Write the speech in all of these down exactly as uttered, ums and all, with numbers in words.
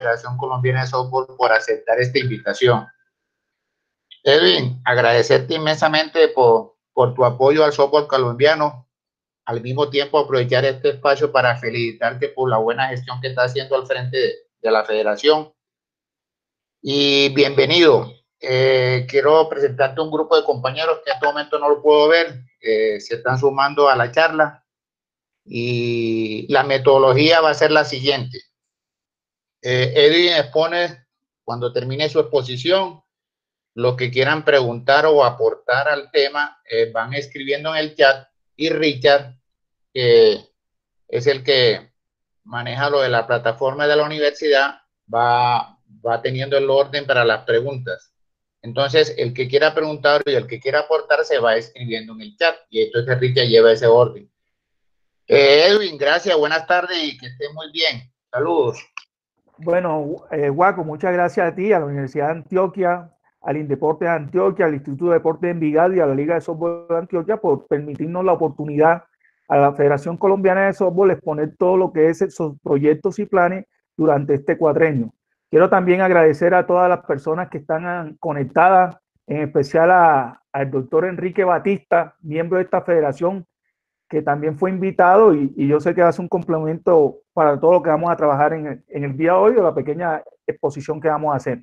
Federación Colombiana de Softball por aceptar esta invitación. Edwin, agradecerte inmensamente por, por tu apoyo al softball colombiano. Al mismo tiempo, aprovechar este espacio para felicitarte por la buena gestión que está haciendo al frente de, de la federación. Y bienvenido. Eh, quiero presentarte un grupo de compañeros que en este momento no lo puedo ver, eh, se están sumando a la charla y la metodología va a ser la siguiente. Eh, Edwin expone cuando termine su exposición lo que quieran preguntar o aportar al tema, eh, van escribiendo en el chat y Richard, que es el que maneja lo de la plataforma de la universidad, va, va teniendo el orden para las preguntas. Entonces, el que quiera preguntar y el que quiera aportar se va escribiendo en el chat y entonces Richard lleva ese orden. Eh, Edwin, gracias, buenas tardes y que esté muy bien. Saludos. Bueno, eh, Guaco, muchas gracias a ti, a la Universidad de Antioquia, al Indeporte de Antioquia, al Instituto de Deportes de Envigado y a la Liga de Softball de Antioquia por permitirnos la oportunidad a la Federación Colombiana de Softball exponer todo lo que es esos proyectos y planes durante este cuatrenio. Quiero también agradecer a todas las personas que están conectadas, en especial a, al doctor Enrique Batista, miembro de esta federación, que también fue invitado y, y yo sé que hace un complemento para todo lo que vamos a trabajar en el, en el día de hoy o la pequeña exposición que vamos a hacer.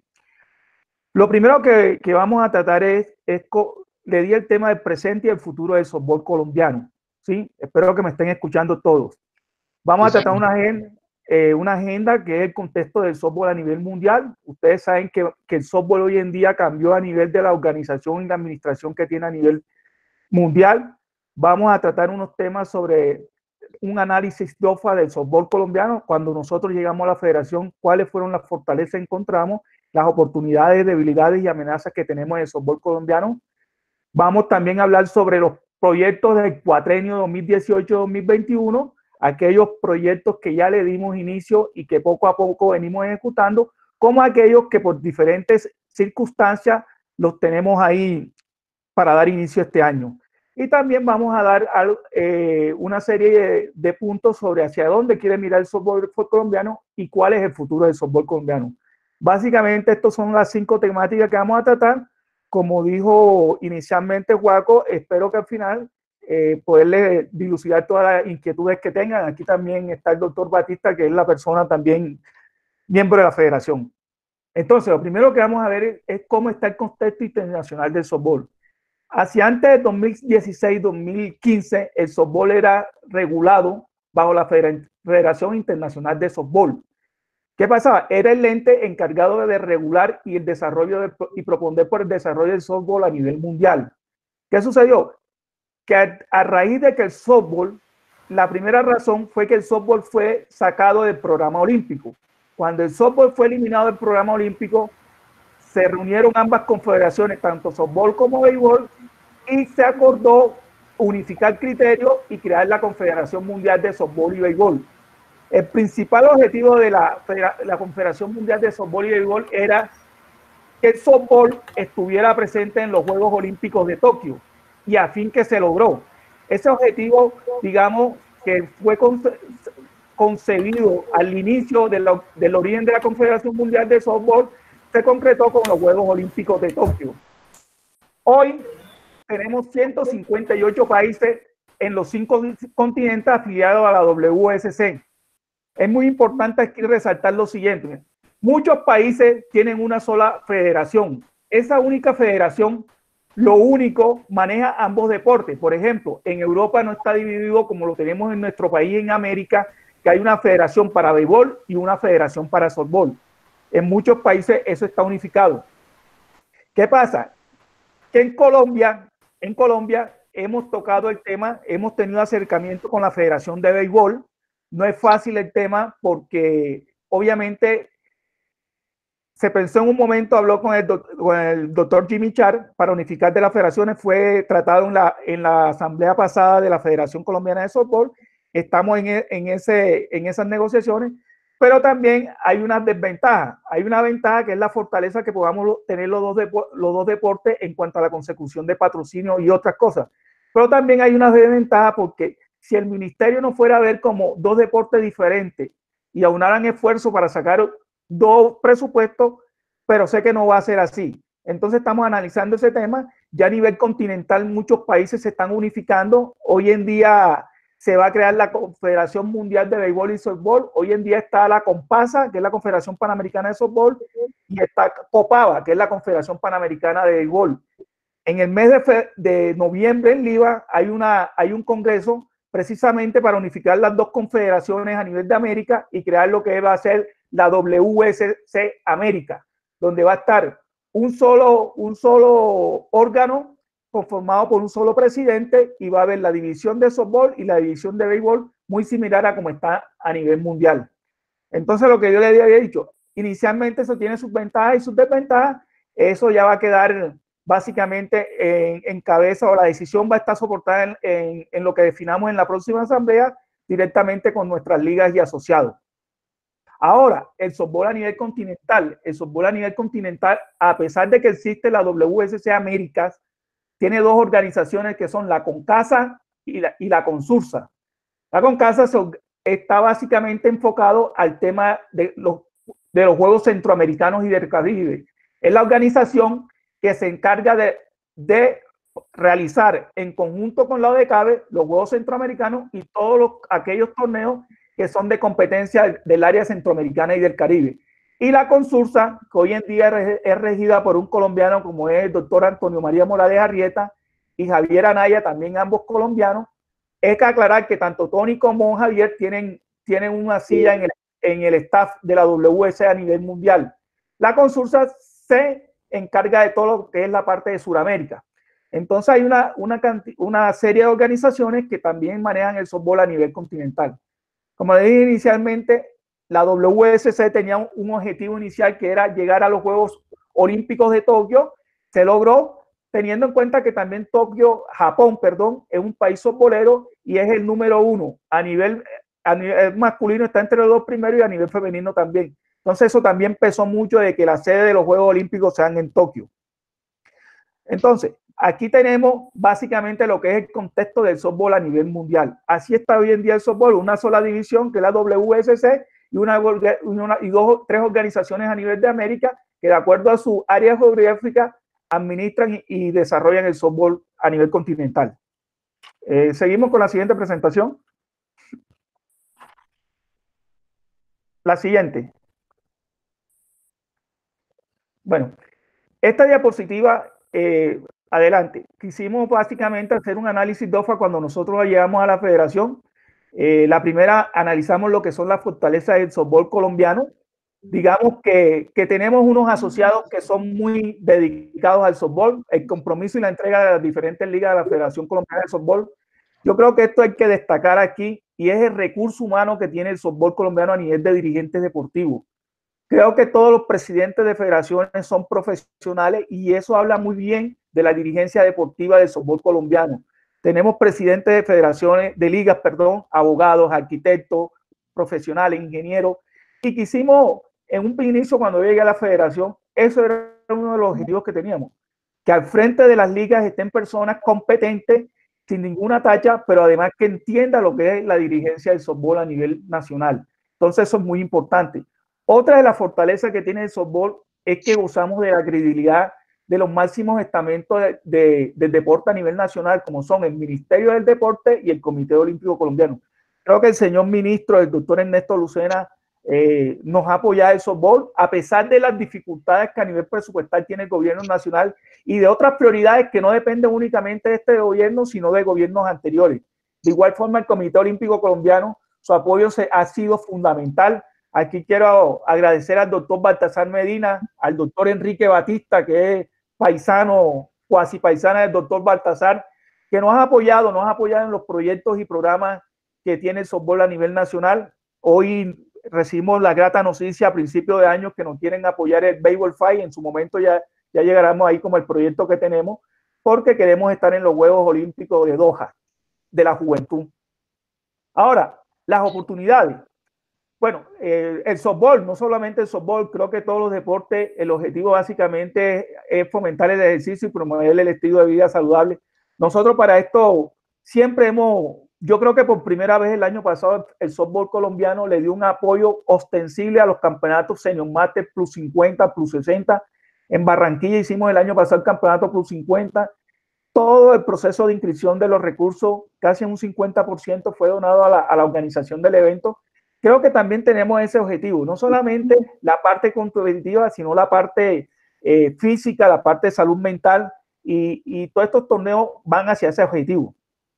Lo primero que, que vamos a tratar es, es le di el tema del presente y el futuro del softball colombiano. ¿Sí? Espero que me estén escuchando todos. Vamos a tratar una agenda, eh, una agenda que es el contexto del softball a nivel mundial. Ustedes saben que, que el softball hoy en día cambió a nivel de la organización y la administración que tiene a nivel mundial. Vamos a tratar unos temas sobre un análisis de O F A del softball colombiano. Cuando nosotros llegamos a la federación, cuáles fueron las fortalezas que encontramos, las oportunidades, debilidades y amenazas que tenemos en el softball colombiano. Vamos también a hablar sobre los proyectos del cuatrenio dos mil dieciocho dos mil veintiuno, aquellos proyectos que ya le dimos inicio y que poco a poco venimos ejecutando, como aquellos que por diferentes circunstancias los tenemos ahí para dar inicio este año. Y también vamos a dar eh, una serie de, de puntos sobre hacia dónde quiere mirar el softball colombiano y cuál es el futuro del softball colombiano. Básicamente, estas son las cinco temáticas que vamos a tratar. Como dijo inicialmente Guaco, espero que al final eh, poderle dilucidar todas las inquietudes que tengan. Aquí también está el doctor Batista, que es la persona también miembro de la federación. Entonces, lo primero que vamos a ver es, es cómo está el contexto internacional del softball. Hacia antes de dos mil dieciséis dos mil quince, el softball era regulado bajo la Federación Internacional de Softball. ¿Qué pasaba? Era el ente encargado de regular y el desarrollo de, y proponer por el desarrollo del softball a nivel mundial. ¿Qué sucedió? Que a, a raíz de que el softball, la primera razón fue que el softball fue sacado del programa olímpico. Cuando el softball fue eliminado del programa olímpico, se reunieron ambas confederaciones, tanto softball como béisbol, y se acordó unificar criterios y crear la Confederación Mundial de Softball y Béisbol. El principal objetivo de la, la Confederación Mundial de Softball y Béisbol era que el softball estuviera presente en los Juegos Olímpicos de Tokio, y a fin que se logró. Ese objetivo, digamos, que fue conce concebido al inicio de la, del origen de la Confederación Mundial de Softball, se concretó con los Juegos Olímpicos de Tokio. Hoy tenemos ciento cincuenta y ocho países en los cinco continentes afiliados a la W S C. Es muy importante aquí resaltar lo siguiente. Muchos países tienen una sola federación. Esa única federación, lo único, maneja ambos deportes. Por ejemplo, en Europa no está dividido como lo tenemos en nuestro país, en América, que hay una federación para béisbol y una federación para softball. En muchos países eso está unificado. ¿Qué pasa? Que en Colombia, en Colombia hemos tocado el tema, hemos tenido acercamiento con la Federación de Béisbol. No es fácil el tema porque obviamente se pensó en un momento, habló con el, con el doctor Jimmy Char para unificar de las federaciones, fue tratado en la, en la asamblea pasada de la Federación Colombiana de Softball. Estamos en, en, ese, en esas negociaciones, pero también hay una desventaja. Hay una ventaja que es la fortaleza que podamos tener los dos, los dos deportes en cuanto a la consecución de patrocinio y otras cosas. Pero también hay una desventaja porque si el ministerio no fuera a ver como dos deportes diferentes y aunaran esfuerzos para sacar dos presupuestos, pero sé que no va a ser así. Entonces estamos analizando ese tema. Ya a nivel continental muchos países se están unificando. Hoy en día se va a crear la Confederación Mundial de Béisbol y Softball. Hoy en día está la CONPASA, que es la Confederación Panamericana de Softball, y está COPABA, que es la Confederación Panamericana de Béisbol. En el mes de, de noviembre en Lima hay, una, hay un congreso precisamente para unificar las dos confederaciones a nivel de América y crear lo que va a ser la W S C América, donde va a estar un solo, un solo órgano conformado por un solo presidente y va a haber la división de softball y la división de béisbol muy similar a como está a nivel mundial. Entonces, lo que yo le había dicho, inicialmente eso tiene sus ventajas y sus desventajas, eso ya va a quedar básicamente en, en cabeza, o la decisión va a estar soportada en, en, en lo que definamos en la próxima asamblea directamente con nuestras ligas y asociados. Ahora, el softball a nivel continental, el softball a nivel continental, a pesar de que existe la W S C Américas, tiene dos organizaciones que son la CONCASA y la, y la CONSURSA. La CONCASA está básicamente enfocado al tema de los, de los Juegos Centroamericanos y del Caribe. Es la organización que se encarga de, de realizar en conjunto con la O D C A B los Juegos Centroamericanos y todos los, aquellos torneos que son de competencia del área centroamericana y del Caribe. Y la CONSURSA, que hoy en día es regida por un colombiano como es el doctor Antonio María Morales Arrieta y Javier Anaya, también ambos colombianos. Es que aclarar que tanto Tony como Javier tienen, tienen una silla en el, en el staff de la W S a nivel mundial. La CONSURSA se encarga de todo lo que es la parte de Sudamérica. Entonces hay una, una, una serie de organizaciones que también manejan el softball a nivel continental. Como le dije inicialmente, la W S C tenía un, un objetivo inicial que era llegar a los Juegos Olímpicos de Tokio. Se logró, teniendo en cuenta que también Tokio, Japón, perdón, es un país softbolero y es el número uno. A nivel, a nivel masculino está entre los dos primeros y a nivel femenino también. Entonces eso también pesó mucho de que la sede de los Juegos Olímpicos sean en Tokio. Entonces, aquí tenemos básicamente lo que es el contexto del softball a nivel mundial. Así está hoy en día el softball, una sola división que es la W S C y, una, una, y dos, tres organizaciones a nivel de América que de acuerdo a su área geográfica administran y, y desarrollan el softball a nivel continental. Eh, seguimos con la siguiente presentación. La siguiente. Bueno, esta diapositiva, eh, adelante. Quisimos básicamente hacer un análisis de O F A cuando nosotros llegamos a la federación. Eh, la primera, analizamos lo que son las fortalezas del softball colombiano. Digamos que, que tenemos unos asociados que son muy dedicados al softball, el compromiso y la entrega de las diferentes ligas de la Federación Colombiana de Softball. Yo creo que esto hay que destacar aquí y es el recurso humano que tiene el softball colombiano a nivel de dirigentes deportivos. Creo que todos los presidentes de federaciones son profesionales y eso habla muy bien de la dirigencia deportiva del softball colombiano. Tenemos presidentes de federaciones, de ligas, perdón, abogados, arquitectos, profesionales, ingenieros, y quisimos en un inicio cuando llegué a la federación, eso era uno de los objetivos que teníamos, que al frente de las ligas estén personas competentes, sin ninguna tacha, pero además que entienda lo que es la dirigencia del softball a nivel nacional. Entonces eso es muy importante. Otra de las fortalezas que tiene el softball es que gozamos de la credibilidad de los máximos estamentos de, de, del deporte a nivel nacional, como son el Ministerio del Deporte y el Comité Olímpico Colombiano. Creo que el señor ministro, el doctor Ernesto Lucena, eh, nos ha apoyado el softball, a pesar de las dificultades que a nivel presupuestal tiene el gobierno nacional y de otras prioridades que no dependen únicamente de este gobierno, sino de gobiernos anteriores. De igual forma, el Comité Olímpico Colombiano, su apoyo se, ha sido fundamental. Aquí quiero agradecer al doctor Baltasar Medina, al doctor Enrique Batista, que es paisano, cuasi paisana del doctor Baltasar, que nos ha apoyado, nos ha apoyado en los proyectos y programas que tiene el softball a nivel nacional. Hoy recibimos la grata noticia a principios de año que nos quieren apoyar el Baseball Fight. En su momento ya, ya llegaremos ahí como el proyecto que tenemos, porque queremos estar en los Juegos Olímpicos de Doha, de la juventud. Ahora, las oportunidades. Bueno, eh, el softball, no solamente el softball, creo que todos los deportes, el objetivo básicamente es fomentar el ejercicio y promover el estilo de vida saludable. Nosotros para esto siempre hemos yo creo que por primera vez el año pasado el softball colombiano le dio un apoyo ostensible a los campeonatos Senior Master Plus cincuenta, Plus sesenta. En Barranquilla hicimos el año pasado el campeonato Plus cincuenta. Todo el proceso de inscripción de los recursos, casi un cincuenta por ciento fue donado a la, a la organización del evento. Creo que también tenemos ese objetivo, no solamente la parte competitiva, sino la parte eh, física, la parte de salud mental, y, y todos estos torneos van hacia ese objetivo.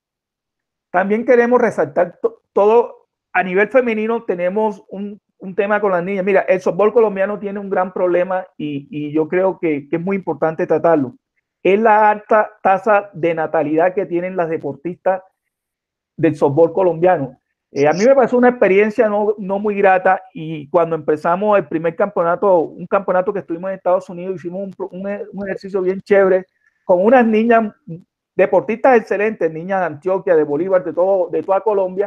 También queremos resaltar to, todo a nivel femenino. Tenemos un, un tema con las niñas. Mira, el softball colombiano tiene un gran problema y, y yo creo que, que es muy importante tratarlo. Es la alta tasa de natalidad que tienen las deportistas del softball colombiano. Eh, a mí me pasó una experiencia no, no muy grata, y cuando empezamos el primer campeonato, un campeonato que estuvimos en Estados Unidos, hicimos un, un, un ejercicio bien chévere con unas niñas deportistas excelentes, niñas de Antioquia, de Bolívar, de, todo, de toda Colombia,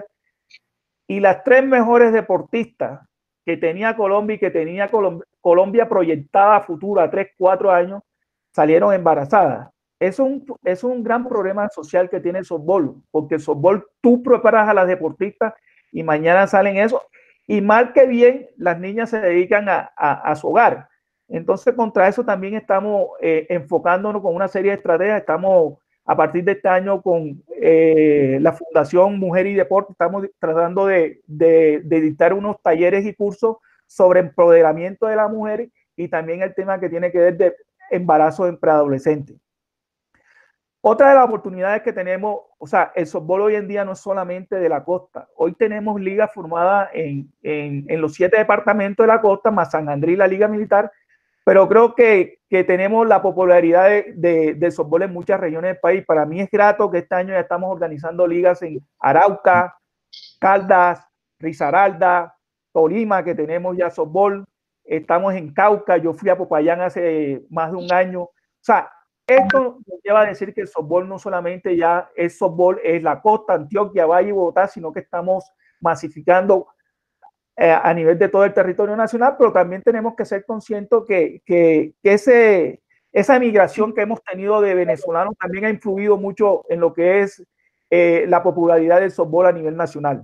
y las tres mejores deportistas que tenía Colombia y que tenía Colombia, Colombia proyectada a futuro a tres, cuatro años, salieron embarazadas. Es un, es un gran problema social que tiene el softball, porque el softball tú preparas a las deportistas y mañana salen eso, y mal que bien las niñas se dedican a, a, a su hogar. Entonces contra eso también estamos eh, enfocándonos con una serie de estrategias. Estamos a partir de este año con eh, la Fundación Mujer y Deporte, estamos tratando de, de, de dictar unos talleres y cursos sobre empoderamiento de la mujer, y también el tema que tiene que ver de embarazo en preadolescentes. Otra de las oportunidades que tenemos, o sea, el softball hoy en día no es solamente de la costa. Hoy tenemos ligas formadas en, en, en los siete departamentos de la costa, más San Andrés y la Liga Militar, pero creo que, que tenemos la popularidad de, de, del softball en muchas regiones del país. Para mí es grato que este año ya estamos organizando ligas en Arauca, Caldas, Risaralda, Tolima, que tenemos ya softball. Estamos en Cauca, yo fui a Popayán hace más de un año. O sea, esto nos lleva a decir que el softball no solamente ya es softball, es la costa, Antioquia, Valle y Bogotá, sino que estamos masificando eh, a nivel de todo el territorio nacional, pero también tenemos que ser conscientes que, que, que ese, esa emigración que hemos tenido de venezolanos también ha influido mucho en lo que es eh, la popularidad del softball a nivel nacional.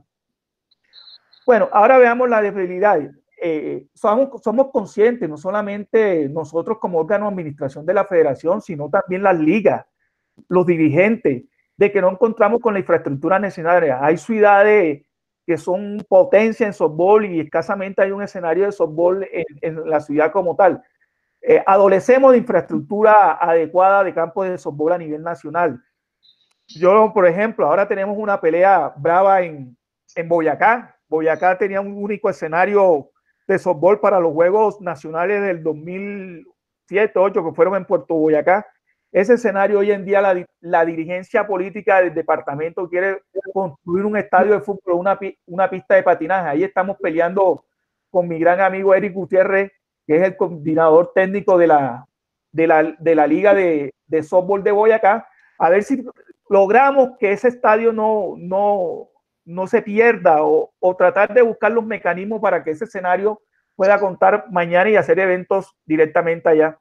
Bueno, ahora veamos las debilidades. Eh, somos, somos conscientes, no solamente nosotros como órgano de administración de la federación, sino también las ligas, los dirigentes, de que no encontramos con la infraestructura necesaria. Hay ciudades que son potencia en softball y escasamente hay un escenario de softball en, en la ciudad como tal. Eh, adolecemos de infraestructura adecuada de campos de softball a nivel nacional. Yo, por ejemplo, ahora tenemos una pelea brava en, en Boyacá. Boyacá tenía un único escenario de softball para los Juegos Nacionales del dos mil siete, dos mil ocho, que fueron en Puerto Boyacá. Ese escenario hoy en día la, la dirigencia política del departamento quiere construir un estadio de fútbol, una, una pista de patinaje. Ahí estamos peleando con mi gran amigo Eric Gutiérrez, que es el coordinador técnico de la, de la, de la Liga de, de Softball de Boyacá, a ver si logramos que ese estadio no, no, no se pierda, o, o tratar de buscar los mecanismos para que ese escenario pueda contar mañana y hacer eventos directamente allá.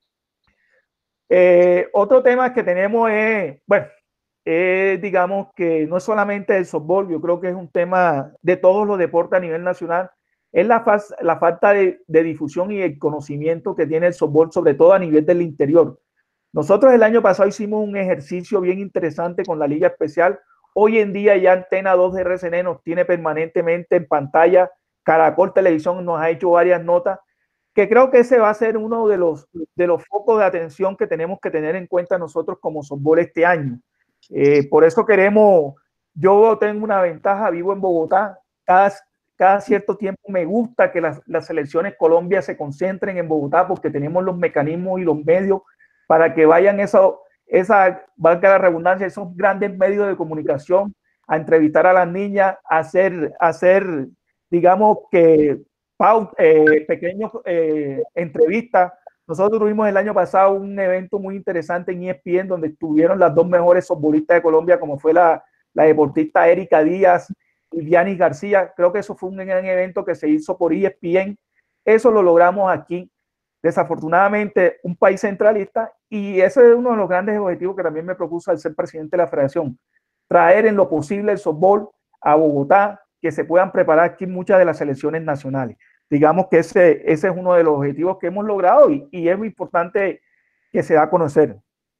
Eh, otro tema que tenemos es, bueno, eh, digamos que no es solamente el softball, yo creo que es un tema de todos los deportes a nivel nacional, es la, fa la falta de, de difusión y el conocimiento que tiene el softball, sobre todo a nivel del interior. Nosotros el año pasado hicimos un ejercicio bien interesante con la Liga Especial. Hoy en día ya Antena dos de R C N nos tiene permanentemente en pantalla. Caracol Televisión nos ha hecho varias notas, que creo que ese va a ser uno de los, de los focos de atención que tenemos que tener en cuenta nosotros como softball este año. Eh, por eso queremos, yo tengo una ventaja, vivo en Bogotá, cada, cada cierto tiempo me gusta que las, las selecciones Colombia se concentren en Bogotá, porque tenemos los mecanismos y los medios para que vayan eso, esa, valga la redundancia, esos grandes medios de comunicación a entrevistar a las niñas, a hacer, a hacer digamos que eh, pequeños eh, entrevistas. Nosotros tuvimos el año pasado un evento muy interesante en E S P N donde estuvieron las dos mejores softbolistas de Colombia, como fue la, la deportista Erika Díaz y Dianis García. Creo que eso fue un gran evento que se hizo por E S P N. Eso lo logramos aquí. Desafortunadamente, un país centralista, y ese es uno de los grandes objetivos que también me propuso al ser presidente de la federación. traer en lo posible el softball a Bogotá, que se puedan preparar aquí muchas de las selecciones nacionales. Digamos que ese, ese es uno de los objetivos que hemos logrado y, y es muy importante que se da a conocer.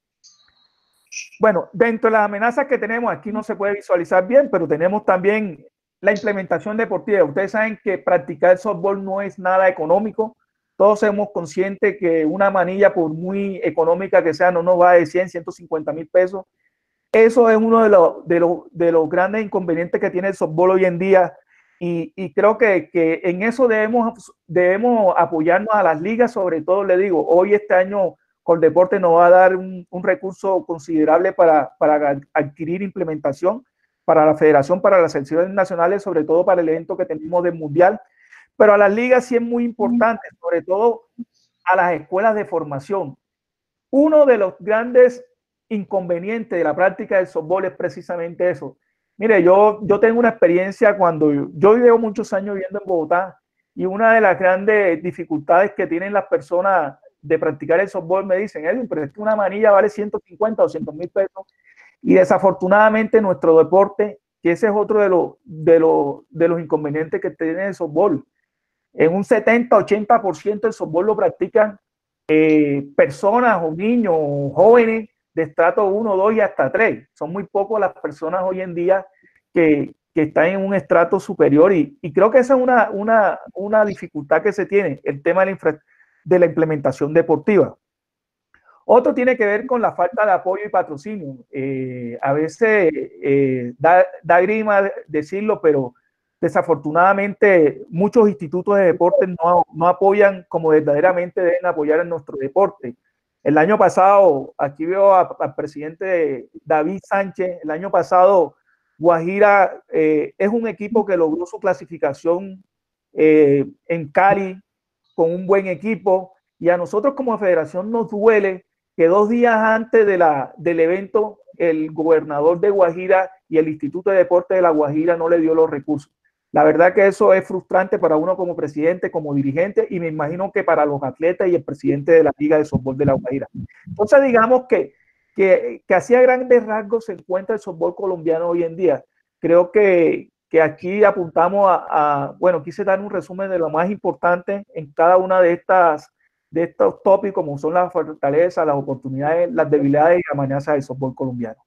Bueno, dentro de las amenazas que tenemos, aquí no se puede visualizar bien, pero tenemos también la implementación deportiva. Ustedes saben que practicar el softball no es nada económico. Todos somos conscientes que una manilla, por muy económica que sea, no nos va de cien, ciento cincuenta mil pesos. Eso es uno de los, de, los, de los grandes inconvenientes que tiene el softball hoy en día. Y, y creo que, que en eso debemos, debemos apoyarnos a las ligas. Sobre todo, le digo, hoy este año Coldeporte nos va a dar un, un recurso considerable para, para adquirir implementación para la federación, para las selecciones nacionales, sobre todo para el evento que tenemos del Mundial. Pero a las ligas sí es muy importante, sobre todo a las escuelas de formación. Uno de los grandes inconvenientes de la práctica del softball es precisamente eso. Mire, yo, yo tengo una experiencia cuando yo, yo llevo muchos años viviendo en Bogotá y una de las grandes dificultades que tienen las personas de practicar el softball me dicen, Edwin, pero es que una manilla vale ciento cincuenta, doscientos mil pesos y desafortunadamente nuestro deporte, que ese es otro de, lo, de, lo, de los inconvenientes que tiene el softball, en un setenta, ochenta por ciento del softball lo practican eh, personas o niños o jóvenes de estrato uno, dos y hasta tres. Son muy pocos las personas hoy en día que, que están en un estrato superior y, y creo que esa es una, una, una dificultad que se tiene, el tema de la, infra, de la implementación deportiva. Otro tiene que ver con la falta de apoyo y patrocinio. Eh, a veces eh, da, da grima decirlo, pero desafortunadamente muchos institutos de deporte no, no apoyan como verdaderamente deben apoyar en nuestro deporte. El año pasado, aquí veo al presidente David Sánchez, el año pasado Guajira eh, es un equipo que logró su clasificación eh, en Cali con un buen equipo y a nosotros como federación nos duele que dos días antes de la, del evento el gobernador de Guajira y el Instituto de Deporte de la Guajira no le dio los recursos. La verdad que eso es frustrante para uno como presidente, como dirigente, y me imagino que para los atletas y el presidente de la Liga de Softball de la Guajira. Entonces, digamos que, que, que así a grandes rasgos se encuentra el softball colombiano hoy en día. Creo que, que aquí apuntamos a, a, bueno, quise dar un resumen de lo más importante en cada una de estas de estos tópicos, como son las fortalezas, las oportunidades, las debilidades y amenazas del softball colombiano.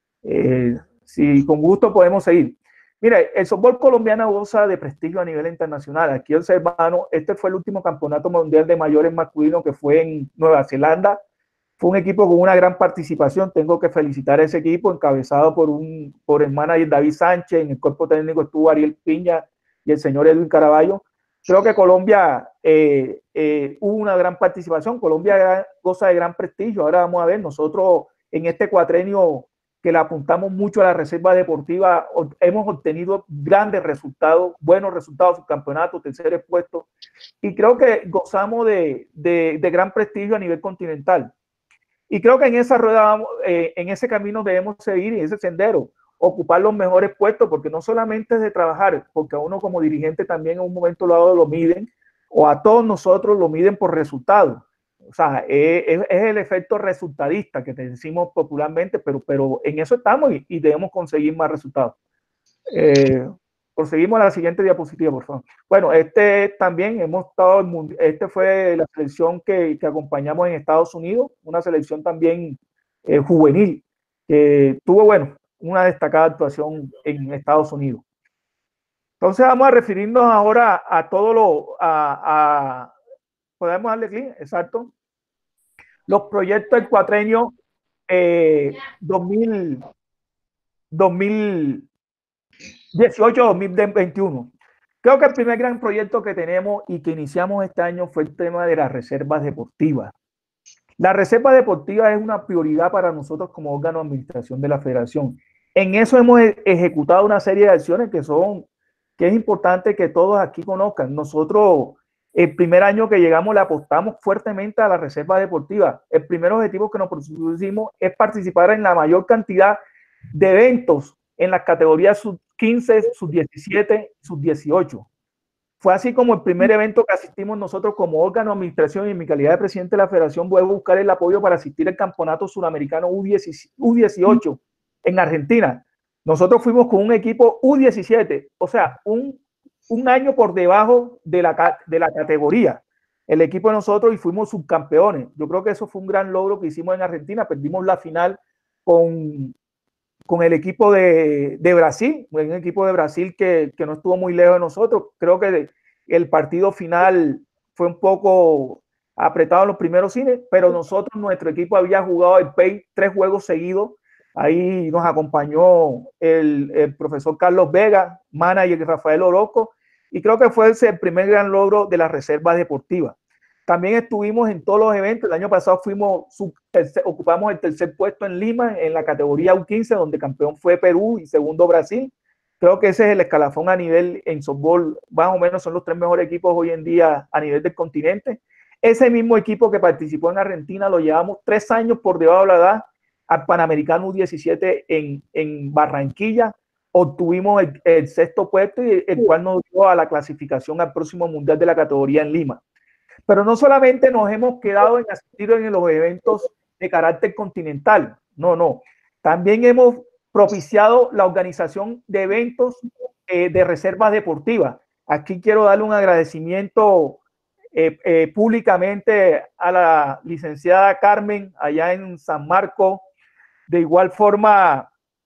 Eh, si con gusto podemos seguir. Mira, el softball colombiano goza de prestigio a nivel internacional. Aquí observamos, este fue el último campeonato mundial de mayores masculino que fue en Nueva Zelanda. Fue un equipo con una gran participación. Tengo que felicitar a ese equipo, encabezado por, un, por el manager David Sánchez. En el cuerpo técnico estuvo Ariel Piña y el señor Edwin Caraballo. Creo que Colombia eh, eh, hubo una gran participación. Colombia goza de gran prestigio. Ahora vamos a ver, nosotros en este cuatrenio que le apuntamos mucho a la reserva deportiva, hemos obtenido grandes resultados, buenos resultados, subcampeonatos, terceros puestos, y creo que gozamos de, de, de gran prestigio a nivel continental. Y creo que en esa rueda, eh, en ese camino debemos seguir, en ese sendero, ocupar los mejores puestos, porque no solamente es de trabajar, porque a uno como dirigente también en un momento dado lo miden, o a todos nosotros lo miden por resultados. O sea, es, es el efecto resultadista que decimos popularmente, pero, pero en eso estamos y, y debemos conseguir más resultados. Eh, proseguimos a la siguiente diapositiva, por favor. Bueno, este también hemos estado, este fue la selección que, que acompañamos en Estados Unidos, una selección también eh, juvenil, que tuvo, bueno, una destacada actuación en Estados Unidos. Entonces vamos a referirnos ahora a todo lo, a, a podemos darle clic, exacto. Los proyectos del cuatrenio eh, dos mil dieciocho dos mil veintiuno. Creo que el primer gran proyecto que tenemos y que iniciamos este año fue el tema de las reservas deportivas. La reserva deportiva es una prioridad para nosotros como órgano de administración de la federación. En eso hemos ejecutado una serie de acciones que son, que es importante que todos aquí conozcan. Nosotros, el primer año que llegamos, le apostamos fuertemente a la reserva deportiva. El primer objetivo que nos propusimos es participar en la mayor cantidad de eventos en las categorías sub quince, sub diecisiete, sub dieciocho. Fue así como el primer evento que asistimos nosotros como órgano de administración y en mi calidad de presidente de la federación voy a buscar el apoyo para asistir al campeonato suramericano U dieciocho en Argentina. Nosotros fuimos con un equipo U diecisiete, o sea, un, un año por debajo de la, de la categoría. El equipo de nosotros y fuimos subcampeones. Yo creo que eso fue un gran logro que hicimos en Argentina. Perdimos la final con, con el equipo de, de Brasil, un equipo de Brasil que, que no estuvo muy lejos de nosotros. Creo que el partido final fue un poco apretado en los primeros cines, pero nosotros, nuestro equipo había jugado el P E I tres juegos seguidos. Ahí nos acompañó el, el profesor Carlos Vega, manager Rafael Orozco, y creo que fue ese el primer gran logro de las reservas deportivas. También estuvimos en todos los eventos. El año pasado fuimos, sub, tercer, ocupamos el tercer puesto en Lima, en la categoría U quince, donde campeón fue Perú y segundo Brasil. Creo que ese es el escalafón a nivel en softball, más o menos son los tres mejores equipos hoy en día a nivel del continente. Ese mismo equipo que participó en Argentina lo llevamos tres años por debajo de la edad al Panamericano U diecisiete en, en Barranquilla. Obtuvimos el, el sexto puesto, y el cual nos dio a la clasificación al próximo mundial de la categoría en Lima. Pero no solamente nos hemos quedado en asistir en los eventos de carácter continental, no, no. También hemos propiciado la organización de eventos eh, de reservas deportivas. Aquí quiero darle un agradecimiento eh, eh, públicamente a la licenciada Carmen allá en San Marcos. De igual forma,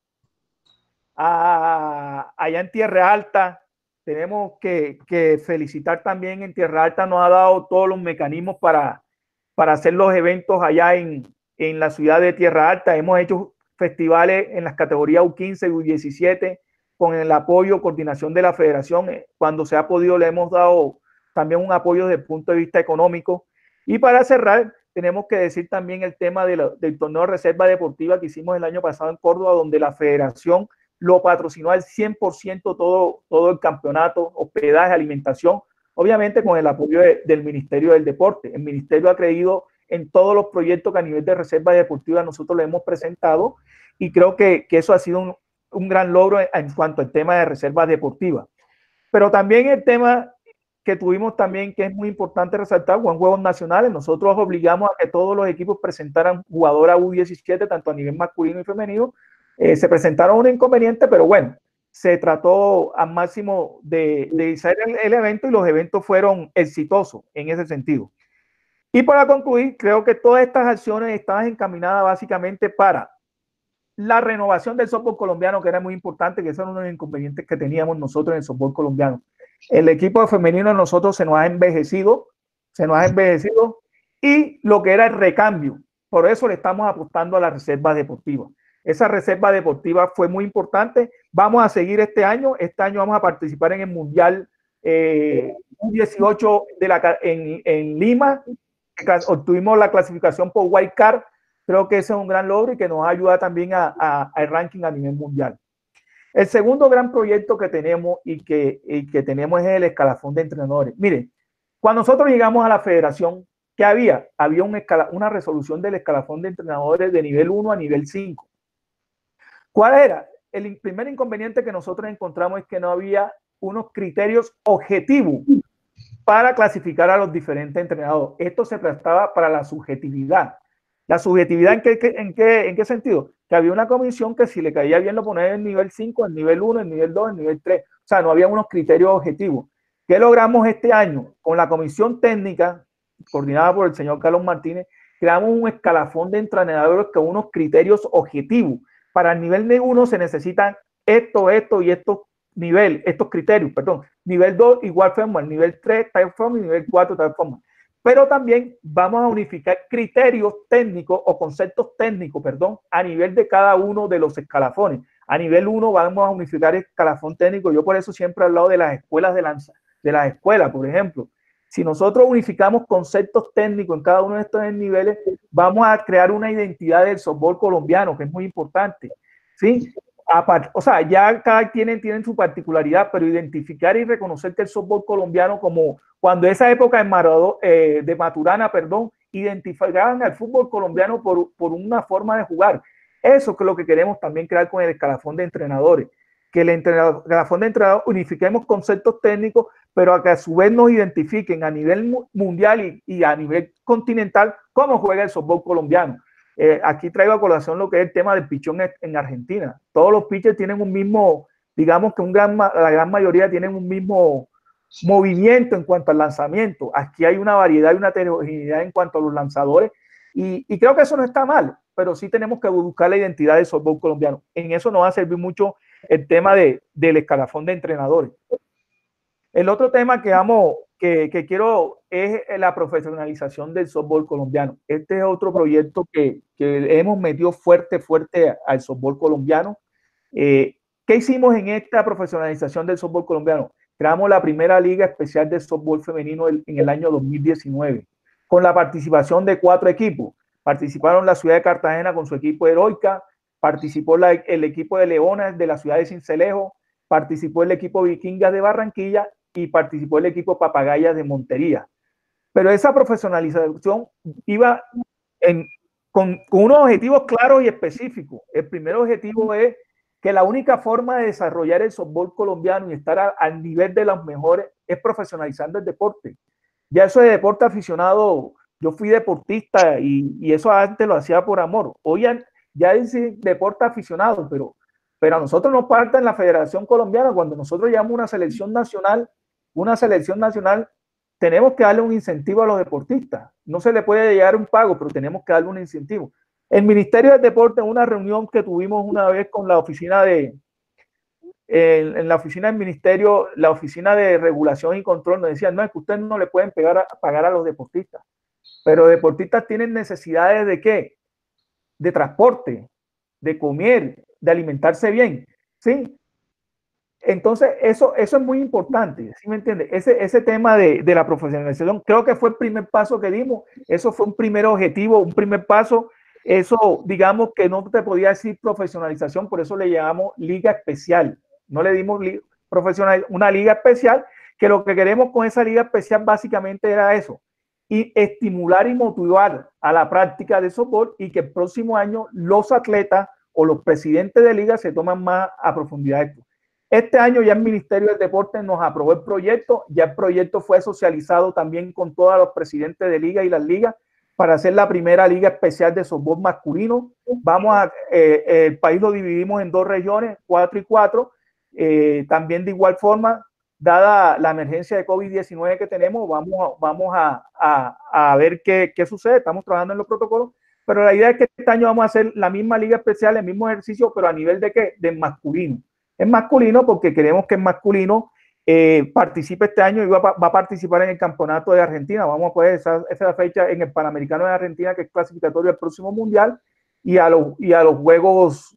a, allá en Tierra Alta, tenemos que, que felicitar también. En Tierra Alta nos ha dado todos los mecanismos para, para hacer los eventos allá en, en la ciudad de Tierra Alta. Hemos hecho festivales en las categorías U quince y U diecisiete con el apoyo, coordinación de la federación. Cuando se ha podido le hemos dado también un apoyo desde el punto de vista económico. Y para cerrar, tenemos que decir también el tema de la, del torneo de reserva deportiva que hicimos el año pasado en Córdoba, donde la federación lo patrocinó al cien por ciento todo, todo el campeonato, hospedaje, alimentación, obviamente con el apoyo de, del Ministerio del Deporte. El Ministerio ha creído en todos los proyectos que a nivel de reserva deportiva nosotros le hemos presentado, y creo que, que eso ha sido un, un gran logro en, en cuanto al tema de reservas deportivas. Pero también el tema que tuvimos también, que es muy importante resaltar, en Juegos Nacionales, nosotros obligamos a que todos los equipos presentaran jugadoras U diecisiete, tanto a nivel masculino y femenino. Eh, se presentaron un inconveniente, pero bueno, se trató al máximo de, de hacer el, el evento, y los eventos fueron exitosos en ese sentido. Y para concluir, creo que todas estas acciones estaban encaminadas básicamente para la renovación del softball colombiano, que era muy importante, que ese era uno de los inconvenientes que teníamos nosotros en el softball colombiano. El equipo femenino de nosotros se nos ha envejecido, se nos ha envejecido, y lo que era el recambio. Por eso le estamos apostando a la reserva deportiva. Esa reserva deportiva fue muy importante. Vamos a seguir este año. Este año vamos a participar en el Mundial eh, U dieciocho de la, en, en Lima. Obtuvimos la clasificación por Wild Card. Creo que ese es un gran logro y que nos ayuda también a, a, al ranking a nivel mundial. El segundo gran proyecto que tenemos y que, y que tenemos es el escalafón de entrenadores. Miren, cuando nosotros llegamos a la federación, ¿qué había? Había un escala, una resolución del escalafón de entrenadores de nivel uno a nivel cinco. ¿Cuál era? El primer inconveniente que nosotros encontramos es que no había unos criterios objetivos para clasificar a los diferentes entrenadores. Esto se prestaba para la subjetividad. ¿La subjetividad en qué, en qué, en qué sentido? Que había una comisión que si le caía bien lo ponía en nivel cinco, en nivel uno, en nivel dos, en nivel tres. O sea, no había unos criterios objetivos. ¿Qué logramos este año? Con la comisión técnica, coordinada por el señor Carlos Martínez, creamos un escalafón de entrenadores con unos criterios objetivos. Para el nivel de uno se necesitan esto, esto y estos niveles, estos criterios, perdón. Nivel dos, igual forma. El nivel tres, tal forma. Y nivel cuatro, tal forma. Pero también vamos a unificar criterios técnicos o conceptos técnicos, perdón, a nivel de cada uno de los escalafones. A nivel uno vamos a unificar el escalafón técnico. Yo por eso siempre he hablado de las escuelas de lanza, de las escuelas, por ejemplo. Si nosotros unificamos conceptos técnicos en cada uno de estos niveles, vamos a crear una identidad del softball colombiano, que es muy importante, ¿sí? Aparte, o sea, ya cada quien tiene su particularidad, pero identificar y reconocer que el softball colombiano, como cuando esa época de, Marado, eh, de Maturana, perdón, identificaban al fútbol colombiano por, por una forma de jugar. Eso es lo que queremos también crear con el escalafón de entrenadores, que el entrenador, escalafón de entrenadores unifiquemos conceptos técnicos, pero a que a su vez nos identifiquen a nivel mundial y, y a nivel continental cómo juega el softball colombiano. Eh, aquí traigo a colación lo que es el tema del pichón en Argentina. Todos los pitchers tienen un mismo, digamos que un gran, la gran mayoría tienen un mismo movimiento en cuanto al lanzamiento. Aquí hay una variedad y una heterogeneidad en cuanto a los lanzadores y, y creo que eso no está mal, pero sí tenemos que buscar la identidad del softball colombiano. En eso nos va a servir mucho el tema de, del escalafón de entrenadores. El otro tema que, amo, que, que quiero es la profesionalización del softball colombiano. Este es otro proyecto que, que hemos metido fuerte, fuerte al softball colombiano. Eh, ¿Qué hicimos en esta profesionalización del softball colombiano? Creamos la primera liga especial de softball femenino en el año dos mil diecinueve, con la participación de cuatro equipos. Participaron la ciudad de Cartagena con su equipo Heroica, participó la, el equipo de Leonas de la ciudad de Sincelejo, participó el equipo Vikingas de Barranquilla y participó el equipo Papagayas de Montería. Pero esa profesionalización iba en, con, con unos objetivos claros y específicos. El primer objetivo es que la única forma de desarrollar el softball colombiano y estar a, al nivel de los mejores es profesionalizando el deporte. Ya eso de deporte aficionado, yo fui deportista y, y eso antes lo hacía por amor. Hoy ya, ya es deporte aficionado, pero, pero a nosotros nos falta en la Federación Colombiana, cuando nosotros llevamos una selección nacional, una selección nacional, tenemos que darle un incentivo a los deportistas. No se le puede llegar un pago, pero tenemos que darle un incentivo. El Ministerio del Deporte, en una reunión que tuvimos una vez con la oficina de, en, en la oficina del Ministerio, la oficina de regulación y control, nos decían, no, es que ustedes no le pueden pegar a, pagar a los deportistas, pero los deportistas tienen necesidades de ¿qué? De transporte, de comer, de alimentarse bien, ¿sí? Entonces, eso, eso es muy importante, ¿sí me entiende? Ese, ese tema de, de la profesionalización, creo que fue el primer paso que dimos, eso fue un primer objetivo, un primer paso, eso, digamos que no te podía decir profesionalización, por eso le llamamos liga especial, no le dimos li profesional, una liga especial, que lo que queremos con esa liga especial básicamente era eso, y estimular y motivar a la práctica de softball y que el próximo año los atletas o los presidentes de liga se toman más a profundidad esto. Este año ya el Ministerio del Deporte nos aprobó el proyecto, ya el proyecto fue socializado también con todos los presidentes de liga y las ligas para hacer la primera liga especial de softball masculino. Vamos a, eh, el país lo dividimos en dos regiones, cuatro y cuatro. Eh, también de igual forma, dada la emergencia de COVID diecinueve que tenemos, vamos, a, vamos a, a, a ver qué, qué sucede. Estamos trabajando en los protocolos, pero la idea es que este año vamos a hacer la misma liga especial, el mismo ejercicio, pero a nivel de qué? De masculino. Es masculino porque queremos que el masculino eh, participe este año y va, va a participar en el campeonato de Argentina. Vamos a poner esa, esa fecha en el Panamericano de Argentina, que es clasificatorio al próximo mundial, y a los, y a los Juegos,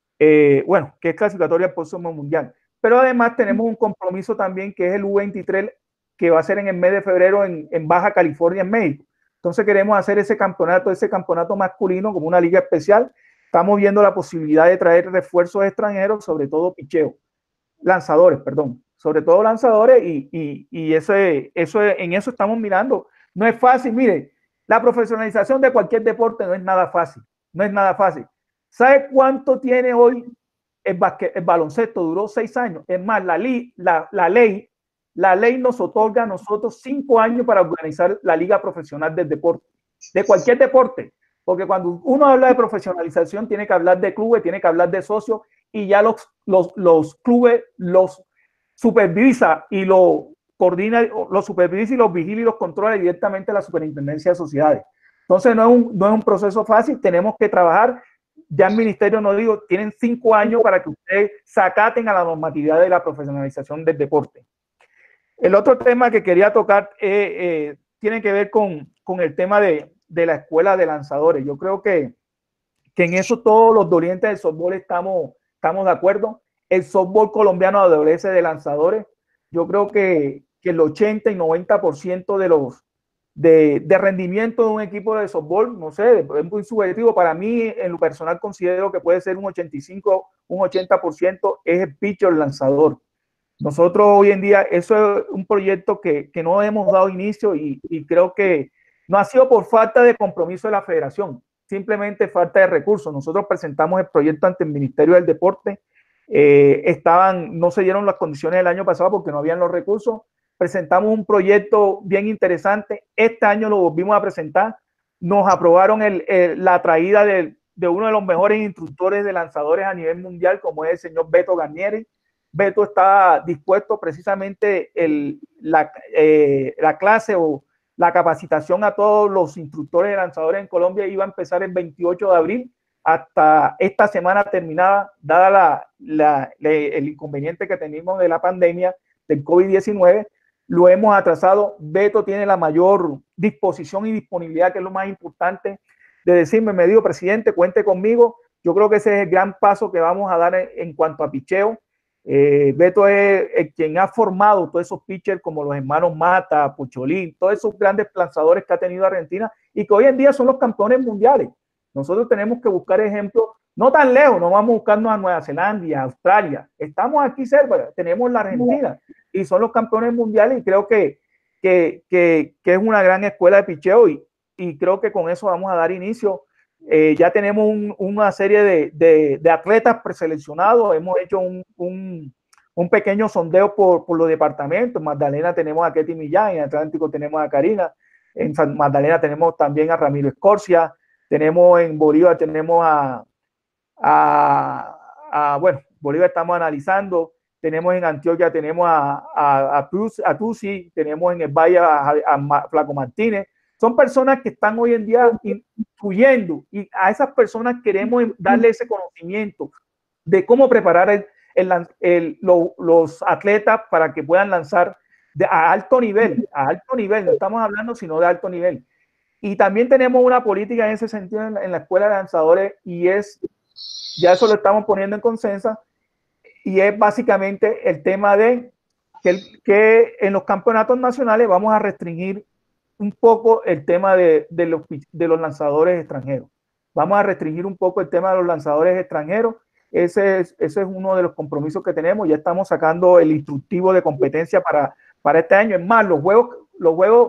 eh, bueno, que es clasificatorio al próximo mundial. Pero además tenemos un compromiso también que es el U veintitrés, que va a ser en el mes de febrero en, en Baja California, en México. Entonces queremos hacer ese campeonato, ese campeonato masculino como una liga especial. Estamos viendo la posibilidad de traer refuerzos extranjeros, sobre todo picheo, lanzadores, perdón, sobre todo lanzadores y, y, y ese, eso, en eso estamos mirando. No es fácil, mire, la profesionalización de cualquier deporte no es nada fácil, no es nada fácil. ¿Sabe cuánto tiene hoy el, basquet, el baloncesto? Duró seis años. Es más, la, la, la, ley, la ley nos otorga a nosotros cinco años para organizar la liga profesional del deporte, de cualquier deporte. Porque cuando uno habla de profesionalización, tiene que hablar de clubes, tiene que hablar de socios, y ya los, los, los clubes los supervisa y lo coordina, los supervisa y los vigila y los controla directamente la Superintendencia de Sociedades. Entonces no es un, no es un proceso fácil, tenemos que trabajar. Ya el ministerio nos dijo, tienen cinco años para que ustedes se acaten a la normatividad de la profesionalización del deporte. El otro tema que quería tocar eh, eh, tiene que ver con, con el tema de de la escuela de lanzadores. Yo creo que, que en eso todos los dolientes del softball estamos, estamos de acuerdo. El softball colombiano adolece de lanzadores. Yo creo que, que el ochenta y noventa por ciento de los de, de rendimiento de un equipo de softball, no sé, es muy subjetivo. Para mí, en lo personal, considero que puede ser un ochenta y cinco, un ochenta por ciento es el pitcher, el lanzador. Nosotros hoy en día, eso es un proyecto que, que no hemos dado inicio y, y creo que no ha sido por falta de compromiso de la federación, simplemente falta de recursos. Nosotros presentamos el proyecto ante el Ministerio del Deporte, eh, estaban, no se dieron las condiciones del año pasado porque no habían los recursos. Presentamos un proyecto bien interesante, este año lo volvimos a presentar, nos aprobaron el, el, la traída de, de uno de los mejores instructores de lanzadores a nivel mundial, como es el señor Beto Garnieri. Beto está dispuesto precisamente el, la, eh, la clase o la capacitación a todos los instructores de lanzadores en Colombia iba a empezar el veintiocho de abril hasta esta semana terminada, dada la, la, la, el inconveniente que tenemos de la pandemia del COVID diecinueve, lo hemos atrasado. Beto tiene la mayor disposición y disponibilidad, que es lo más importante, de decirme, me dijo, presidente, cuente conmigo. Yo creo que ese es el gran paso que vamos a dar en, en cuanto a picheo. Eh, Beto es el quien ha formado todos esos pitchers como los hermanos Mata, Pucholín, todos esos grandes lanzadores que ha tenido Argentina y que hoy en día son los campeones mundiales. Nosotros tenemos que buscar ejemplos, no tan lejos, no vamos a buscarnos a Nueva Zelanda, a Australia, estamos aquí cerca, tenemos la Argentina y son los campeones mundiales y creo que, que, que, que es una gran escuela de picheo y, y creo que con eso vamos a dar inicio. Eh, ya tenemos un, una serie de, de, de atletas preseleccionados, hemos hecho un, un, un pequeño sondeo por, por los departamentos. En Magdalena tenemos a Ketty Millán, en Atlántico tenemos a Karina, en San Magdalena tenemos también a Ramiro Escorcia, tenemos en Bolívar, tenemos a, a, a bueno, Bolívar estamos analizando, tenemos en Antioquia, tenemos a, a, a, a Tusi, tenemos en el Valle a, a, a Flaco Martínez. Son personas que están hoy en día influyendo y a esas personas queremos darle ese conocimiento de cómo preparar el, el, el, lo, los atletas para que puedan lanzar de, a alto nivel, a alto nivel, no estamos hablando sino de alto nivel. Y también tenemos una política en ese sentido en la, en la escuela de lanzadores y es, ya eso lo estamos poniendo en consenso, y es básicamente el tema de que, que en los campeonatos nacionales vamos a restringir un poco el tema de, de, los, de los lanzadores extranjeros. Vamos a restringir un poco el tema de los lanzadores extranjeros. Ese es, ese es uno de los compromisos que tenemos. Ya estamos sacando el instructivo de competencia para, para este año. Es más, los juegos, los juegos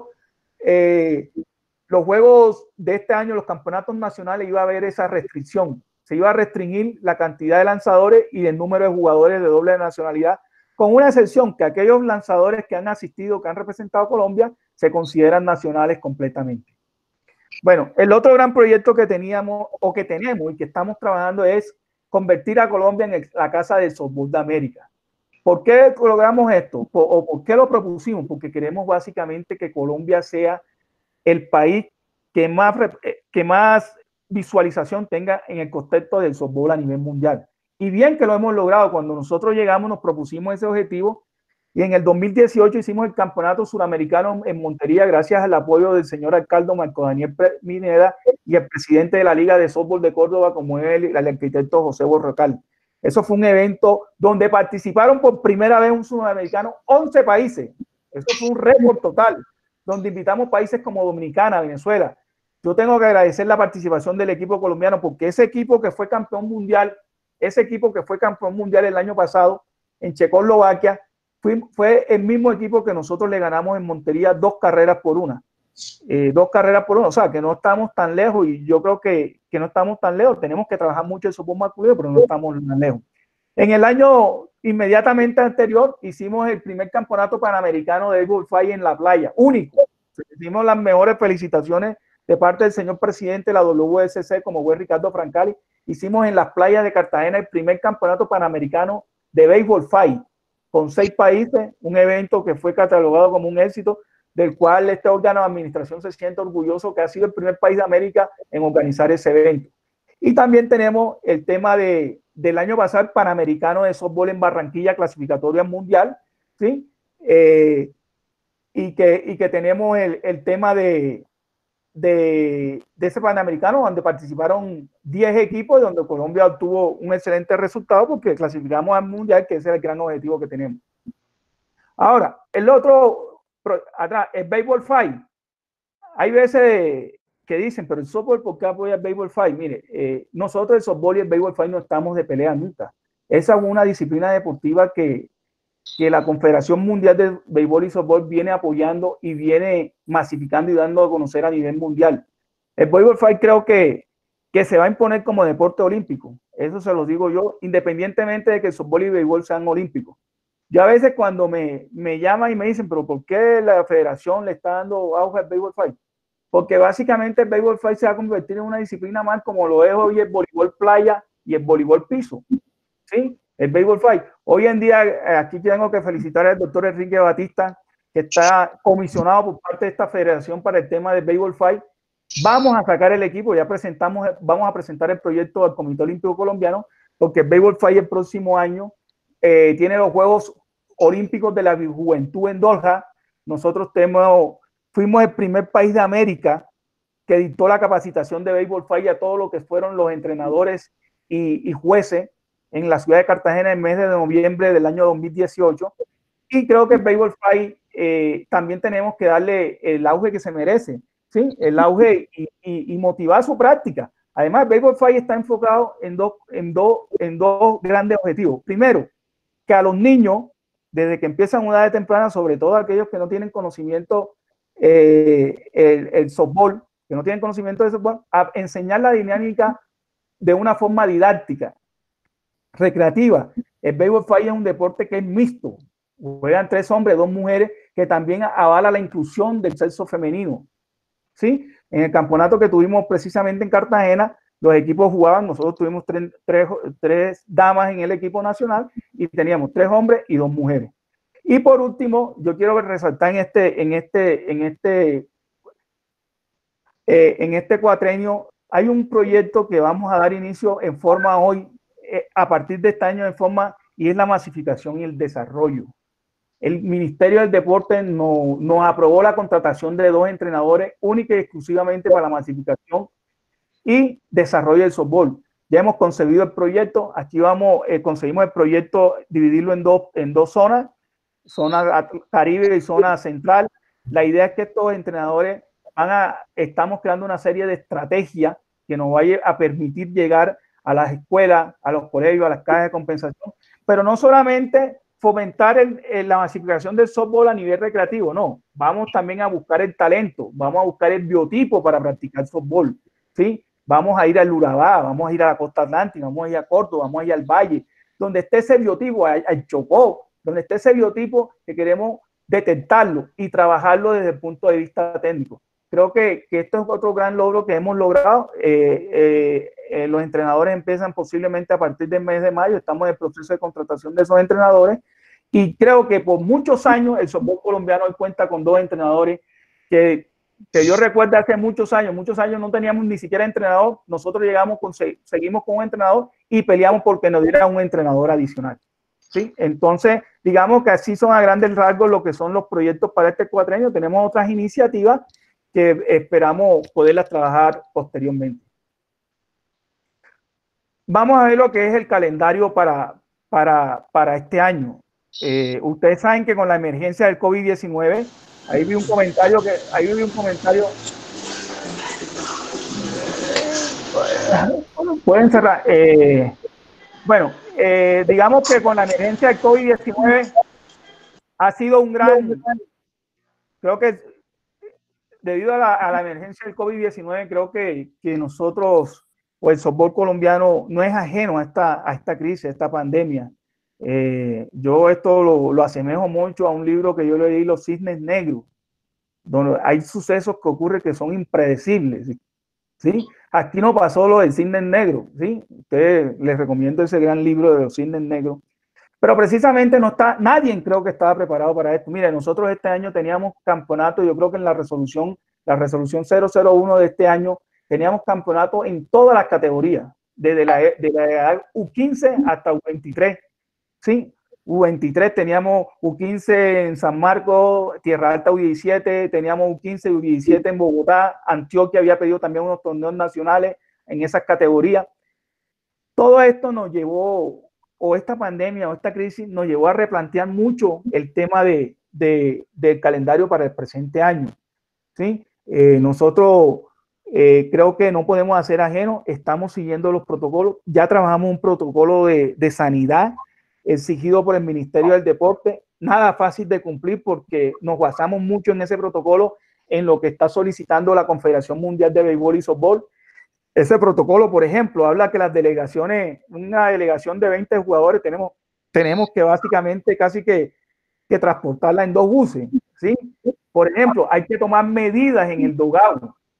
eh, los juegos de este año, los campeonatos nacionales, iba a haber esa restricción. Se iba a restringir la cantidad de lanzadores y el número de jugadores de doble nacionalidad, con una excepción, que aquellos lanzadores que han asistido, que han representado a Colombia, se consideran nacionales completamente. Bueno, el otro gran proyecto que teníamos o que tenemos y que estamos trabajando es convertir a Colombia en el, la casa del softball de América. ¿Por qué logramos esto? ¿O, o por qué lo propusimos? Porque queremos básicamente que Colombia sea el país que más, que más visualización tenga en el contexto del softball a nivel mundial. Y bien que lo hemos logrado. Cuando nosotros llegamos nos propusimos ese objetivo y en el dos mil dieciocho hicimos el campeonato suramericano en Montería gracias al apoyo del señor alcalde Marco Daniel Minera y el presidente de la Liga de Softball de Córdoba, como es el, el arquitecto José Borrocal. Eso fue un evento donde participaron por primera vez un sudamericano once países. Eso fue un récord total, donde invitamos países como Dominicana, Venezuela. Yo tengo que agradecer la participación del equipo colombiano porque ese equipo que fue campeón mundial, ese equipo que fue campeón mundial el año pasado en Checoslovaquia, fue, fue el mismo equipo que nosotros le ganamos en Montería dos carreras por una. Eh, dos carreras por una, o sea, que no estamos tan lejos y yo creo que, que no estamos tan lejos. Tenemos que trabajar mucho el softball masculino, pero no estamos tan lejos. En el año inmediatamente anterior hicimos el primer campeonato panamericano de béisbol fly en la playa, único. Hicimos las mejores felicitaciones de parte del señor presidente de la W S C, como fue Ricardo Francali. Hicimos en las playas de Cartagena el primer campeonato panamericano de béisbol fly con seis países, un evento que fue catalogado como un éxito, del cual este órgano de administración se siente orgulloso que ha sido el primer país de América en organizar ese evento. Y también tenemos el tema de, del año pasado, Panamericano de Softball en Barranquilla, clasificatoria mundial, ¿sí? Eh, y, que, y que tenemos el, el tema de, de, de ese Panamericano, donde participaron diez equipos, donde Colombia obtuvo un excelente resultado porque clasificamos al mundial, que ese es el gran objetivo que tenemos. Ahora, el otro, atrás, el béisbol five. Hay veces que dicen, pero el softball, ¿por qué apoya el béisbol five? Mire, eh, nosotros el softball y el béisbol five no estamos de pelea nunca. Esa es una disciplina deportiva que, que la Confederación Mundial de Béisbol y Softball viene apoyando y viene masificando y dando a conocer a nivel mundial. El béisbol five creo que, que se va a imponer como deporte olímpico. Eso se lo digo yo, independientemente de que el softball y el béisbol sean olímpicos. Yo a veces cuando me, me llaman y me dicen, pero ¿por qué la federación le está dando auge al béisbol five? porque básicamente el béisbol flag se va a convertir en una disciplina más como lo es hoy el voleibol playa y el voleibol piso, ¿sí? El béisbol flag. Hoy en día, aquí tengo que felicitar al doctor Enrique Batista, que está comisionado por parte de esta federación para el tema del béisbol flag. Vamos a sacar el equipo, ya presentamos, vamos a presentar el proyecto al Comité Olímpico Colombiano, porque el béisbol flag el próximo año eh, tiene los Juegos Olímpicos de la Juventud en Doha. Nosotros tenemos, fuimos el primer país de América que dictó la capacitación de béisbol flag a todo lo que fueron los entrenadores y, y jueces en la ciudad de Cartagena en el mes de noviembre del año dos mil dieciocho. Y creo que el béisbol flag eh, también tenemos que darle el auge que se merece, ¿sí? El auge y, y, y motivar su práctica. Además, el béisbol flag está enfocado en dos, en, dos, en dos grandes objetivos. Primero, que a los niños, desde que empiezan una edad temprana, sobre todo aquellos que no tienen conocimiento, eh, el, el softball, que no tienen conocimiento de softball, a enseñar la dinámica de una forma didáctica, recreativa. El béisbol flag es un deporte que es mixto. Juegan tres hombres, dos mujeres, que también avala la inclusión del sexo femenino, ¿sí? En el campeonato que tuvimos precisamente en Cartagena, los equipos jugaban, nosotros tuvimos tres, tres, tres damas en el equipo nacional y teníamos tres hombres y dos mujeres. Y por último, yo quiero resaltar en este, en este, en este, eh, en este cuatrenio, hay un proyecto que vamos a dar inicio en forma hoy, eh, a partir de este año en forma, y es la masificación y el desarrollo. El Ministerio del Deporte no, nos aprobó la contratación de dos entrenadores única y exclusivamente para la masificación y desarrollo del softball. Ya hemos concebido el proyecto. Aquí vamos, eh, conseguimos el proyecto, dividirlo en dos, en dos zonas, zona Caribe y zona central. La idea es que estos entrenadores van a, estamos creando una serie de estrategias que nos vaya a permitir llegar a las escuelas, a los colegios, a las cajas de compensación, pero no solamente fomentar el, el, la masificación del softball a nivel recreativo, no, vamos también a buscar el talento, vamos a buscar el biotipo para practicar softball, ¿sí? Vamos a ir al Urabá, vamos a ir a la costa atlántica, vamos a ir a Córdoba, vamos a ir al Valle, donde esté ese biotipo, al, al Chocó, donde esté ese biotipo que queremos detectarlo y trabajarlo desde el punto de vista técnico. Creo que, que esto es otro gran logro que hemos logrado. Eh, eh, eh, los entrenadores empiezan posiblemente a partir del mes de mayo, estamos en el proceso de contratación de esos entrenadores y creo que por muchos años el softball colombiano hoy cuenta con dos entrenadores que, que yo recuerdo hace muchos años, muchos años no teníamos ni siquiera entrenador, nosotros llegamos, con, seguimos con un entrenador y peleamos porque nos diera un entrenador adicional. ¿Sí? Entonces, digamos que así son a grandes rasgos lo que son los proyectos para este cuatrenio. Tenemos otras iniciativas que esperamos poderlas trabajar posteriormente. Vamos a ver lo que es el calendario para, para, para este año. Eh, ustedes saben que con la emergencia del COVID diecinueve, ahí vi un comentario que, ahí vi un comentario, bueno, pueden cerrar. Eh, bueno, eh, digamos que con la emergencia del COVID diecinueve ha sido un gran, creo que debido a la, a la emergencia del COVID diecinueve, creo que, que nosotros, o el softball colombiano, no es ajeno a esta, a esta crisis, a esta pandemia. Eh, yo esto lo, lo asemejo mucho a un libro que yo leí, Los Cisnes Negros, donde hay sucesos que ocurren que son impredecibles, ¿sí? Aquí no pasó lo del Cisnes Negros, ¿sí? Ustedes les recomiendo ese gran libro de Los Cisnes Negros. Pero precisamente no está, nadie creo que estaba preparado para esto. Mire, nosotros este año teníamos campeonato, yo creo que en la resolución, la resolución cero cero uno de este año, teníamos campeonato en todas las categorías, desde la, de la edad U quince hasta U veintitrés, ¿sí? U veintitrés teníamos U quince en San Marcos, Tierra Alta U diecisiete, teníamos U quince y U diecisiete en Bogotá, Antioquia había pedido también unos torneos nacionales en esas categorías. Todo esto nos llevó, o esta pandemia o esta crisis nos llevó a replantear mucho el tema de, de, del calendario para el presente año, ¿sí? Eh, nosotros eh, creo que no podemos hacer ajeno, estamos siguiendo los protocolos, ya trabajamos un protocolo de, de sanidad exigido por el Ministerio del Deporte, nada fácil de cumplir porque nos basamos mucho en ese protocolo, en lo que está solicitando la Confederación Mundial de Béisbol y Softball. Ese protocolo, por ejemplo, habla que las delegaciones, una delegación de veinte jugadores, tenemos, tenemos que básicamente casi que, que transportarla en dos buses, ¿sí? Por ejemplo, hay que tomar medidas en el dugout,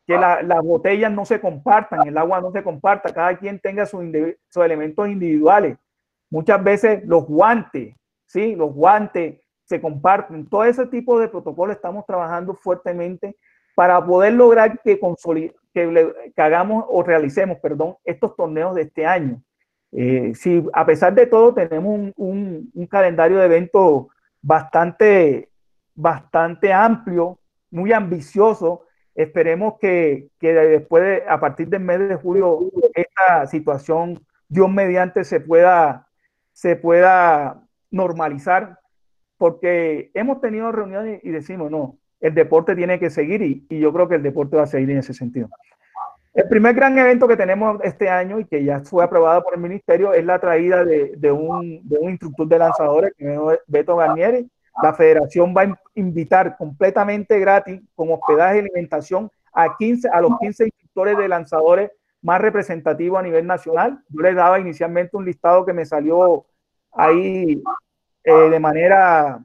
que la, las botellas no se compartan, el agua no se comparta, cada quien tenga sus, sus elementos individuales. Muchas veces los guantes, ¿sí? Los guantes se comparten. Todo ese tipo de protocolos estamos trabajando fuertemente para poder lograr que, que, que hagamos o realicemos, perdón, estos torneos de este año. Eh, si a pesar de todo tenemos un, un, un calendario de eventos bastante, bastante amplio, muy ambicioso, esperemos que, que después, de, a partir del mes de julio, esta situación, Dios mediante, se pueda, se pueda normalizar, porque hemos tenido reuniones y decimos, no, el deporte tiene que seguir y, y yo creo que el deporte va a seguir en ese sentido. El primer gran evento que tenemos este año y que ya fue aprobado por el ministerio es la traída de, de, un, de un instructor de lanzadores, que es Beto Garnieri. La federación va a invitar completamente gratis, con hospedaje y alimentación, a, quince, a los quince instructores de lanzadores más representativos a nivel nacional. Yo les daba inicialmente un listado que me salió ahí eh, de manera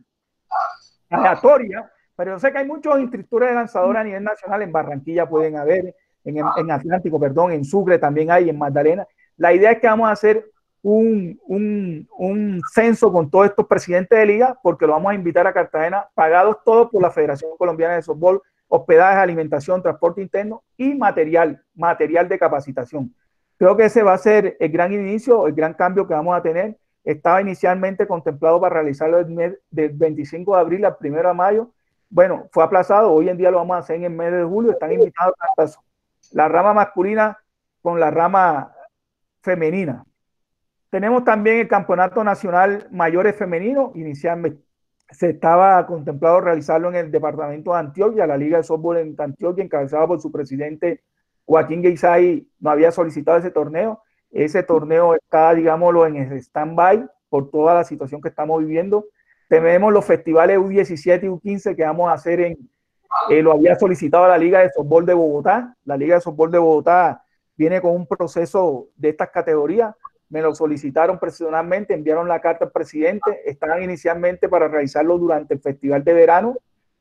aleatoria, pero yo sé que hay muchos instructores de lanzadores a nivel nacional. En Barranquilla pueden haber, en, en Atlántico, perdón, en Sucre también hay, en Magdalena. La idea es que vamos a hacer un, un, un censo con todos estos presidentes de liga, porque lo vamos a invitar a Cartagena, pagados todos por la Federación Colombiana de Softball, hospedaje, alimentación, transporte interno y material, material de capacitación. Creo que ese va a ser el gran inicio, el gran cambio que vamos a tener. Estaba inicialmente contemplado para realizarlo el mes del veinticinco de abril al primero de mayo. Bueno, fue aplazado. Hoy en día lo vamos a hacer en el mes de julio. Están invitados a la rama masculina con la rama femenina. Tenemos también el Campeonato Nacional Mayores Femenino. Inicialmente se estaba contemplado realizarlo en el departamento de Antioquia. La Liga de Softball en Antioquia, encabezada por su presidente Joaquín Guisay, no había solicitado ese torneo. Ese torneo está, digámoslo, en el stand-by por toda la situación que estamos viviendo. Tenemos los festivales U diecisiete y U quince que vamos a hacer en, eh, lo había solicitado la Liga de Softball de Bogotá. La Liga de Softball de Bogotá viene con un proceso de estas categorías. Me lo solicitaron personalmente, enviaron la carta al presidente. Estaban inicialmente para realizarlo durante el festival de verano.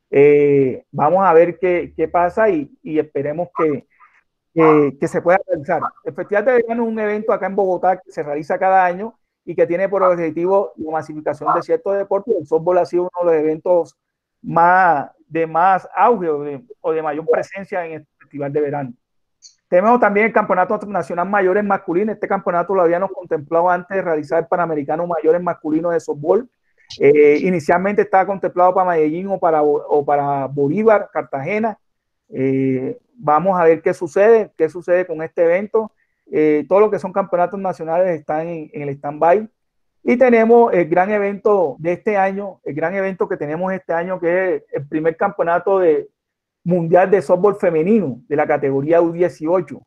Eh, vamos a ver qué, qué pasa y, y esperemos que, que, que se pueda realizar. El festival de verano es un evento acá en Bogotá que se realiza cada año y que tiene por objetivo la masificación de ciertos deportes. El softball ha sido uno de los eventos más, de más auge o de, o de mayor presencia en el festival de verano. Tenemos también el Campeonato Nacional Mayores Masculino. Este campeonato lo habíamos contemplado antes de realizar el Panamericano Mayores Masculino de softball. Eh, inicialmente estaba contemplado para Medellín o para, o para Bolívar, Cartagena. Eh, vamos a ver qué sucede, qué sucede con este evento. Eh, todo lo que son campeonatos nacionales están en, en el stand-by. Y tenemos el gran evento de este año, el gran evento que tenemos este año, que es el primer campeonato de, mundial de softball femenino de la categoría U dieciocho.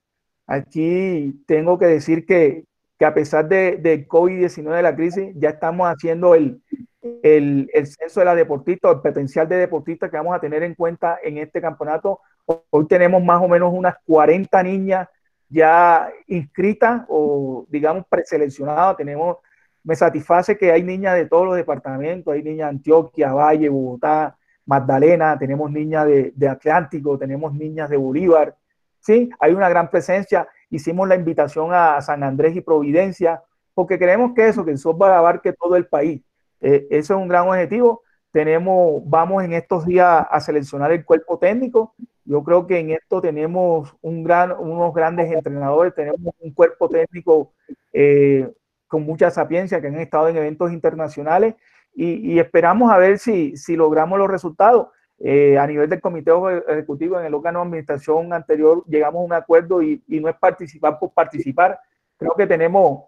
Aquí tengo que decir que, que a pesar de, de COVID diecinueve, de la crisis, ya estamos haciendo el, el, el censo de la deportista, el potencial de deportistas que vamos a tener en cuenta en este campeonato. Hoy tenemos más o menos unas cuarenta niñas ya inscritas o, digamos, preseleccionadas. Tenemos, me satisface que hay niñas de todos los departamentos, hay niñas de Antioquia, Valle, Bogotá, Magdalena, tenemos niñas de, de Atlántico, tenemos niñas de Bolívar, ¿sí? Hay una gran presencia. Hicimos la invitación a San Andrés y Providencia, porque queremos que eso, que el softball abarque todo el país. Eh, eso es un gran objetivo. Tenemos, vamos en estos días a seleccionar el cuerpo técnico. Yo creo que en esto tenemos un gran, unos grandes entrenadores, tenemos un cuerpo técnico eh, con mucha sapiencia que han estado en eventos internacionales. Y, y esperamos a ver si, si logramos los resultados. Eh, a nivel del comité ejecutivo, en el órgano de administración anterior, llegamos a un acuerdo y, y no es participar por participar. Creo que tenemos,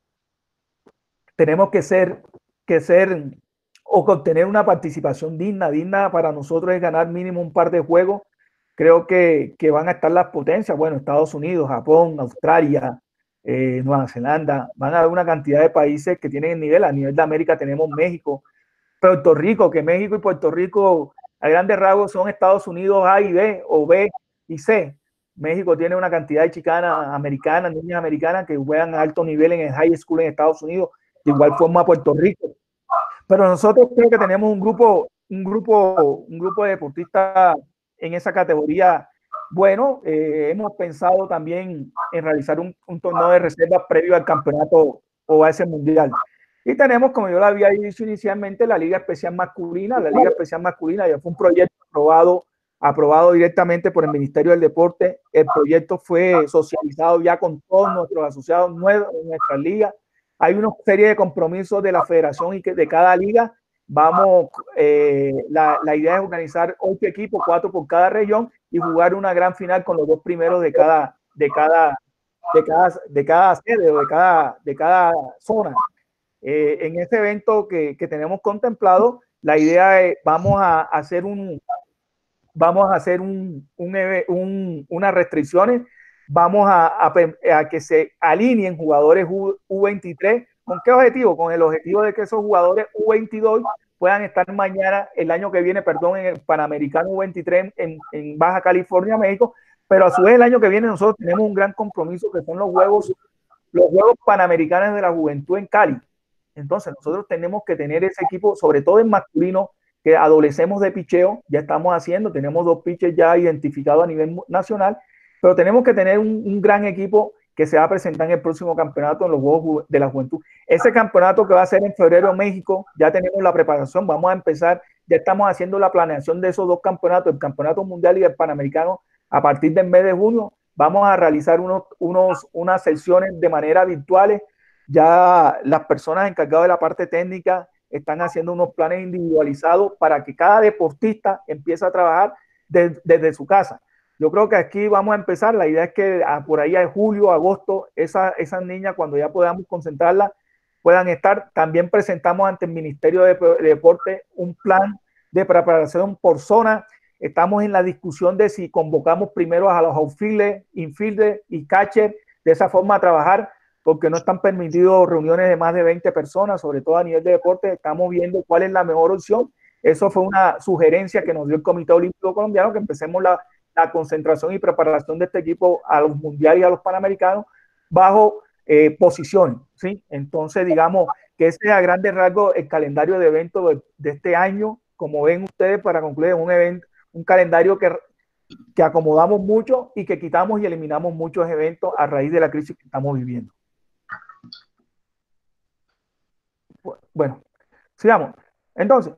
tenemos que ser, que ser o obtener una participación digna. Digna para nosotros es ganar mínimo un par de juegos. Creo que, que van a estar las potencias, bueno, Estados Unidos, Japón, Australia, Eh, Nueva Zelanda, van a haber una cantidad de países que tienen el nivel. A nivel de América tenemos México, Puerto Rico, que México y Puerto Rico a grandes rasgos son Estados Unidos A y B, o B y C. México tiene una cantidad de chicanas americanas, niñas americanas que juegan a alto nivel en el high school en Estados Unidos, de igual forma Puerto Rico. Pero nosotros creo que tenemos un grupo, un grupo, un grupo de deportistas en esa categoría Bueno, eh, hemos pensado también en realizar un, un torneo de reservas previo al campeonato o a ese mundial. Y tenemos, como yo lo había dicho inicialmente, la Liga Especial Masculina. La Liga Especial Masculina ya fue un proyecto aprobado, aprobado directamente por el Ministerio del Deporte. El proyecto fue socializado ya con todos nuestros asociados nuevos en nuestra liga. Hay una serie de compromisos de la federación y que de cada liga. Vamos, eh, la, la idea es organizar ocho equipos, cuatro por cada región, y jugar una gran final con los dos primeros de cada, de cada, de cada, de cada sede o de cada, de cada zona. Eh, en este evento que, que, tenemos contemplado, la idea es, vamos a hacer un, vamos a hacer un, un, un, unas restricciones, vamos a, a, a, que se alineen jugadores U, U23. ¿Con qué objetivo? Con el objetivo de que esos jugadores U veintidós puedan estar mañana, el año que viene, perdón, en el Panamericano U veintitrés en, en Baja California, México, pero a su vez el año que viene nosotros tenemos un gran compromiso que son los Juegos, los Juegos Panamericanos de la Juventud en Cali. Entonces nosotros tenemos que tener ese equipo, sobre todo en masculino, que adolecemos de picheo, ya estamos haciendo, tenemos dos pitches ya identificados a nivel nacional, pero tenemos que tener un, un gran equipo que se va a presentar en el próximo campeonato en los Juegos de la Juventud. Ese campeonato que va a ser en febrero en México, ya tenemos la preparación, vamos a empezar, ya estamos haciendo la planeación de esos dos campeonatos, el Campeonato Mundial y el Panamericano, a partir del mes de junio. Vamos a realizar unos, unos, unas sesiones de manera virtuales. Ya las personas encargadas de la parte técnica están haciendo unos planes individualizados para que cada deportista empiece a trabajar de, desde su casa. Yo creo que aquí vamos a empezar. La idea es que a, por ahí a julio, agosto, esas esa niñas, cuando ya podamos concentrarlas, puedan estar. También presentamos ante el Ministerio de, de Deporte un plan de preparación por zona. Estamos en la discusión de si convocamos primero a los outfielders, infielders y catchers, de esa forma a trabajar, porque no están permitidos reuniones de más de veinte personas, sobre todo a nivel de deporte. Estamos viendo cuál es la mejor opción. Eso fue una sugerencia que nos dio el Comité Olímpico Colombiano, que empecemos la, la concentración y preparación de este equipo a los mundiales y a los panamericanos bajo eh, posiciones, ¿sí? Entonces, digamos que ese es a grandes rasgos el calendario de eventos de, de este año. Como ven ustedes, para concluir, un evento, un calendario que, que acomodamos mucho y que quitamos y eliminamos muchos eventos a raíz de la crisis que estamos viviendo. Bueno, sigamos. Entonces,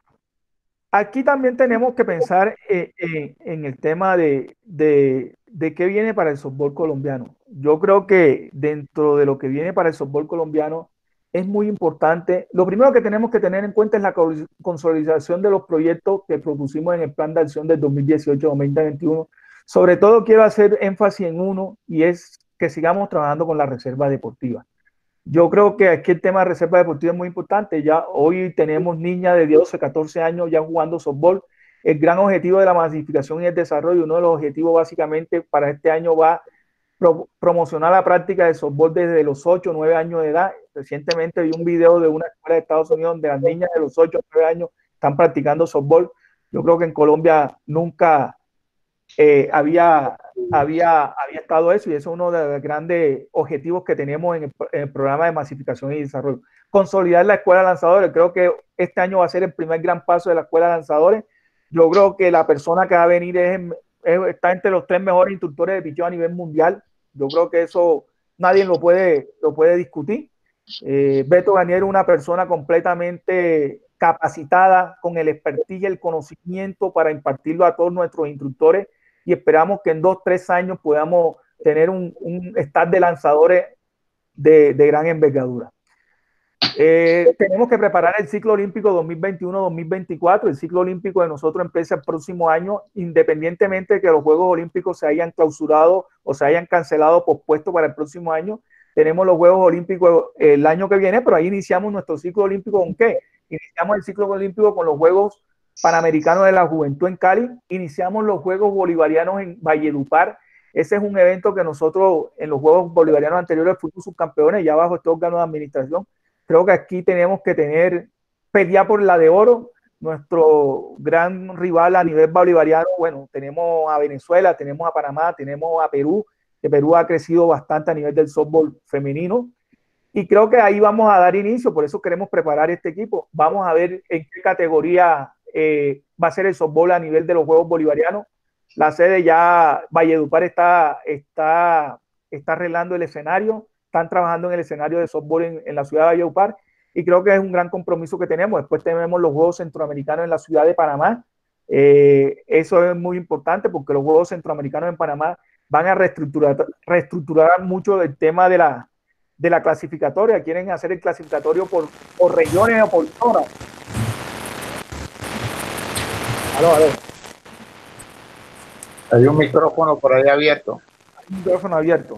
aquí también tenemos que pensar eh, eh, en el tema de, de, de qué viene para el softball colombiano. Yo creo que dentro de lo que viene para el softball colombiano es muy importante. Lo primero que tenemos que tener en cuenta es la consolidación de los proyectos que propusimos en el Plan de Acción del dos mil dieciocho a dos mil veintiuno. Sobre todo quiero hacer énfasis en uno, y es que sigamos trabajando con la reserva deportiva. Yo creo que aquí el tema de reserva deportiva es muy importante. Ya hoy tenemos niñas de doce, catorce años ya jugando softball. El gran objetivo de la masificación y el desarrollo, uno de los objetivos básicamente para este año va a pro promocionar la práctica de softball desde los ocho, nueve años de edad. Recientemente vi un video de una escuela de Estados Unidos donde las niñas de los ocho, nueve años están practicando softball. Yo creo que en Colombia nunca eh, había, había, había estado eso, y eso es uno de los grandes objetivos que tenemos en el, en el programa de masificación y desarrollo. Consolidar la escuela de lanzadores. Creo que este año va a ser el primer gran paso de la escuela de lanzadores. Yo creo que la persona que va a venir es, es, está entre los tres mejores instructores de picheo a nivel mundial. Yo creo que eso nadie lo puede, lo puede discutir. Eh, Beto Ganier es una persona completamente capacitada, con el expertise y el conocimiento para impartirlo a todos nuestros instructores, y esperamos que en dos, tres años podamos tener un, un staff de lanzadores de, de gran envergadura. Eh, tenemos que preparar el ciclo olímpico dos mil veintiuno dos mil veinticuatro. El ciclo olímpico de nosotros empieza el próximo año, independientemente de que los Juegos Olímpicos se hayan clausurado o se hayan cancelado, pospuesto para el próximo año. Tenemos los Juegos Olímpicos el año que viene, pero ahí iniciamos nuestro ciclo olímpico. ¿Con qué? Iniciamos el ciclo olímpico con los Juegos Panamericanos de la Juventud en Cali, iniciamos los Juegos Bolivarianos en Valledupar. Ese es un evento que nosotros en los Juegos Bolivarianos anteriores fuimos subcampeones, ya bajo este órgano de administración. Creo que aquí tenemos que tener, pelear por la de oro. Nuestro gran rival a nivel bolivariano, bueno, tenemos a Venezuela, tenemos a Panamá, tenemos a Perú, que Perú ha crecido bastante a nivel del softball femenino. Y creo que ahí vamos a dar inicio, por eso queremos preparar este equipo. Vamos a ver en qué categoría eh, va a ser el softball a nivel de los Juegos Bolivarianos. la sede ya, Valledupar está, está, está arreglando el escenario, están trabajando en el escenario de softball en, en la ciudad de Valledupar, y creo que es un gran compromiso que tenemos. Después tenemos los Juegos Centroamericanos en la ciudad de Panamá. Eh, eso es muy importante porque los Juegos Centroamericanos en Panamá van a reestructurar, reestructurar mucho el tema de la, de la clasificatoria. Quieren hacer el clasificatorio por, por regiones o por zonas. Aló, aló. Hay un micrófono por ahí abierto. Hay un micrófono abierto.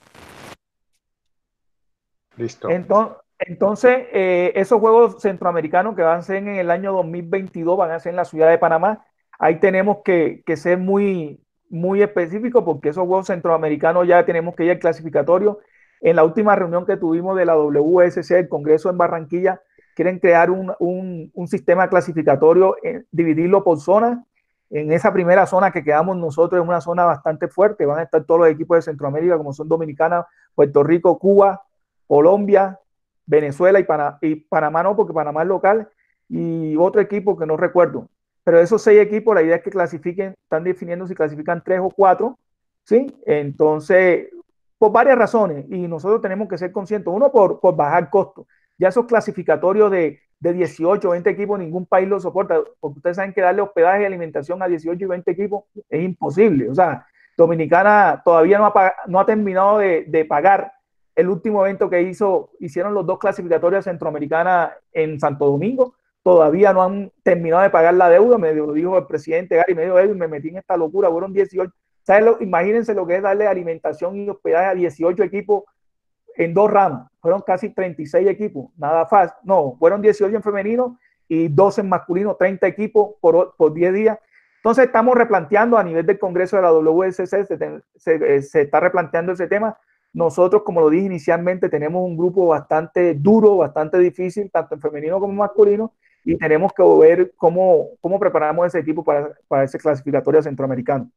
Listo. Entonces, entonces eh, esos Juegos Centroamericanos que van a ser en el año dos mil veintidós van a ser en la ciudad de Panamá. Ahí tenemos que, que ser muy, muy específicos porque esos Juegos Centroamericanos ya tenemos que ir al clasificatorio. En la última reunión que tuvimos de la W S C, el Congreso en Barranquilla, quieren crear un, un, un sistema clasificatorio, eh, dividirlo por zonas. En esa primera zona que quedamos nosotros es una zona bastante fuerte. Van a estar todos los equipos de Centroamérica, como son Dominicana, Puerto Rico, Cuba, Colombia, Venezuela y, Pana, y Panamá no, porque Panamá es local, y otro equipo que no recuerdo. Pero esos seis equipos, la idea es que clasifiquen, están definiendo si clasifican tres o cuatro, ¿sí? Entonces, por varias razones, y nosotros tenemos que ser conscientes. Uno, por, por bajar costos. Ya esos clasificatorios de, de dieciocho, veinte equipos, ningún país lo soporta, porque ustedes saben que darle hospedaje y alimentación a dieciocho y veinte equipos es imposible. O sea, Dominicana todavía no ha, no ha terminado de, de pagar el último evento que hizo, hicieron los dos clasificatorios centroamericanas en Santo Domingo, todavía no han terminado de pagar la deuda, me lo dijo el presidente Gary, me dijo, Edwin, me metí en esta locura, fueron dieciocho, ¿sabes lo? Imagínense lo que es darle alimentación y hospedaje a dieciocho equipos en dos ramas, fueron casi treinta y seis equipos, nada fácil, no, fueron dieciocho en femenino y doce en masculino, treinta equipos por, por diez días. Entonces estamos replanteando a nivel del Congreso de la W S C, se, se, se está replanteando ese tema. Nosotros, como lo dije inicialmente, tenemos un grupo bastante duro, bastante difícil, tanto en femenino como en masculino, y tenemos que ver cómo, cómo preparamos ese equipo para, para ese clasificatorio centroamericano.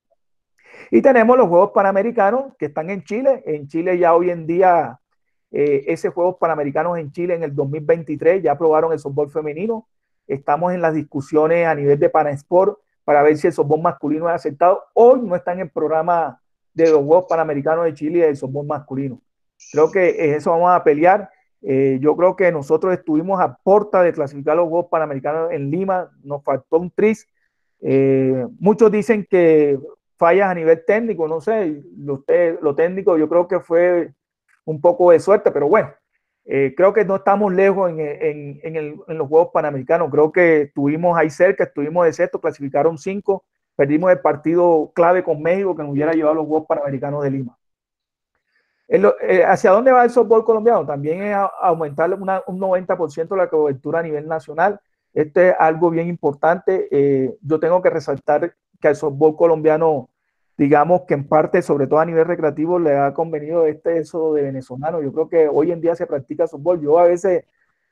Y tenemos los Juegos Panamericanos que están en Chile. En Chile ya hoy en día, eh, esos Juegos Panamericanos en Chile en el dos mil veintitrés ya aprobaron el softball femenino. Estamos en las discusiones a nivel de Panasport para ver si el softball masculino es aceptado. Hoy no está en el programa de los Juegos Panamericanos de Chile y del softball masculino. Creo que eso vamos a pelear. Eh, yo creo que nosotros estuvimos a puerta de clasificar los Juegos Panamericanos en Lima, nos faltó un tris. Eh, muchos dicen que fallas a nivel técnico, no sé, lo, lo técnico yo creo que fue un poco de suerte, pero bueno, eh, creo que no estamos lejos en, en, en, el, en los Juegos Panamericanos. Creo que estuvimos ahí cerca, estuvimos de sexto, clasificaron cinco. Perdimos el partido clave con México que nos hubiera llevado a los Juegos Panamericanos de Lima. El, eh, ¿Hacia dónde va el softball colombiano? También es a, a aumentar una, un noventa por ciento la cobertura a nivel nacional. Este es algo bien importante. Eh, yo tengo que resaltar que al softball colombiano, digamos que en parte, sobre todo a nivel recreativo, le ha convenido este éxodo de venezolanos. Yo creo que hoy en día se practica softball. Yo a veces...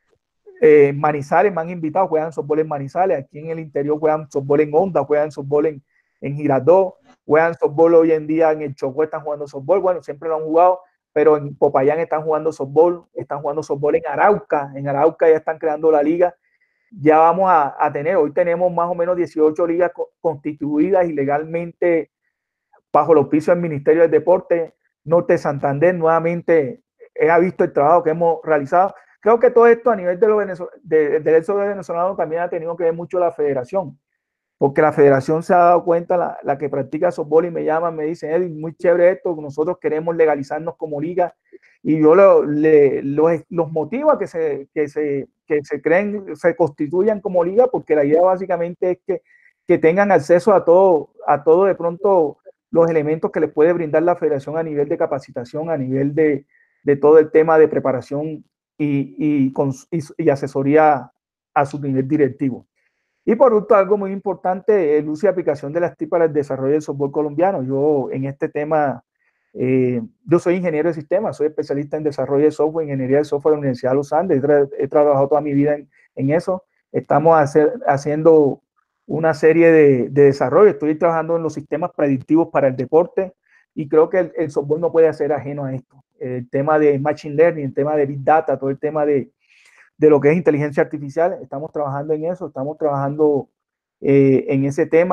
Eh, Manizales me han invitado, juegan softball en Manizales, aquí en el interior juegan softball en Honda, juegan softball en, en Girardot, juegan softball hoy en día en el Chocó, están jugando softball, bueno, siempre lo han jugado, pero en Popayán están jugando softball, están jugando softball en Arauca, en Arauca ya están creando la liga, ya vamos a, a tener, hoy tenemos más o menos dieciocho ligas co constituidas ilegalmente bajo los pisos del Ministerio del Deporte. Norte de Santander nuevamente ha visto el trabajo que hemos realizado. Creo que todo esto a nivel de lo venezol de, del éxodo venezolano también ha tenido que ver mucho la federación, porque la federación se ha dado cuenta, la, la que practica softball y me llaman, me dicen, Edwin, muy chévere esto, nosotros queremos legalizarnos como liga, y yo lo, le, los, los motivo a que se, que, se, que se creen, se constituyan como liga, porque la idea básicamente es que, que tengan acceso a todo, a todo de pronto los elementos que les puede brindar la federación a nivel de capacitación, a nivel de, de todo el tema de preparación y, y, con, y, y asesoría a su nivel directivo. Y por último, algo muy importante, el uso y aplicación de las T I C para el desarrollo del softball colombiano. Yo en este tema, eh, yo soy ingeniero de sistemas, soy especialista en desarrollo de software, ingeniería de software de la Universidad de los Andes, he, tra he trabajado toda mi vida en, en eso. Estamos hacer, haciendo una serie de, de desarrollo, estoy trabajando en los sistemas predictivos para el deporte y creo que el, el softball no puede ser ajeno a esto. El tema de Machine Learning, el tema de Big Data, todo el tema de, de lo que es inteligencia artificial, estamos trabajando en eso, estamos trabajando eh, en ese tema.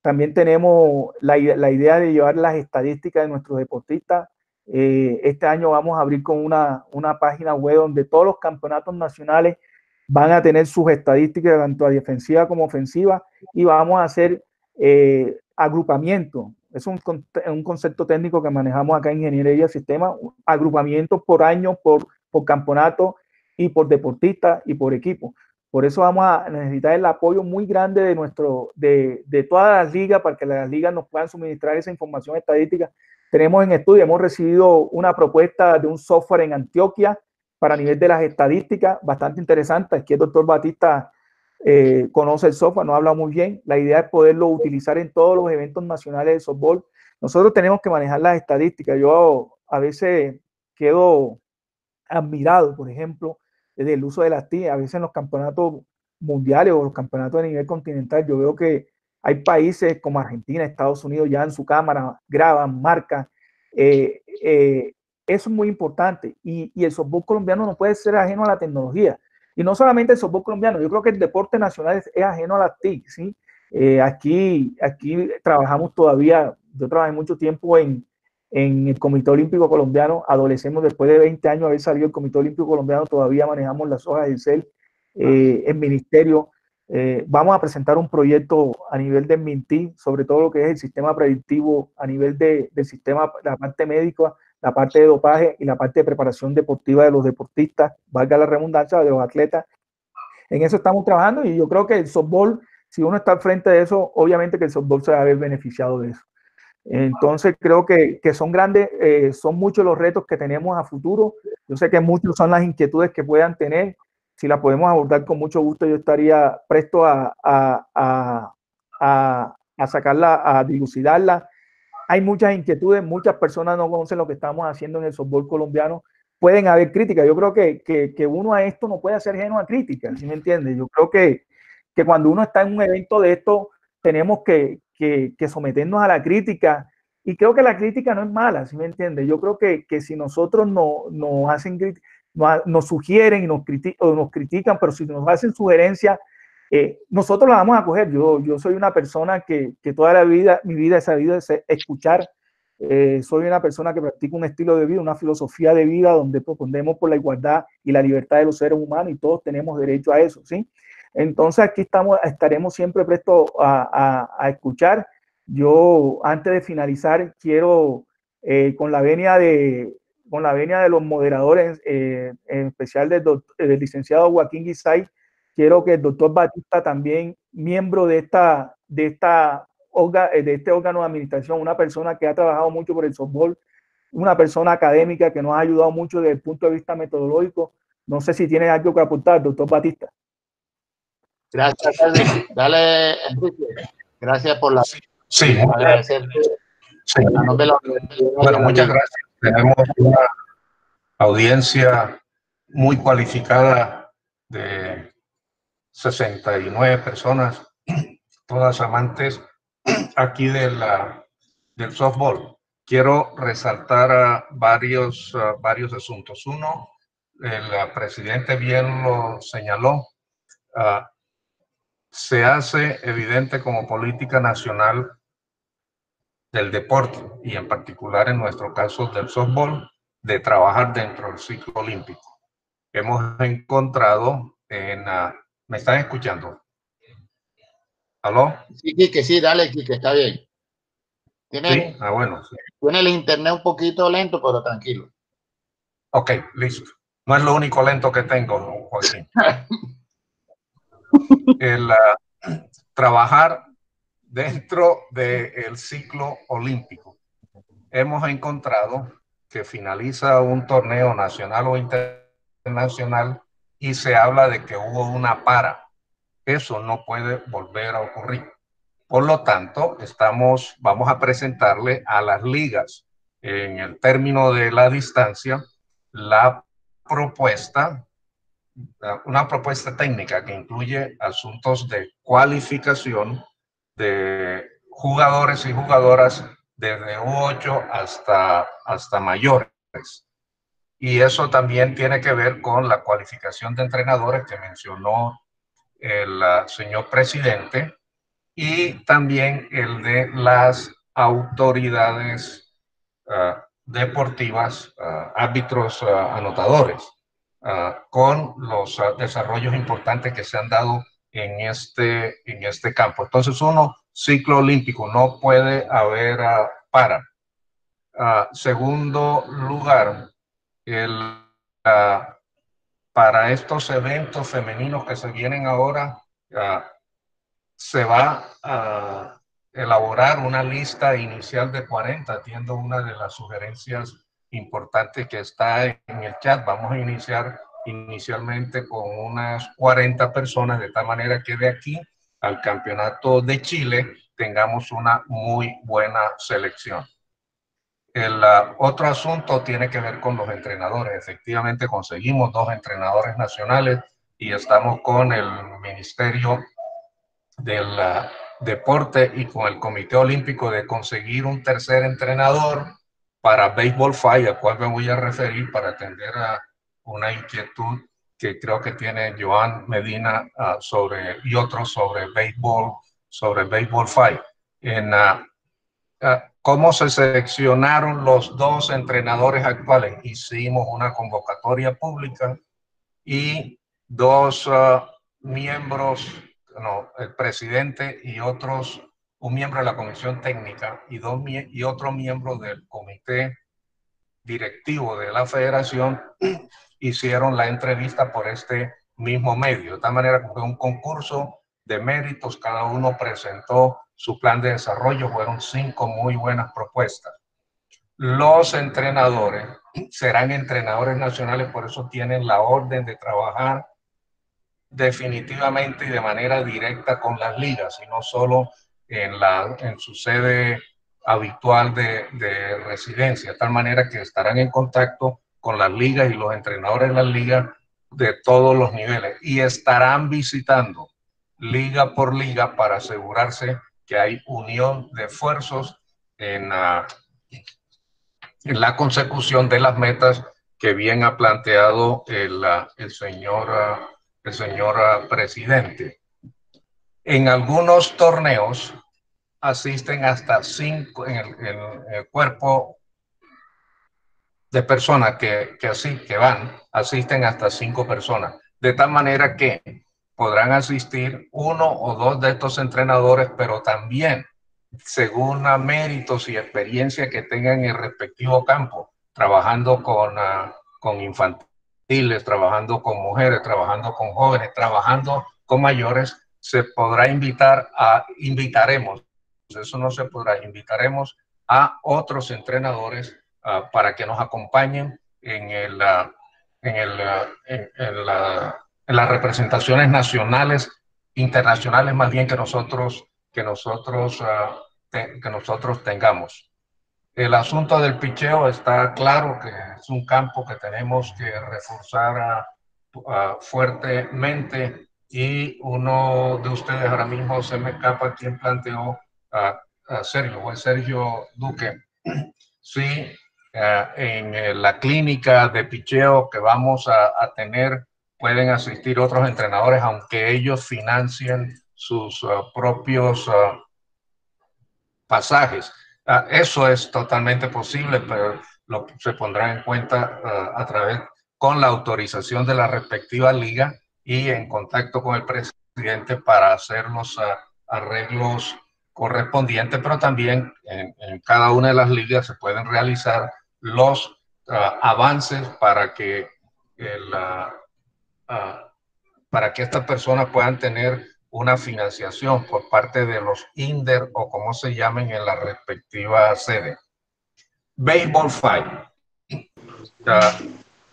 También tenemos la, la idea de llevar las estadísticas de nuestros deportistas. Eh, este año vamos a abrir con una, una página web donde todos los campeonatos nacionales van a tener sus estadísticas, tanto a defensiva como ofensiva, y vamos a hacer eh, agrupamiento. Es un, un concepto técnico que manejamos acá en Ingeniería de Sistemas, agrupamientos por año, por, por campeonato y por deportista y por equipo. Por eso vamos a necesitar el apoyo muy grande de, nuestro, de, de todas las ligas para que las ligas nos puedan suministrar esa información estadística. Tenemos en estudio, hemos recibido una propuesta de un software en Antioquia para nivel de las estadísticas, bastante interesante. Aquí el doctor Batista eh, conoce el software, nos habla muy bien. La idea es poderlo utilizar en todos los eventos nacionales de softball. Nosotros tenemos que manejar las estadísticas. Yo a veces quedo admirado, por ejemplo, del uso de las T I. A veces en los campeonatos mundiales o los campeonatos de nivel continental, yo veo que hay países como Argentina, Estados Unidos, ya en su cámara graban, marcan. Eh, eh, eso es muy importante. Y, y el softball colombiano no puede ser ajeno a la tecnología. Y no solamente el softball colombiano, yo creo que el deporte nacional es, es ajeno a las T I C, ¿sí? Eh, aquí, aquí trabajamos todavía, yo trabajé mucho tiempo en, en el Comité Olímpico Colombiano, adolecemos después de veinte años haber salido del Comité Olímpico Colombiano, todavía manejamos las hojas de Excel eh, en ministerio. Eh, vamos a presentar un proyecto a nivel de Minty sobre todo lo que es el sistema predictivo a nivel de, del sistema, la parte médica, la parte de dopaje y la parte de preparación deportiva de los deportistas, valga la redundancia, de los atletas. En eso estamos trabajando y yo creo que el softball, si uno está al frente de eso, obviamente que el softball se va a ver beneficiado de eso. Entonces creo que, que son grandes, eh, son muchos los retos que tenemos a futuro. Yo sé que muchos son las inquietudes que puedan tener. Si las podemos abordar con mucho gusto, yo estaría presto a, a, a, a, a sacarla, a dilucidarla. Hay muchas inquietudes, muchas personas no conocen lo que estamos haciendo en el softball colombiano. Pueden haber críticas. Yo creo que, que, que uno a esto no puede hacer ajeno a críticas, ¿sí me entiendes? Yo creo que, que cuando uno está en un evento de esto, tenemos que, que, que someternos a la crítica. Y creo que la crítica no es mala, ¿sí me entiendes? Yo creo que, que si nosotros no, no hacen nos, nos sugieren y nos, criti o nos critican, pero si nos hacen sugerencias, eh, nosotros la vamos a coger. Yo, yo soy una persona que, que toda la vida, mi vida he sabido escuchar. Eh, soy una persona que practica un estilo de vida, una filosofía de vida donde propondemos por la igualdad y la libertad de los seres humanos y todos tenemos derecho a eso, ¿sí? Entonces aquí estamos, estaremos siempre prestos a, a, a escuchar. Yo, antes de finalizar, quiero, eh, con la venia de, con la venia de los moderadores, eh, en especial del, doctor, del licenciado Joaquín Guisay, quiero que el doctor Batista, también miembro de, esta, de, esta, de este órgano de administración, una persona que ha trabajado mucho por el softball, una persona académica que nos ha ayudado mucho desde el punto de vista metodológico. No sé si tiene algo que aportar, doctor Batista. Gracias, Elvin. Dale, Enrique. Gracias por la... Sí, agradecerte. Sí. A nombre de la... Bueno, muchas gracias. Tenemos una audiencia muy cualificada de sesenta y nueve personas, todas amantes aquí de la, del softball. Quiero resaltar a varios, uh, varios asuntos. Uno, el presidente bien lo señaló, uh, se hace evidente como política nacional del deporte y en particular en nuestro caso del softball, de trabajar dentro del ciclo olímpico. Hemos encontrado en... Uh, ¿me están escuchando? ¿Aló? Sí, Quique, sí, dale, Quique, está bien. Tiene, sí, ah, bueno. Sí. Tiene el internet un poquito lento, pero tranquilo. Ok, listo. No es lo único lento que tengo, Joaquín. El uh, trabajar dentro del ciclo olímpico. Hemos encontrado que finaliza un torneo nacional o internacional y se habla de que hubo una para. Eso no puede volver a ocurrir. Por lo tanto, estamos, vamos a presentarle a las ligas, en el término de la distancia, la propuesta, una propuesta técnica que incluye asuntos de cualificación de jugadores y jugadoras desde U ocho hasta, hasta mayores. Y eso también tiene que ver con la cualificación de entrenadores que mencionó el uh, señor presidente, y también el de las autoridades uh, deportivas, uh, árbitros uh, anotadores, uh, con los uh, desarrollos importantes que se han dado en este, en este campo. Entonces, uno, ciclo olímpico, no puede haber uh, para. Uh, segundo lugar, el, uh, para estos eventos femeninos que se vienen ahora, uh, se va a elaborar una lista inicial de cuarenta, atiendo una de las sugerencias importantes que está en el chat. Vamos a iniciar inicialmente con unas cuarenta personas, de tal manera que de aquí al Campeonato de Chile tengamos una muy buena selección. El uh, otro asunto tiene que ver con los entrenadores. Efectivamente, conseguimos dos entrenadores nacionales y estamos con el Ministerio del uh, Deporte y con el Comité Olímpico de conseguir un tercer entrenador para Baseball Five, al cual me voy a referir para atender a una inquietud que creo que tiene Joan Medina uh, sobre, y otros sobre béisbol, sobre Baseball Five. En uh, uh, cómo se seleccionaron los dos entrenadores actuales. Hicimos una convocatoria pública y dos uh, miembros, no, el presidente y otros, un miembro de la comisión técnica y, dos, y otro miembro del comité directivo de la federación hicieron la entrevista por este mismo medio. De tal manera que fue un concurso de méritos, cada uno presentó su plan de desarrollo, fueron cinco muy buenas propuestas. Los entrenadores serán entrenadores nacionales, por eso tienen la orden de trabajar definitivamente y de manera directa con las ligas, y no solo en, la, en su sede habitual de, de residencia, de tal manera que estarán en contacto con las ligas y los entrenadores de las ligas de todos los niveles, y estarán visitando liga por liga para asegurarse que hay unión de esfuerzos en, uh, en la consecución de las metas que bien ha planteado el, uh, el señor uh, el señor uh, presidente. En algunos torneos asisten hasta cinco, en el, en el cuerpo de personas que, que, así, que van, asisten hasta cinco personas, de tal manera que podrán asistir uno o dos de estos entrenadores, pero también según a méritos y experiencia que tengan en el respectivo campo, trabajando con, uh, con infantiles, trabajando con mujeres, trabajando con jóvenes, trabajando con mayores, se podrá invitar a, invitaremos, eso no se podrá, invitaremos a otros entrenadores uh, para que nos acompañen en, el, uh, en, el, uh, en, en, la, en las representaciones nacionales, internacionales más bien que nosotros, que nosotros, uh, te, que nosotros tengamos. El asunto del picheo está claro que es un campo que tenemos que reforzar uh, uh, fuertemente, y uno de ustedes ahora mismo se me escapa quien planteó, uh, uh, Sergio, o Sergio Duque, sí, uh, en la clínica de picheo que vamos a, a tener pueden asistir otros entrenadores, aunque ellos financien sus uh, propios uh, pasajes. Uh, eso es totalmente posible, pero lo, se pondrá en cuenta uh, a través, con la autorización de la respectiva liga y en contacto con el presidente para hacer los uh, arreglos correspondientes, pero también en, en cada una de las ligas se pueden realizar los uh, avances para que, el, uh, uh, para que estas personas puedan tener una financiación por parte de los I N D E R o como se llamen en la respectiva sede. Baseball Five. Uh,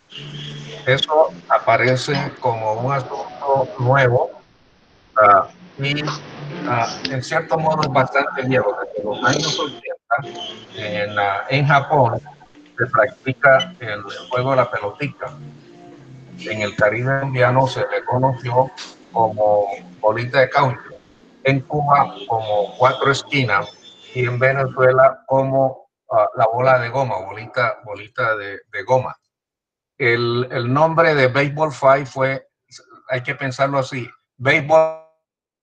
eso aparece como un asunto nuevo uh, y uh, en cierto modo es bastante viejo. Desde los años ochenta en, uh, en Japón se practica el juego de la pelotita. En el Caribe colombiano se le conoció como bolita de caucho, en Cuba como cuatro esquinas y en Venezuela como uh, la bola de goma, bolita, bolita de, de goma. El, el nombre de Baseball Five fue, hay que pensarlo así, béisbol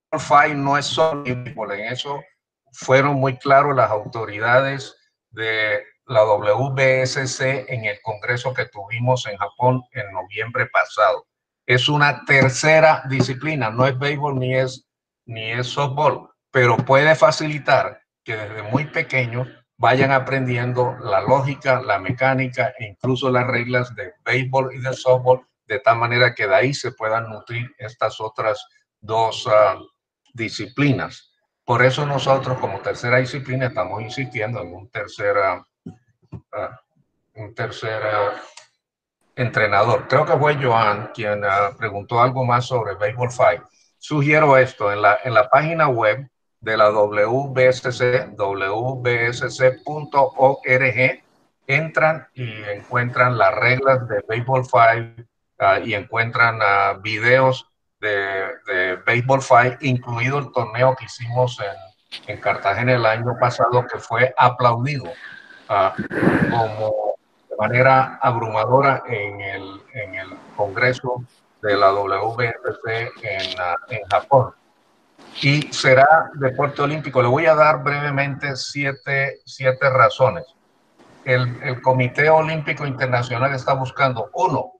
Five no es solo béisbol, en eso fueron muy claros las autoridades de la W B S C en el congreso que tuvimos en Japón en noviembre pasado. Es una tercera disciplina, no es béisbol ni es, ni es softball, pero puede facilitar que desde muy pequeños vayan aprendiendo la lógica, la mecánica e incluso las reglas de béisbol y de softball, de tal manera que de ahí se puedan nutrir estas otras dos uh, disciplinas. Por eso nosotros como tercera disciplina estamos insistiendo en un tercer, uh, uh, un tercer uh, entrenador. Creo que fue Joan quien uh, preguntó algo más sobre Baseball Five. Sugiero esto, en la, en la página web de la W B S C, w b s c punto org, entran y encuentran las reglas de Baseball Five uh, y encuentran uh, videos de, de Baseball Five, incluido el torneo que hicimos en, en Cartagena el año pasado, que fue aplaudido uh, como de manera abrumadora en el, en el Congreso de la W B S C en, uh, en Japón. Y será deporte olímpico. Le voy a dar brevemente siete, siete razones. El, el Comité Olímpico Internacional está buscando, uno,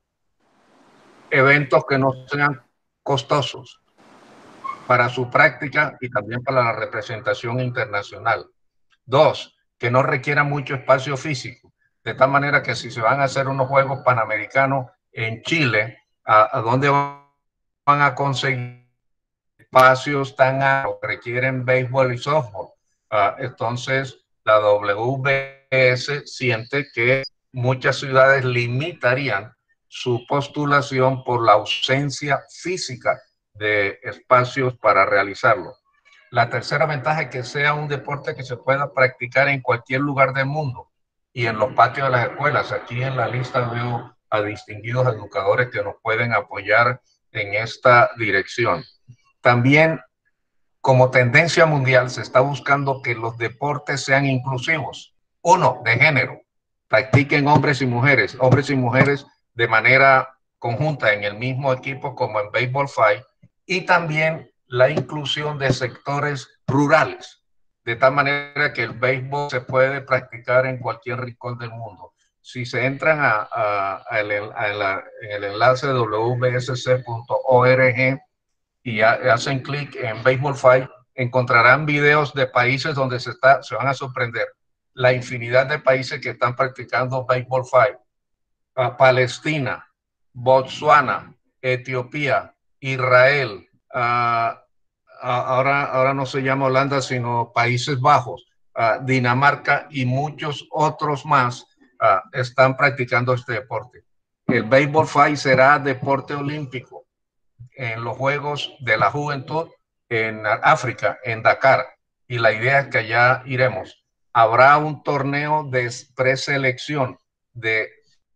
eventos que no sean costosos para su práctica y también para la representación internacional. Dos, que no requieran mucho espacio físico, de tal manera que si se van a hacer unos Juegos Panamericanos en Chile, ¿a, a dónde van a conseguir espacios tan amplios que requieren béisbol y softball? Uh, entonces, la W B S siente que muchas ciudades limitarían su postulación por la ausencia física de espacios para realizarlo. La tercera ventaja es que sea un deporte que se pueda practicar en cualquier lugar del mundo y en los patios de las escuelas. Aquí en la lista veo a distinguidos educadores que nos pueden apoyar en esta dirección. También, como tendencia mundial, se está buscando que los deportes sean inclusivos. Uno, de género. Practiquen hombres y mujeres, hombres y mujeres de manera conjunta en el mismo equipo como en Baseball Five, y también la inclusión de sectores rurales, de tal manera que el béisbol se puede practicar en cualquier rincón del mundo. Si se entran a, a, a, el, a la, en el enlace w b s c punto org y hacen clic en Baseball Five, encontrarán videos de países donde se, está, se van a sorprender la infinidad de países que están practicando Baseball Five. Uh, Palestina, Botsuana, Etiopía, Israel, uh, ahora, ahora no se llama Holanda, sino Países Bajos, uh, Dinamarca y muchos otros más uh, están practicando este deporte. El Baseball Five será deporte olímpico en los Juegos de la Juventud en África, en Dakar, y la idea es que allá iremos. Habrá un torneo de preselección de...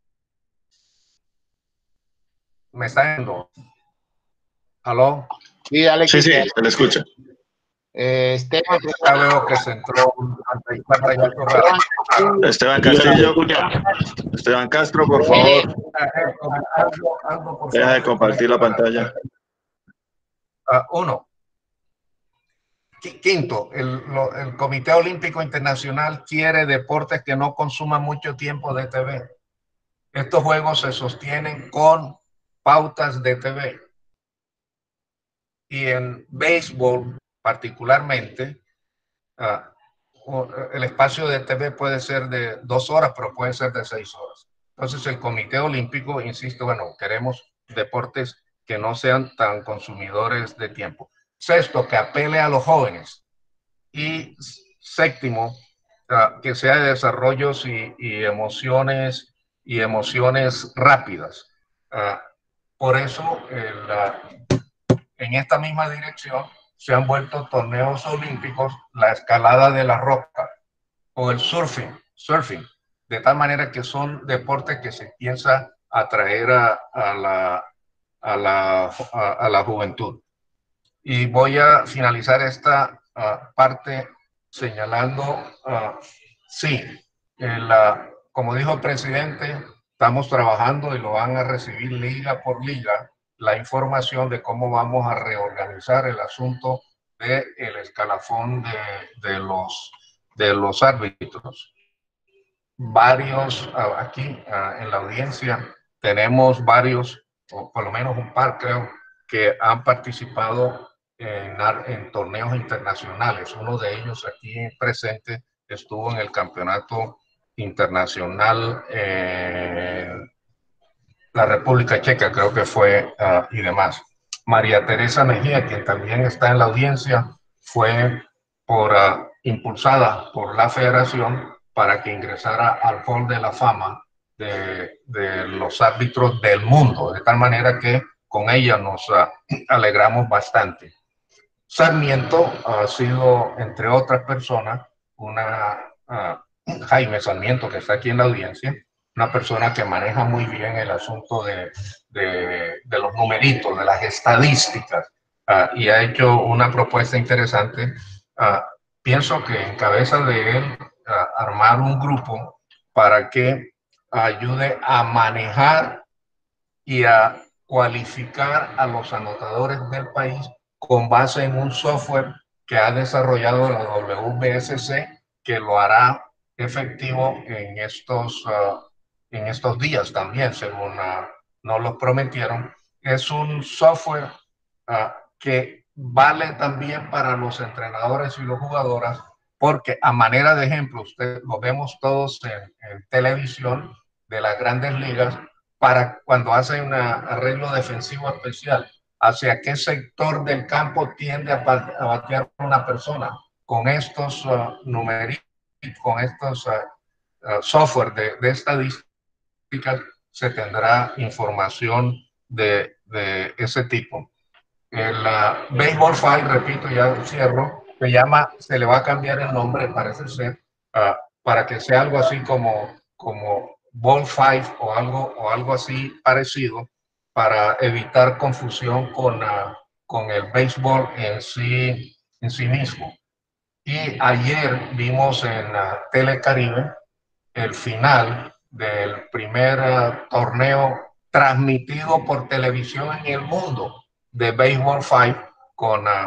¿Me está viendo? ¿Aló? Sí, dale. Sí, sí, se le escucha. Eh, Esteban, ya veo que se entró un pantallazo raro. Esteban Castillo. Esteban Castro, por favor. Deja de compartir la pantalla. Uh, uno. Quinto, el, lo, el Comité Olímpico Internacional quiere deportes que no consuman mucho tiempo de T V. Estos juegos se sostienen con pautas de T V. Y en béisbol, particularmente, uh, el espacio de T V puede ser de dos horas, pero puede ser de seis horas. Entonces, el Comité Olímpico, insisto, bueno, queremos deportes que no sean tan consumidores de tiempo. Sexto, que apele a los jóvenes. Y séptimo, uh, que sea de desarrollos y, y emociones y emociones rápidas. Uh, por eso, el, uh, en esta misma dirección se han vuelto torneos olímpicos la escalada de la roca o el surfing, surfing, de tal manera que son deportes que se piensa atraer a, a, la, a, la, a, a la juventud. Y voy a finalizar esta uh, parte señalando, uh, sí, el, uh, como dijo el presidente, estamos trabajando y lo van a recibir liga por liga, la información de cómo vamos a reorganizar el asunto del escalafón de, de, los, de los árbitros. Varios, aquí en la audiencia, tenemos varios, o por lo menos un par creo, que han participado en, en torneos internacionales. Uno de ellos aquí presente estuvo en el campeonato internacional en la República Checa, creo que fue, uh, y demás. María Teresa Mejía, quien también está en la audiencia, fue por, uh, impulsada por la federación para que ingresara al Hall de la Fama de, de los árbitros del mundo, de tal manera que con ella nos uh, alegramos bastante. Sarmiento ha sido, entre otras personas, una uh, Jaime Sarmiento, que está aquí en la audiencia, una persona que maneja muy bien el asunto de, de, de los numeritos, de las estadísticas, uh, y ha hecho una propuesta interesante. Uh, pienso que en cabeza de él uh, armar un grupo para que ayude a manejar y a cualificar a los anotadores del país con base en un software que ha desarrollado la W B S C, que lo hará efectivo en estos, uh, en estos días también, según uh, nos lo prometieron. Es un software uh, que vale también para los entrenadores y los jugadores, porque a manera de ejemplo, usted lo vemos todos en, en televisión de las grandes ligas, para cuando hacen un arreglo defensivo especial, hacia qué sector del campo tiende a, a batear una persona. Con estos uh, numeritos, con estos uh, uh, software de, de estadísticas, se tendrá información de, de ese tipo. El uh, Baseball Five, repito, ya cierro, se llama, se le va a cambiar el nombre, parece ser, uh, para que sea algo así como, como Ball Five o algo, o algo así parecido, para evitar confusión con, uh, con el béisbol en sí, en sí mismo. Y ayer vimos en uh, Telecaribe el final del primer uh, torneo transmitido por televisión en el mundo de Baseball Five, con uh,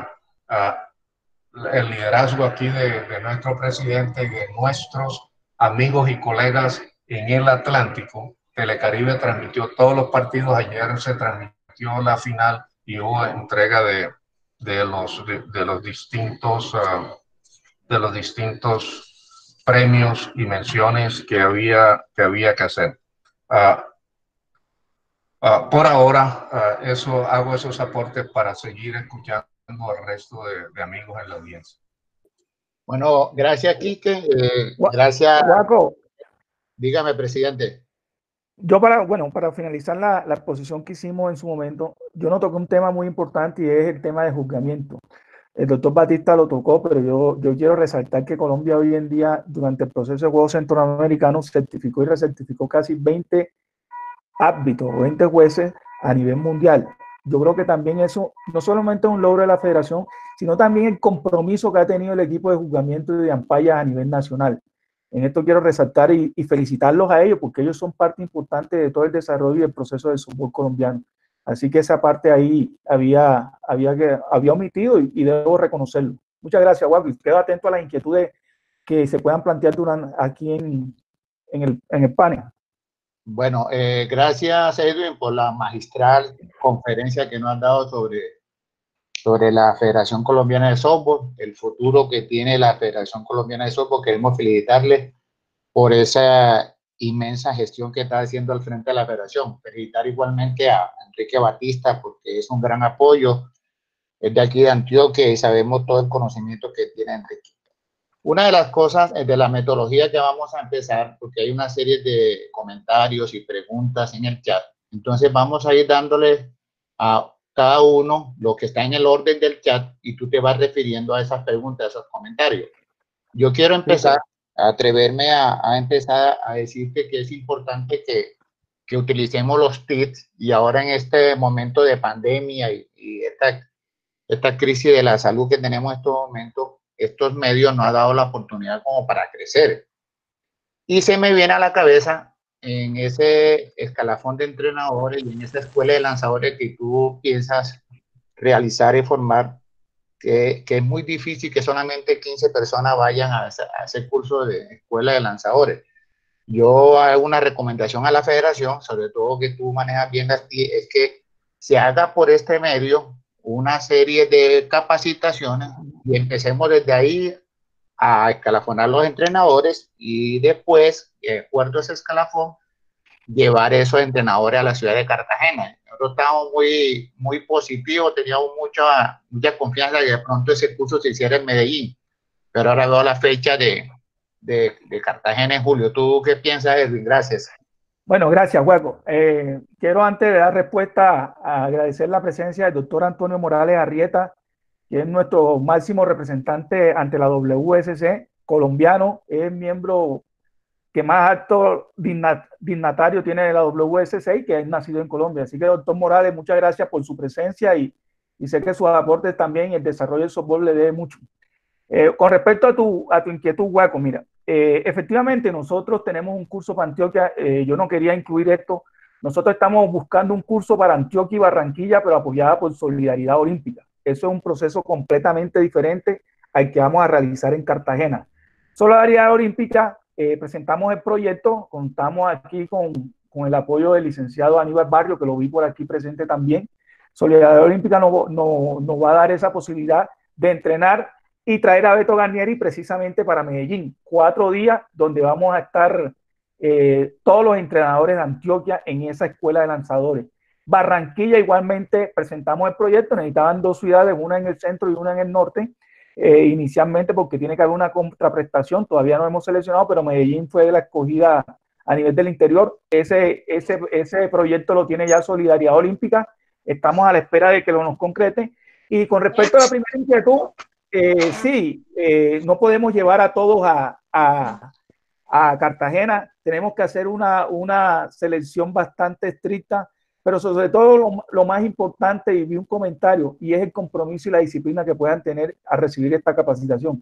uh, el liderazgo aquí de, de nuestro presidente y de nuestros amigos y colegas en el Atlántico. Telecaribe transmitió todos los partidos. Ayer se transmitió la final y hubo entrega de, de, los, de, de los distintos uh, de los distintos premios y menciones que había que, había que hacer. Uh, uh, por ahora, uh, eso, hago esos aportes para seguir escuchando al resto de, de amigos en la audiencia. Bueno, gracias, Quique. Eh, gracias. Guaco, dígame, presidente. Yo para, bueno, para finalizar la, la exposición que hicimos en su momento, yo no toqué un tema muy importante y es el tema de juzgamiento. El doctor Batista lo tocó, pero yo, yo quiero resaltar que Colombia hoy en día, durante el proceso de Juegos Centroamericanos, certificó y recertificó casi veinte árbitros o veinte jueces a nivel mundial. Yo creo que también eso no solamente es un logro de la federación, sino también el compromiso que ha tenido el equipo de juzgamiento y de ampallas a nivel nacional. En esto quiero resaltar y, y felicitarlos a ellos, porque ellos son parte importante de todo el desarrollo y el proceso del fútbol colombiano. Así que esa parte ahí había, había, que, había omitido y, y debo reconocerlo. Muchas gracias, Guapo. Quedo atento a las inquietudes que se puedan plantear durante, aquí en, en, el, en el panel. Bueno, eh, gracias, Edwin, por la magistral conferencia que nos han dado sobre, sobre la Federación Colombiana de Softball, el futuro que tiene la Federación Colombiana de Softball. Queremos felicitarles por esa inmensa gestión que está haciendo al frente de la federación. Felicitar igualmente a Enrique Batista, porque es un gran apoyo, es de aquí de Antioquia y sabemos todo el conocimiento que tiene Enrique. Una de las cosas de la metodología que vamos a empezar, porque hay una serie de comentarios y preguntas en el chat, entonces vamos a ir dándole a cada uno lo que está en el orden del chat y tú te vas refiriendo a esas preguntas, a esos comentarios. Yo quiero empezar sí, sí. atreverme a, a empezar a decirte que es importante que, que utilicemos los tips, y ahora en este momento de pandemia y, y esta, esta crisis de la salud que tenemos en estos momentos, estos medios nos han dado la oportunidad como para crecer. Y se me viene a la cabeza en ese escalafón de entrenadores y en esa escuela de lanzadores que tú piensas realizar y formar, que, que es muy difícil que solamente quince personas vayan a, a ese curso de escuela de lanzadores. Yo hago una recomendación a la federación, sobre todo que tú manejas bien, es que se haga por este medio una serie de capacitaciones y empecemos desde ahí a escalafonar los entrenadores y después, de acuerdo a ese escalafón, llevar esos entrenadores a la ciudad de Cartagena. Nosotros estábamos muy, muy positivos, teníamos mucha, mucha confianza que de pronto ese curso se hiciera en Medellín, pero ahora veo la fecha de, de, de Cartagena en julio. ¿Tú qué piensas, Edwin? Gracias. Bueno, gracias, Hueco. Eh, quiero antes de dar respuesta a agradecer la presencia del doctor Antonio Morales Arrieta, que es nuestro máximo representante ante la W S C, colombiano, es miembro que más alto dignatario tiene de la W S C y que es nacido en Colombia. Así que, doctor Morales, muchas gracias por su presencia y, y sé que sus aportes también y el desarrollo del softball le debe mucho. Eh, con respecto a tu, a tu inquietud, Hueco, mira, eh, efectivamente nosotros tenemos un curso para Antioquia, eh, yo no quería incluir esto, nosotros estamos buscando un curso para Antioquia y Barranquilla, pero apoyada por Solidaridad Olímpica. Eso es un proceso completamente diferente al que vamos a realizar en Cartagena. Solidaridad Olímpica, eh, presentamos el proyecto, contamos aquí con, con el apoyo del licenciado Aníbal Barrio, que lo vi por aquí presente también. Solidaridad Olímpica nos no, no va a dar esa posibilidad de entrenar y traer a Beto Garnieri precisamente para Medellín. Cuatro días donde vamos a estar eh, todos los entrenadores de Antioquia en esa escuela de lanzadores. Barranquilla igualmente presentamos el proyecto, necesitaban dos ciudades, una en el centro y una en el norte, eh, inicialmente porque tiene que haber una contraprestación, todavía no hemos seleccionado, pero Medellín fue la escogida a nivel del interior. Ese, ese, ese proyecto lo tiene ya Solidaridad Olímpica, estamos a la espera de que lo nos concrete. Y con respecto a la primera inquietud, eh, sí, eh, no podemos llevar a todos a, a, a Cartagena, tenemos que hacer una, una selección bastante estricta, pero sobre todo lo, lo más importante, y vi un comentario, y es el compromiso y la disciplina que puedan tener a recibir esta capacitación.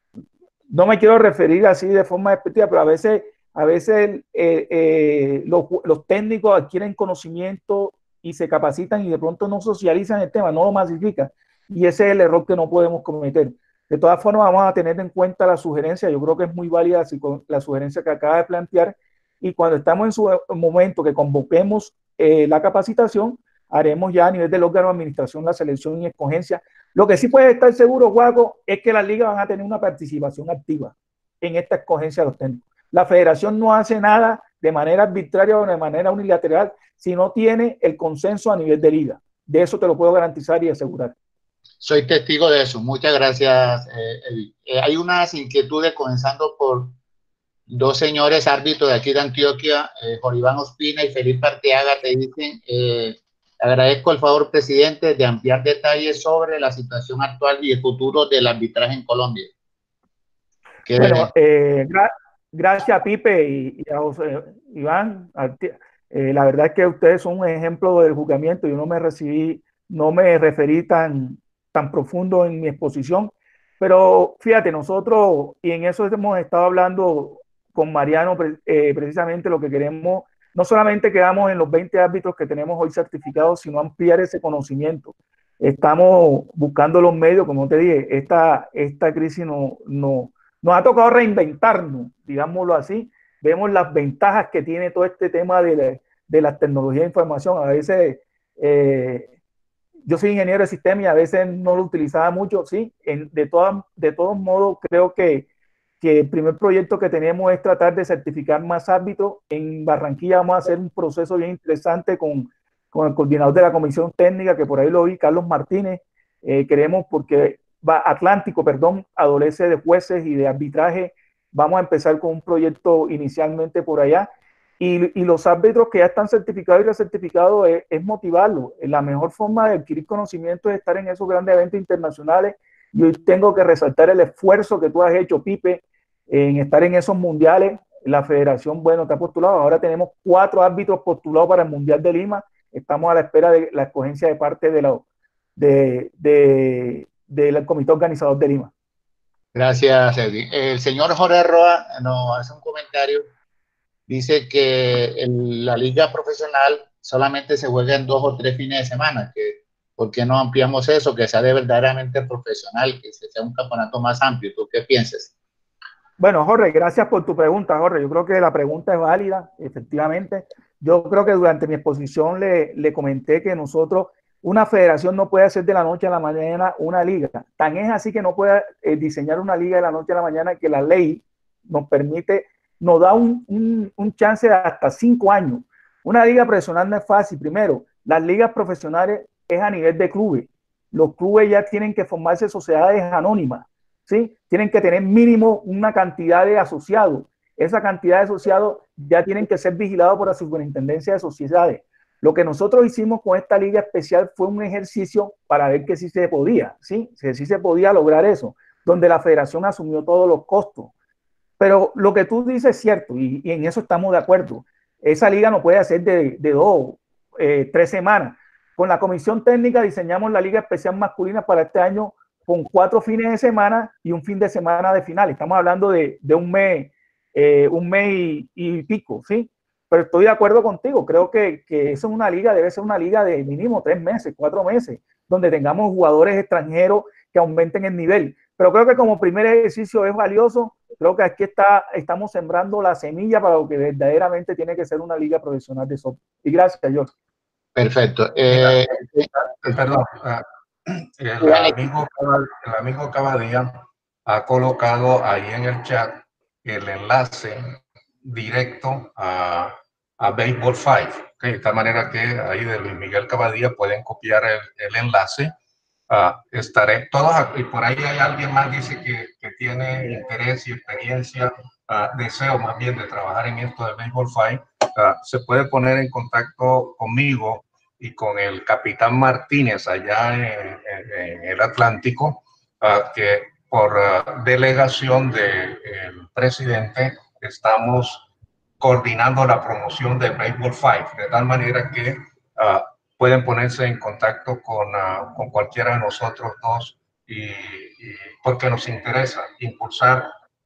No me quiero referir así de forma despectiva, pero a veces, a veces eh, eh, los, los técnicos adquieren conocimiento y se capacitan y de pronto no socializan el tema, no lo masifican. Y ese es el error que no podemos cometer. De todas formas, vamos a tener en cuenta la sugerencia. Yo creo que es muy válida la sugerencia que acaba de plantear. Y cuando estamos en su momento que convoquemos eh, la capacitación, haremos ya a nivel del órgano de administración la selección y escogencia. Lo que sí puede estar seguro, Guaco, es que las ligas van a tener una participación activa en esta escogencia de los técnicos. La federación no hace nada de manera arbitraria o de manera unilateral si no tiene el consenso a nivel de liga. De eso te lo puedo garantizar y asegurar. Soy testigo de eso. Muchas gracias, eh, Edwin. Eh, hay unas inquietudes comenzando por dos señores árbitros de aquí de Antioquia, eh, Jorge Iván Ospina y Felipe Arteaga, te dicen, eh, agradezco el favor, presidente, de ampliar detalles sobre la situación actual y el futuro del arbitraje en Colombia. ¿Qué bueno, eh, gra gracias a Pipe y, y a José Iván. Eh, la verdad es que ustedes son un ejemplo del juzgamiento. Yo no me recibí, no me referí tan, tan profundo en mi exposición, pero fíjate, nosotros, y en eso hemos estado hablando con Mariano, eh, precisamente lo que queremos, no solamente quedamos en los veinte árbitros que tenemos hoy certificados, sino ampliar ese conocimiento. Estamos buscando los medios, como te dije, esta, esta crisis no, no, nos ha tocado reinventarnos, digámoslo así. Vemos las ventajas que tiene todo este tema de, la, de las tecnologías de información. A veces, eh, yo soy ingeniero de sistemas y a veces no lo utilizaba mucho, sí. En, de, todas, de todos modos, creo que, que el primer proyecto que tenemos es tratar de certificar más árbitros. En Barranquilla vamos a hacer un proceso bien interesante con, con el coordinador de la comisión técnica, que por ahí lo vi, Carlos Martínez. Eh, queremos, porque va, Atlántico, perdón, adolece de jueces y de arbitraje. Vamos a empezar con un proyecto inicialmente por allá. Y, y los árbitros que ya están certificados y recertificados es, es motivarlos. La mejor forma de adquirir conocimiento es estar en esos grandes eventos internacionales. Y hoy tengo que resaltar el esfuerzo que tú has hecho, Pipe, en estar en esos mundiales. La federación, bueno, te ha postulado. Ahora tenemos cuatro árbitros postulados para el Mundial de Lima. Estamos a la espera de la escogencia de parte de la, de, de, del comité organizador de Lima. Gracias, Edwin. El señor Jorge Roa nos hace un comentario. dice que el, la liga profesional solamente se juega en dos o tres fines de semana, que ¿por qué no ampliamos eso? Que sea de verdaderamente profesional, que sea un campeonato más amplio. ¿Tú qué piensas? Bueno, Jorge, gracias por tu pregunta, Jorge. Yo creo que la pregunta es válida, efectivamente. Yo creo que durante mi exposición le, le comenté que nosotros, una federación no puede hacer de la noche a la mañana una liga. Tan es así que no puede eh, diseñar una liga de la noche a la mañana, que la ley nos permite, nos da un, un, un chance de hasta cinco años. Una liga profesional no es fácil. Primero, las ligas profesionales es a nivel de clubes. Los clubes ya tienen que formarse sociedades anónimas, ¿sí? Tienen que tener mínimo una cantidad de asociados. Esa cantidad de asociados ya tienen que ser vigilados por la Superintendencia de Sociedades. Lo que nosotros hicimos con esta liga especial fue un ejercicio para ver que sí se podía, ¿sí? Que sí se podía lograr eso, donde la federación asumió todos los costos. Pero lo que tú dices es cierto, y, y en eso estamos de acuerdo. Esa liga no puede hacer de, de dos, eh, tres semanas. Con la comisión técnica diseñamos la liga especial masculina para este año con cuatro fines de semana y un fin de semana de final. Estamos hablando de, de un mes, eh, un mes y, y pico, ¿sí? Pero estoy de acuerdo contigo. Creo que, que eso es una liga, debe ser una liga de mínimo tres meses, cuatro meses, donde tengamos jugadores extranjeros que aumenten el nivel. Pero creo que como primer ejercicio es valioso. Creo que aquí está, estamos sembrando la semilla para lo que verdaderamente tiene que ser una liga profesional de softball. Y gracias, George. Perfecto. Eh, Perdón, el amigo, el amigo Cavadía ha colocado ahí en el chat el enlace directo a, a Baseball cinco. Okay, de esta manera que ahí de Luis Miguel Cavadía pueden copiar el, el enlace. Uh, estaré todos, y por ahí hay alguien más dice que, que tiene interés y experiencia, uh, deseo más bien de trabajar en esto de Baseball cinco. Uh, se puede poner en contacto conmigo y con el capitán Martínez allá en, en, en el Atlántico, uh, que por uh, delegación del presidente estamos coordinando la promoción de Baseball cinco, de tal manera que uh, pueden ponerse en contacto con, uh, con cualquiera de nosotros dos, y, y porque nos interesa impulsar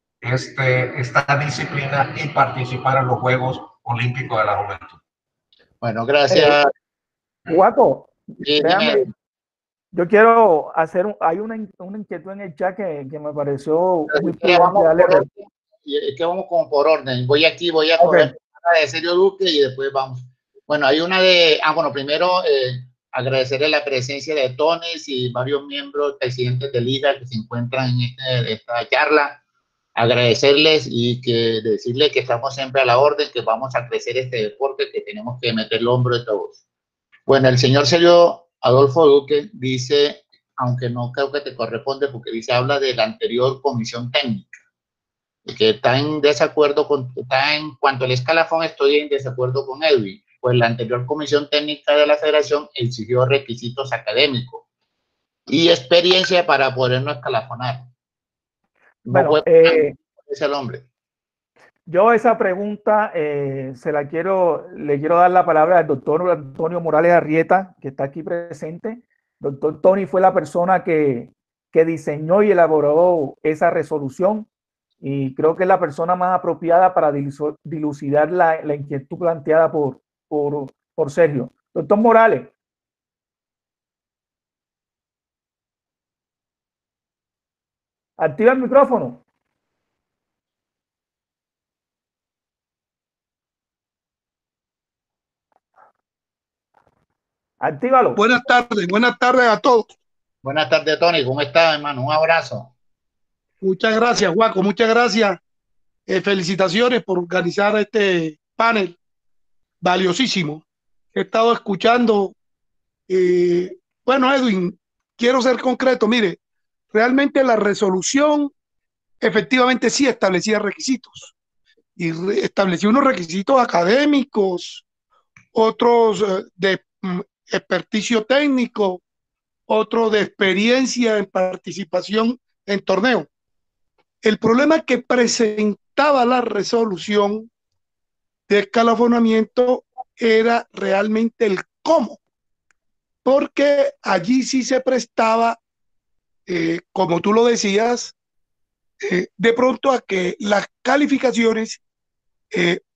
este, esta disciplina y participar en los Juegos Olímpicos de la Juventud. Bueno, gracias. Eh, Guaco, sí, déjame, yo quiero hacer, un, hay una, una inquietud en el chat que, que me pareció muy prudente. Es que vamos como por orden. Voy aquí, voy a coger okay. de Sergio Duque y después vamos. Bueno, hay una de, ah, bueno, primero eh, agradecerle la presencia de Tonis y varios miembros, presidentes de liga que se encuentran en este, esta charla. Agradecerles y que decirles que estamos siempre a la orden, que vamos a crecer este deporte, que tenemos que meter el hombro de todos. Bueno, el señor Sergio Adolfo Duque dice, aunque no creo que te corresponde, porque dice, habla de la anterior comisión técnica, que está en desacuerdo con, está en cuanto al escalafón, estoy en desacuerdo con Edwin, pues la anterior comisión técnica de la federación exigió requisitos académicos y experiencia para podernos escalafonar. No bueno, puede, eh, es el hombre. Yo esa pregunta eh, se la quiero, le quiero dar la palabra al doctor Antonio Morales Arrieta, que está aquí presente. Doctor Tony fue la persona que, que diseñó y elaboró esa resolución, y creo que es la persona más apropiada para dilucidar la, la inquietud planteada por, por, por Sergio. Doctor Morales. Activa el micrófono. Actívalo. Buenas tardes, buenas tardes a todos. Buenas tardes, Tony. ¿Cómo estás, hermano? Un abrazo. Muchas gracias, Guaco. Muchas gracias. Eh, felicitaciones por organizar este panel valiosísimo. He estado escuchando. Eh, bueno, Edwin, quiero ser concreto. Mire, realmente la resolución efectivamente sí establecía requisitos y re establecía unos requisitos académicos, otros eh, de mm, experticio técnico, otro de experiencia en participación en torneo. El problema que presentaba la resolución de escalafonamiento era realmente el cómo, porque allí sí se prestaba, eh, como tú lo decías, eh, de pronto a que las calificaciones eh,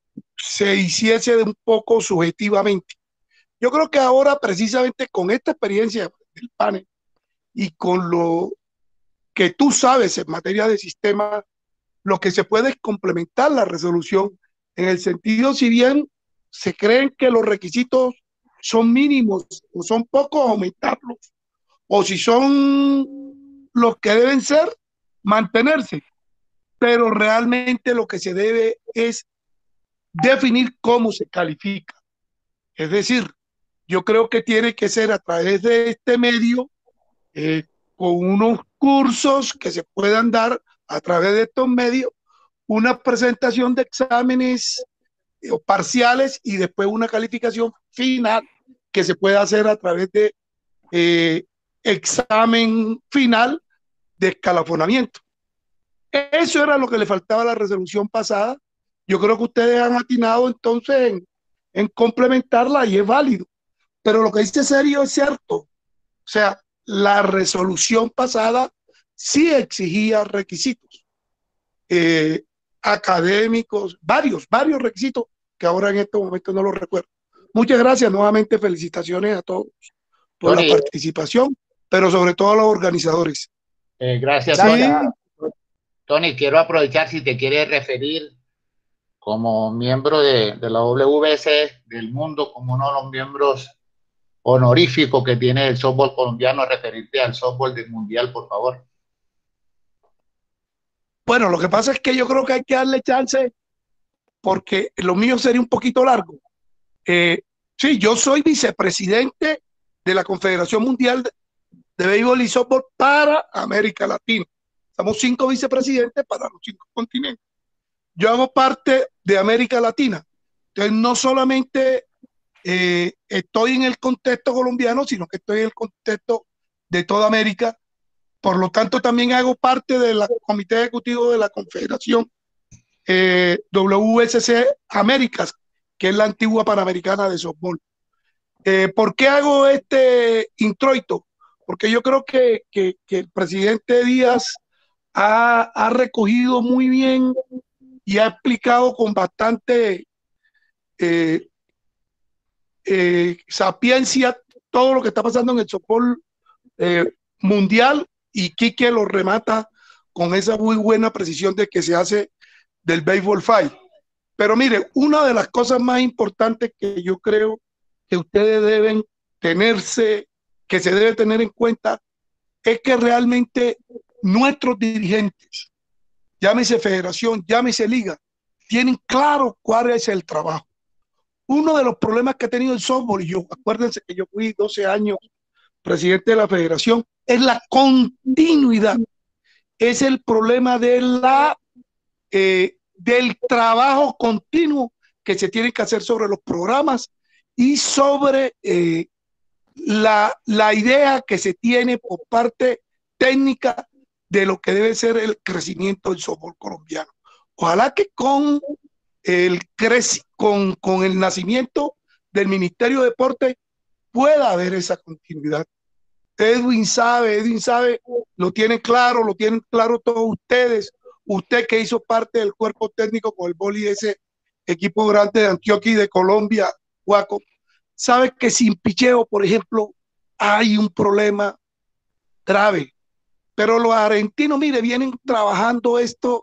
se hiciese de un poco subjetivamente. Yo creo que ahora, precisamente con esta experiencia del panel y con lo que tú sabes en materia de sistema, lo que se puede es complementar la resolución en el sentido, si bien se creen que los requisitos son mínimos o son pocos, aumentarlos, o si son los que deben ser, mantenerse. Pero realmente lo que se debe es definir cómo se califica. Es decir, yo creo que tiene que ser a través de este medio, eh, con unos cursos que se puedan dar a través de estos medios, una presentación de exámenes eh, parciales y después una calificación final que se puede hacer a través de eh, examen final de escalafonamiento. Eso era lo que le faltaba a la resolución pasada. Yo creo que ustedes han atinado entonces en, en complementarla y es válido. Pero lo que dice Sergio es cierto. O sea, la resolución pasada sí exigía requisitos eh, académicos, varios, varios requisitos que ahora en estos momentos no los recuerdo. Muchas gracias, nuevamente felicitaciones a todos por Tony, la participación, pero sobre todo a los organizadores. Eh, gracias, sí. Tony. Tony, quiero aprovechar si te quieres referir como miembro de, de la W S del mundo, como uno de los miembros honoríficos que tiene el softball colombiano, referirte al softball del mundial, por favor. Bueno, lo que pasa es que yo creo que hay que darle chance porque lo mío sería un poquito largo. Eh, sí, yo soy vicepresidente de la Confederación Mundial de, de Béisbol y Softball para América Latina. Somos cinco vicepresidentes para los cinco continentes. Yo hago parte de América Latina. Entonces, no solamente eh, estoy en el contexto colombiano, sino que estoy en el contexto de toda América. Por lo tanto, también hago parte del comité ejecutivo de la Confederación eh, W S C Américas, que es la antigua Panamericana de Softball. Eh, ¿Por qué hago este introito? Porque yo creo que, que, que el presidente Díaz ha, ha recogido muy bien y ha explicado con bastante eh, eh, sapiencia todo lo que está pasando en el softball eh, mundial, y Quique lo remata con esa muy buena precisión de que se hace del béisbol five. Pero mire, una de las cosas más importantes que yo creo que ustedes deben tenerse, que se debe tener en cuenta, es que realmente nuestros dirigentes, llámese federación, llámese liga, tienen claro cuál es el trabajo. Uno de los problemas que ha tenido el softball, y yo, acuérdense que yo fui doce años presidente de la federación, es la continuidad. Es el problema de la, eh, del trabajo continuo que se tiene que hacer sobre los programas y sobre eh, la, la idea que se tiene por parte técnica de lo que debe ser el crecimiento del softball colombiano. Ojalá que con el, crec con, con el nacimiento del Ministerio de Deporte pueda haber esa continuidad. Edwin sabe, Edwin sabe, lo tienen claro, lo tienen claro todos ustedes. Usted que hizo parte del cuerpo técnico con el boli de ese equipo grande de Antioquia y de Colombia, Guaco, sabe que sin picheo, por ejemplo, hay un problema grave. Pero los argentinos, mire, vienen trabajando esto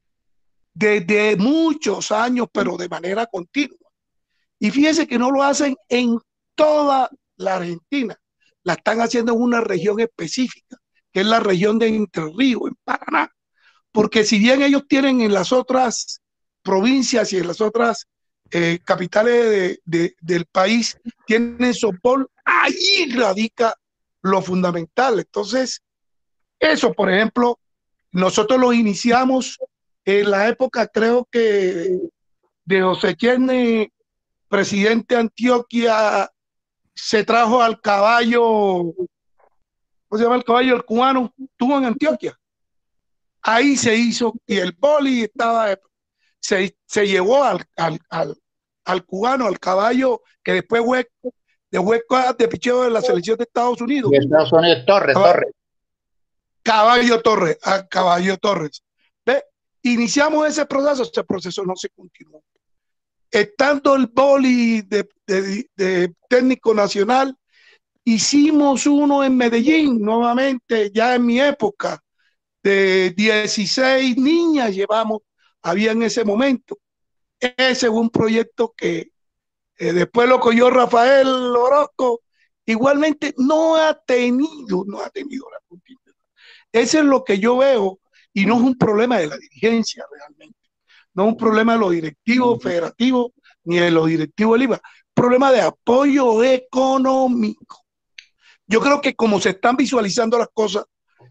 desde muchos años, pero de manera continua. Y fíjense que no lo hacen en toda la Argentina. La están haciendo en una región específica, que es la región de Entre Ríos, en Paraná. Porque si bien ellos tienen en las otras provincias y en las otras eh, capitales de, de, del país, tienen softball, ahí radica lo fundamental. Entonces, eso, por ejemplo, nosotros lo iniciamos en la época, creo que de José Cherne, presidente de Antioquia, se trajo al caballo, ¿cómo se llama el caballo? El cubano, estuvo en Antioquia. Ahí se hizo, y el boli estaba, se, se llevó al, al, al, al cubano, al caballo, que después fue de hueco de picheo de la selección de Estados Unidos. Y Estados Unidos, Torres, Caballo, Torres. Caballo Torres, a Caballo Torres. ¿Ve? Iniciamos ese proceso, ese proceso no se continuó. estando el boli de, de, de técnico nacional, hicimos uno en Medellín, nuevamente, ya en mi época, de dieciséis niñas llevamos, había en ese momento. Ese fue un proyecto que eh, después lo cogió Rafael Orozco, igualmente no ha tenido, no ha tenido la continuidad. Eso es lo que yo veo, y no es un problema de la dirigencia realmente, no es un problema de los directivos federativos ni de los directivos del I V A, problema de apoyo económico. Yo creo que como se están visualizando las cosas,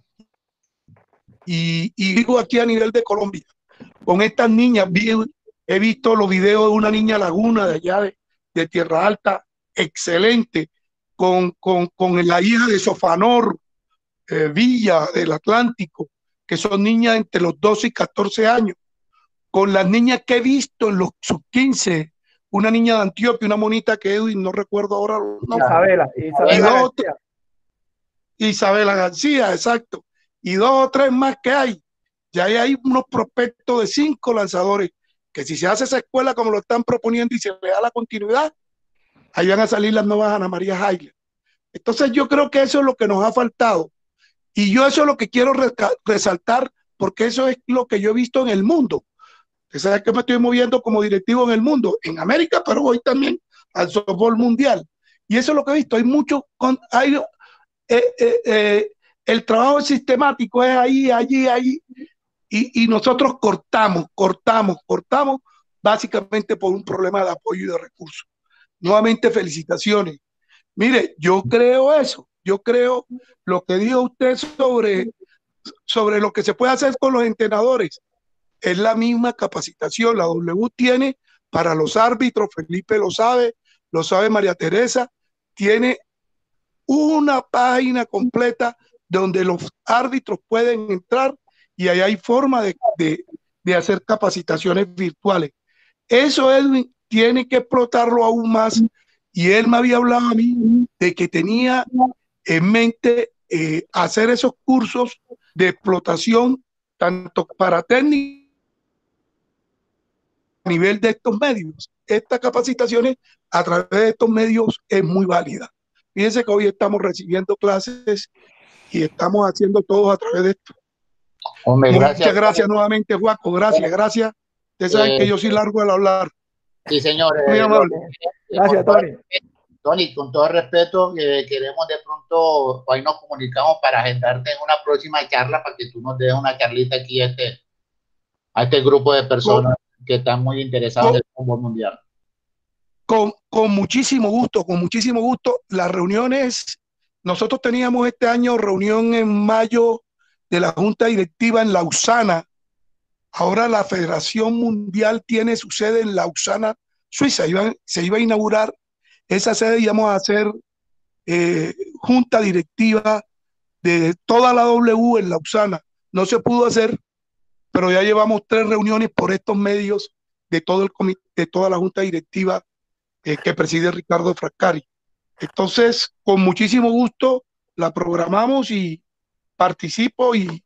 y, y digo aquí a nivel de Colombia, con estas niñas, vi, he visto los videos de una niña Laguna de allá de, de Tierra Alta, excelente, con, con, con la hija de Sofanor eh, Villa del Atlántico, que son niñas entre los doce y catorce años, con las niñas que he visto en los sub quince, una niña de Antioquia, una monita que Edwin, no recuerdo ahora los nombres. Isabela, Isabela García. Isabela García, exacto. Y dos o tres más que hay. Ya hay unos prospectos de cinco lanzadores que si se hace esa escuela como lo están proponiendo y se le da la continuidad, ahí van a salir las nuevas Ana María Jaile. Entonces yo creo que eso es lo que nos ha faltado. Y yo eso es lo que quiero resaltar, porque eso es lo que yo he visto en el mundo. Usted sabe que me estoy moviendo como directivo en el mundo, en América, pero voy también al softball mundial. Y eso es lo que he visto. Hay mucho, hay, eh, eh, eh, el trabajo sistemático es ahí, allí, allí. Y, y nosotros cortamos, cortamos, cortamos, básicamente por un problema de apoyo y de recursos. Nuevamente, felicitaciones. Mire, yo creo eso. Yo creo lo que dijo usted sobre, sobre lo que se puede hacer con los entrenadores. Es la misma capacitación. La W tiene para los árbitros, Felipe lo sabe, lo sabe María Teresa, tiene una página completa donde los árbitros pueden entrar y ahí hay forma de, de, de hacer capacitaciones virtuales. Eso, Edwin, tiene que explotarlo aún más. Y él me había hablado a mí de que tenía en mente eh, hacer esos cursos de explotación tanto para técnicos a nivel de estos medios. Estas capacitaciones a través de estos medios es muy válida. Fíjense que hoy estamos recibiendo clases y estamos haciendo todo a través de esto. Hombre, Muchas gracias, gracias nuevamente, Juaco. Gracias, gracias. Ustedes saben eh, que yo soy largo al hablar. Sí, señor. Muy eh, amable. Gracias, Tony. Tony, con todo respeto, eh, queremos de pronto, hoy nos comunicamos para agendarte en una próxima charla para que tú nos des una charlita aquí a este, a este grupo de personas con, que están muy interesados con, en el fútbol mundial. Con, con muchísimo gusto, con muchísimo gusto. Las reuniones, nosotros teníamos este año reunión en mayo de la Junta Directiva en Lausana. Ahora la Federación Mundial tiene su sede en Lausana, Suiza. Iba, se iba a inaugurar esa sede, íbamos a hacer eh, junta directiva de toda la W en Lausana. No se pudo hacer, pero ya llevamos tres reuniones por estos medios de todo el comité, de toda la junta directiva eh, que preside Ricardo Frascari. Entonces, con muchísimo gusto la programamos y participo y,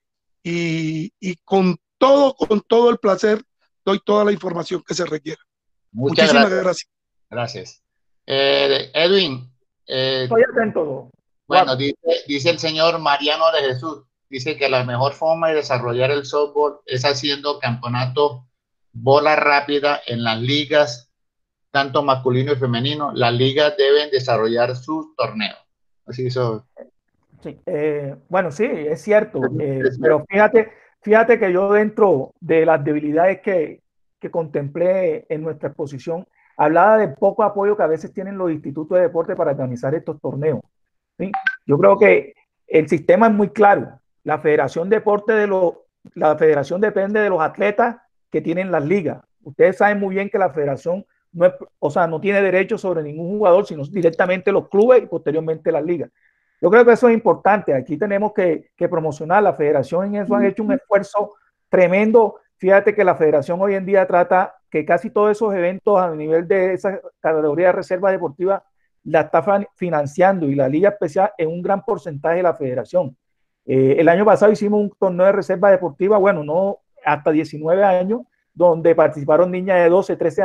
y, y con todo, con todo el placer doy toda la información que se requiera. Muchas Muchísimas gracias. gracias. Gracias. Eh, Edwin. Eh, Estoy atento. Bueno, dice, dice el señor Mariano de Jesús, dice que la mejor forma de desarrollar el softball es haciendo campeonatos bola rápida en las ligas, tanto masculino y femenino. Las ligas deben desarrollar sus torneos. Así eso. Sí, eh, bueno, sí, es cierto, eh, pero fíjate, fíjate que yo dentro de las debilidades que, que contemplé en nuestra exposición, hablaba del poco apoyo que a veces tienen los institutos de deporte para organizar estos torneos. ¿Sí? Yo creo que el sistema es muy claro. La Federación de Deporte de los, la Federación depende de los atletas que tienen las ligas. Ustedes saben muy bien que la Federación no es, o sea, no tiene derecho sobre ningún jugador, sino directamente los clubes y posteriormente las ligas. Yo creo que eso es importante. Aquí tenemos que, que promocionar. La Federación en eso ha hecho un esfuerzo tremendo. Fíjate que la Federación hoy en día trata que casi todos esos eventos a nivel de esa categoría de reserva deportiva la está financiando, y la Liga Especial es un gran porcentaje de la Federación. Eh, el año pasado hicimos un torneo de reserva deportiva, bueno, no hasta diecinueve años, donde participaron niñas de doce, trece años,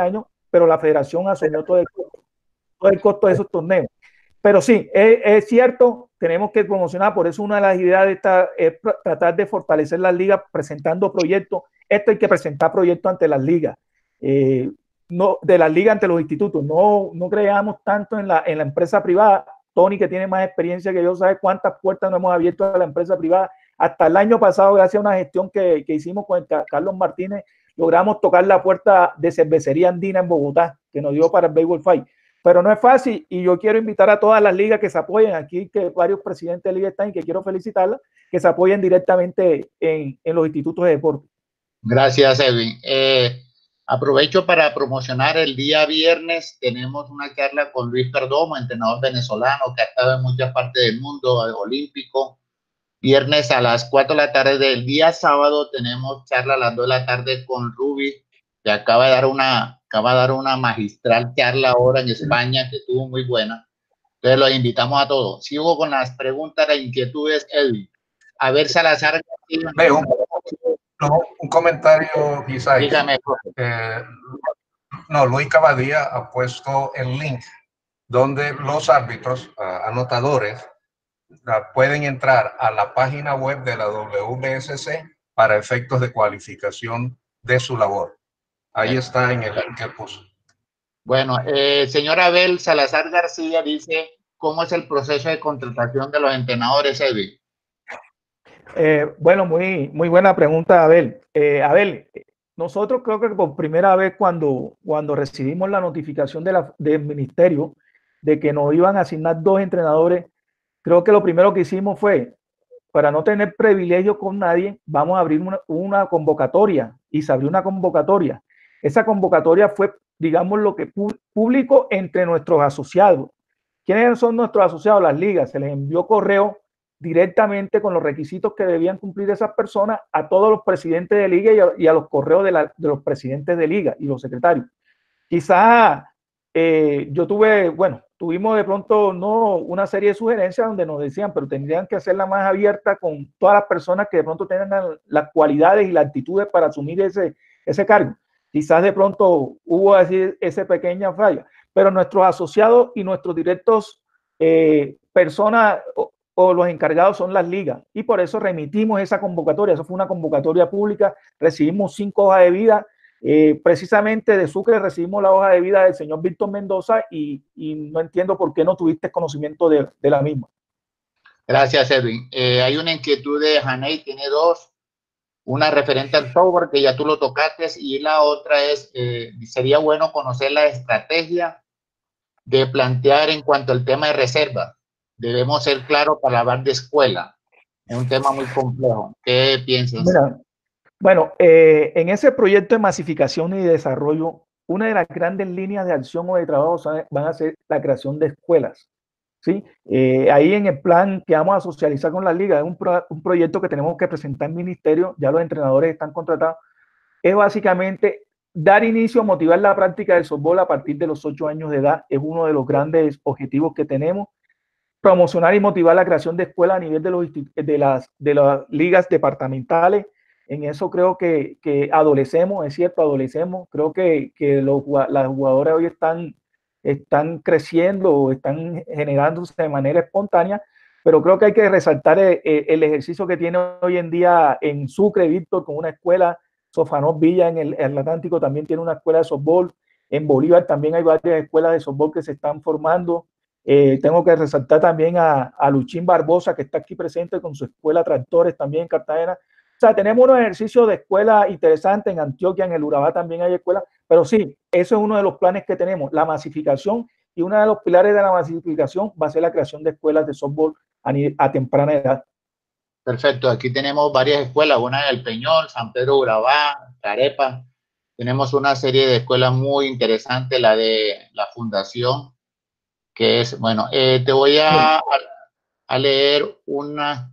pero la federación asumió todo el, todo el costo de esos torneos. Pero sí, es, es cierto, tenemos que promocionar, por eso una de las ideas de esta es tratar de fortalecer las ligas presentando proyectos. Esto hay que presentar proyectos ante las ligas, eh, no, de las ligas ante los institutos. No, no creamos tanto en la, en la empresa privada. Tony, que tiene más experiencia que yo, sabe cuántas puertas no hemos abierto a la empresa privada. Hasta el año pasado, gracias a una gestión que, que hicimos con el Carlos Martínez, logramos tocar la puerta de Cervecería Andina en Bogotá, que nos dio para el Baseball Fight. Pero no es fácil, y yo quiero invitar a todas las ligas que se apoyen aquí, que varios presidentes de liga están y que quiero felicitarlas, que se apoyen directamente en, en los institutos de deporte. Gracias, Edwin. Eh, aprovecho para promocionar el día viernes. Tenemos una charla con Luis Perdomo, entrenador venezolano que ha estado en muchas partes del mundo, olímpico. Viernes a las cuatro de la tarde. Del día sábado tenemos charla a las dos de la tarde con Ruby, que acaba de dar una, acaba de dar una magistral charla ahora en España, que estuvo muy buena. Entonces los invitamos a todos. Sigo con las preguntas e inquietudes, Edwin. A ver, Salazar. Veo no, un comentario, quizás. Dígame. Eh, no, Luis Cavadía ha puesto el link donde los árbitros, uh, anotadores, pueden entrar a la página web de la W B S C para efectos de cualificación de su labor. Ahí está en el link que puso. Bueno, eh, señor Abel Salazar García dice, ¿cómo es el proceso de contratación de los entrenadores, Edwin? Eh, bueno, muy, muy buena pregunta, Abel. Eh, Abel, nosotros creo que por primera vez cuando, cuando recibimos la notificación de la, del ministerio de que nos iban a asignar dos entrenadores, creo que lo primero que hicimos fue, para no tener privilegio con nadie, vamos a abrir una, una convocatoria, y se abrió una convocatoria. Esa convocatoria fue, digamos, lo que público entre nuestros asociados. ¿Quiénes son nuestros asociados? Las ligas. Se les envió correo directamente con los requisitos que debían cumplir esas personas a todos los presidentes de liga y a, y a los correos de, la, de los presidentes de liga y los secretarios. Quizás eh, yo tuve, bueno, tuvimos de pronto no una serie de sugerencias donde nos decían, pero tendrían que hacerla más abierta con todas las personas que de pronto tengan las cualidades y las actitudes para asumir ese, ese cargo. Quizás de pronto hubo así esa pequeña falla, pero nuestros asociados y nuestros directos eh, personas o, o los encargados son las ligas, y por eso remitimos esa convocatoria. Eso fue una convocatoria pública, recibimos cinco hojas de vida. Eh, precisamente de Sucre recibimos la hoja de vida del señor Víctor Mendoza y, y no entiendo por qué no tuviste conocimiento de, de la misma. Gracias, Edwin. Eh, hay una inquietud de Haney, tiene dos. Una referente al software, que ya tú lo tocaste, y la otra es, eh, sería bueno conocer la estrategia de plantear en cuanto al tema de reserva. Debemos ser claros para hablar de escuela. Es un tema muy complejo. ¿Qué piensas? Mira, bueno, eh, en ese proyecto de masificación y desarrollo, una de las grandes líneas de acción o de trabajo van a ser la creación de escuelas. ¿Sí? Eh, ahí en el plan que vamos a socializar con la liga, es un, pro, un proyecto que tenemos que presentar al ministerio, ya los entrenadores están contratados, es básicamente dar inicio a motivar la práctica del softball a partir de los ocho años de edad. Es uno de los grandes objetivos que tenemos. Promocionar y motivar la creación de escuelas a nivel de, los, de, las, de las ligas departamentales. En eso creo que, que adolecemos, es cierto, adolecemos. Creo que, que los, las jugadoras hoy están, están creciendo, están generándose de manera espontánea, pero creo que hay que resaltar el, el ejercicio que tiene hoy en día en Sucre, Víctor, con una escuela. Sofanós Villa en el, el Atlántico también tiene una escuela de softball. En Bolívar también hay varias escuelas de softball que se están formando. Eh, tengo que resaltar también a, a Luchín Barbosa, que está aquí presente con su escuela Tractores también en Cartagena. O sea, tenemos unos ejercicios de escuela interesantes en Antioquia, en el Urabá también hay escuelas, pero sí, eso es uno de los planes que tenemos, la masificación, y uno de los pilares de la masificación va a ser la creación de escuelas de softball a, a temprana edad. Perfecto, aquí tenemos varias escuelas, una en El Peñol, San Pedro Urabá, Carepa. Tenemos una serie de escuelas muy interesantes, la de la Fundación, que es, bueno, eh, te voy a, a leer una,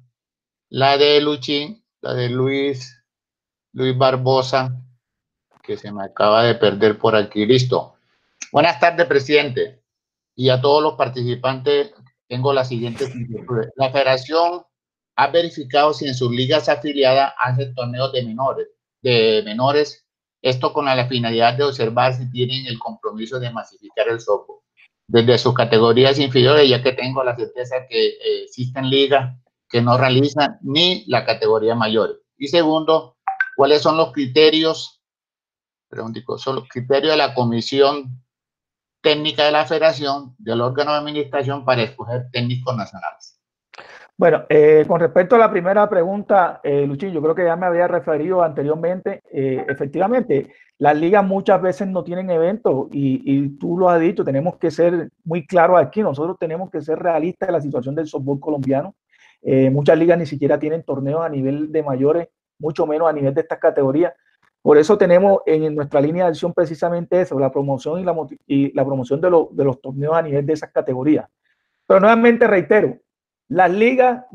la de Luchín, la de Luis, Luis Barbosa, que se me acaba de perder por aquí. Listo. Buenas tardes, presidente, y a todos los participantes. Tengo las siguientes inquietudes. La federación ha verificado si en sus ligas afiliadas hacen torneos de menores, de menores Esto con la finalidad de observar si tienen el compromiso de masificar el softball desde sus categorías inferiores, ya que tengo la certeza que eh, existen ligas que no realizan ni la categoría mayor. Y segundo, ¿cuáles son los criterios, preguntico, son los criterios de la comisión técnica de la federación, del órgano de administración para escoger técnicos nacionales? Bueno, eh, con respecto a la primera pregunta, eh, Luchín, yo creo que ya me había referido anteriormente. Eh, efectivamente, las ligas muchas veces no tienen eventos y, y tú lo has dicho, tenemos que ser muy claros aquí. Nosotros tenemos que ser realistas de la situación del softball colombiano. Eh, muchas ligas ni siquiera tienen torneos a nivel de mayores, mucho menos a nivel de estas categorías. Por eso tenemos en nuestra línea de acción precisamente eso, la promoción y la, y la promoción de, lo, de los torneos a nivel de esas categorías. Pero nuevamente reitero, las ligas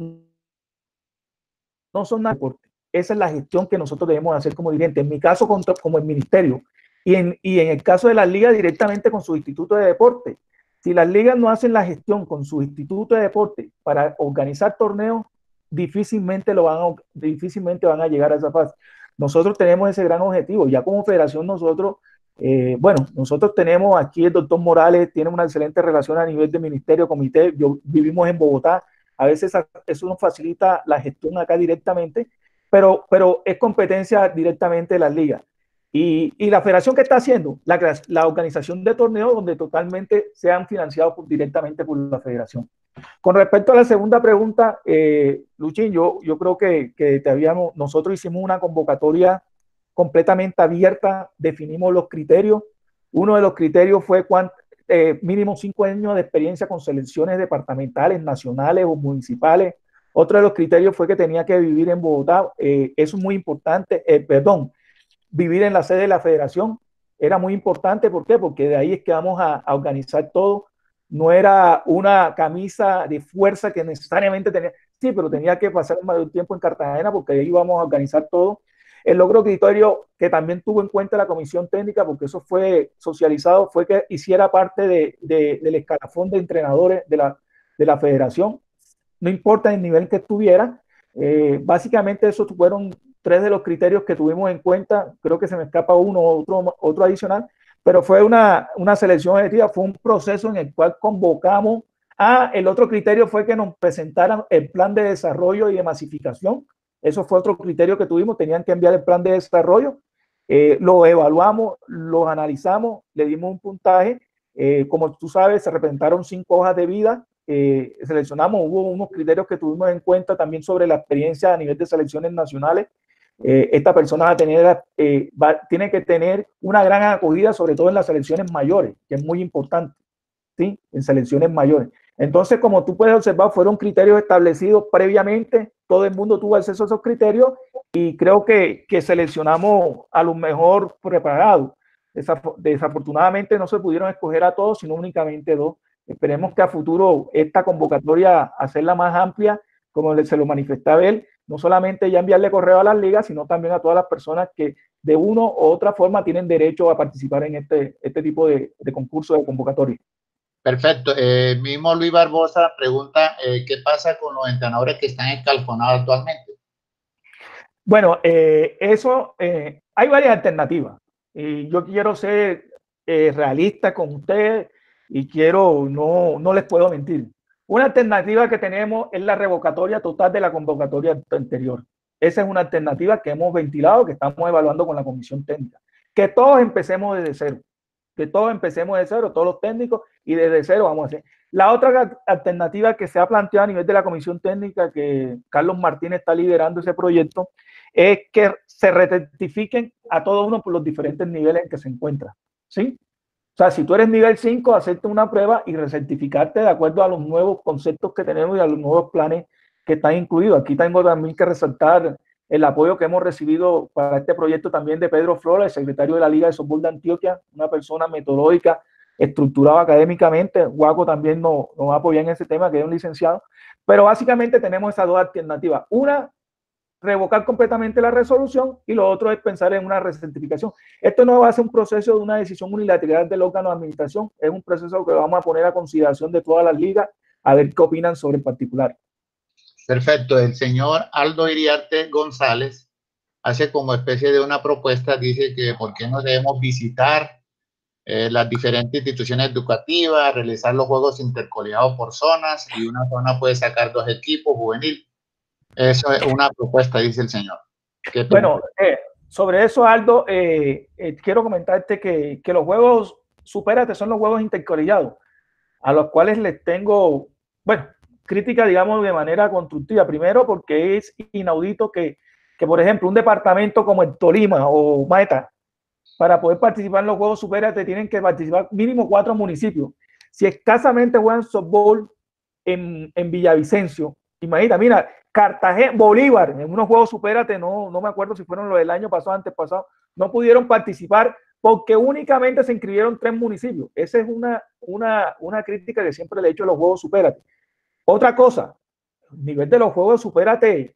no son nada deporte. Esa es la gestión que nosotros debemos hacer como dirigentes. En mi caso, como el ministerio, y en, y en el caso de las ligas, directamente con su instituto de deporte. Si las ligas no hacen la gestión con su instituto de deporte para organizar torneos, difícilmente, lo van a, difícilmente van a llegar a esa fase. Nosotros tenemos ese gran objetivo. Ya como federación, nosotros, eh, bueno, nosotros tenemos aquí el doctor Morales, tiene una excelente relación a nivel de ministerio, comité. Yo, vivimos en Bogotá. A veces eso nos facilita la gestión acá directamente, pero, pero es competencia directamente de las ligas. Y, y la federación, ¿qué está haciendo? La, la organización de torneos donde totalmente sean financiados por, directamente por la federación. Con respecto a la segunda pregunta, eh, Luchín, yo, yo creo que, que te habíamos, nosotros hicimos una convocatoria completamente abierta, definimos los criterios. Uno de los criterios fue cuánto, Eh, mínimo cinco años de experiencia con selecciones departamentales, nacionales o municipales. Otro de los criterios fue que tenía que vivir en Bogotá. Eh, eso es muy importante. Eh, perdón, vivir en la sede de la federación era muy importante. ¿Por qué? Porque de ahí es que vamos a, a organizar todo. No era una camisa de fuerza que necesariamente tenía. Sí, pero tenía que pasar más de un tiempo en Cartagena porque ahí íbamos a organizar todo. El logro criterio que también tuvo en cuenta la comisión técnica, porque eso fue socializado, fue que hiciera parte de, de, del escalafón de entrenadores de la, de la federación, no importa el nivel que estuviera. Eh, básicamente esos fueron tres de los criterios que tuvimos en cuenta. Creo que se me escapa uno o otro, otro adicional, pero fue una, una selección objetiva, fue un proceso en el cual convocamos. Ah, el otro criterio fue que nos presentaran el plan de desarrollo y de masificación. Eso fue otro criterio que tuvimos, tenían que enviar el plan de desarrollo, eh, lo evaluamos, lo analizamos, le dimos un puntaje, eh, como tú sabes, se representaron cinco hojas de vida, eh, seleccionamos, hubo unos criterios que tuvimos en cuenta también sobre la experiencia a nivel de selecciones nacionales. Eh, esta persona va a tener, eh, va, tiene que tener una gran acogida, sobre todo en las selecciones mayores, que es muy importante, ¿sí? En selecciones mayores. Entonces, como tú puedes observar, fueron criterios establecidos previamente, todo el mundo tuvo acceso a esos criterios y creo que, que seleccionamos a los mejor preparados. Desafortunadamente no se pudieron escoger a todos, sino únicamente dos. Esperemos que a futuro esta convocatoria, hacerla más amplia, como se lo manifestaba él, no solamente ya enviarle correo a las ligas, sino también a todas las personas que de una u otra forma tienen derecho a participar en este, este tipo de, de concurso de convocatoria. Perfecto. Eh, mismo Luis Barbosa pregunta, eh, ¿qué pasa con los entrenadores que están escalfonados actualmente? Bueno, eh, eso, eh, hay varias alternativas. Y yo quiero ser eh, realista con ustedes y quiero, no, no les puedo mentir. Una alternativa que tenemos es la revocatoria total de la convocatoria anterior. Esa es una alternativa que hemos ventilado, que estamos evaluando con la comisión técnica. Que todos empecemos desde cero. Que todos empecemos de cero, todos los técnicos, y desde cero vamos a hacer. La otra alternativa que se ha planteado a nivel de la comisión técnica, que Carlos Martínez está liderando ese proyecto, es que se rectifiquen a todos uno por los diferentes niveles en que se encuentra, ¿sí? O sea, si tú eres nivel cinco, hacerte una prueba y recertificarte de acuerdo a los nuevos conceptos que tenemos y a los nuevos planes que están incluidos. Aquí tengo también que resaltar el apoyo que hemos recibido para este proyecto también de Pedro Flores, el secretario de la Liga de Softball de Antioquia, una persona metodológica, estructurada académicamente. Guaco también nos, nos apoya en ese tema, que es un licenciado. Pero básicamente tenemos esas dos alternativas. Una, revocar completamente la resolución, y lo otro es pensar en una recertificación. Esto no va a ser un proceso de una decisión unilateral del órgano de administración, es un proceso que vamos a poner a consideración de todas las ligas, a ver qué opinan sobre el particular. Perfecto. El señor Aldo Iriarte González hace como especie de una propuesta, dice que por qué no debemos visitar eh, las diferentes instituciones educativas, realizar los juegos intercolegiados por zonas y una zona puede sacar dos equipos juvenil. Eso es una propuesta, dice el señor. Bueno, eh, sobre eso, Aldo, eh, eh, quiero comentarte que, que los juegos Supérate son los juegos intercolegiados, a los cuales les tengo, bueno, crítica, digamos, de manera constructiva. Primero, porque es inaudito que, que por ejemplo, un departamento como el Tolima o Maeta, para poder participar en los Juegos Supérate, tienen que participar mínimo cuatro municipios. Si escasamente juegan softball en, en Villavicencio, imagina, mira, Cartagena, Bolívar, en unos Juegos Supérate, no, no me acuerdo si fueron los del año pasado, antes pasado, no pudieron participar porque únicamente se inscribieron tres municipios. Esa es una, una, una crítica que siempre le he hecho a los Juegos Supérate. Otra cosa, el nivel de los Juegos Supérate,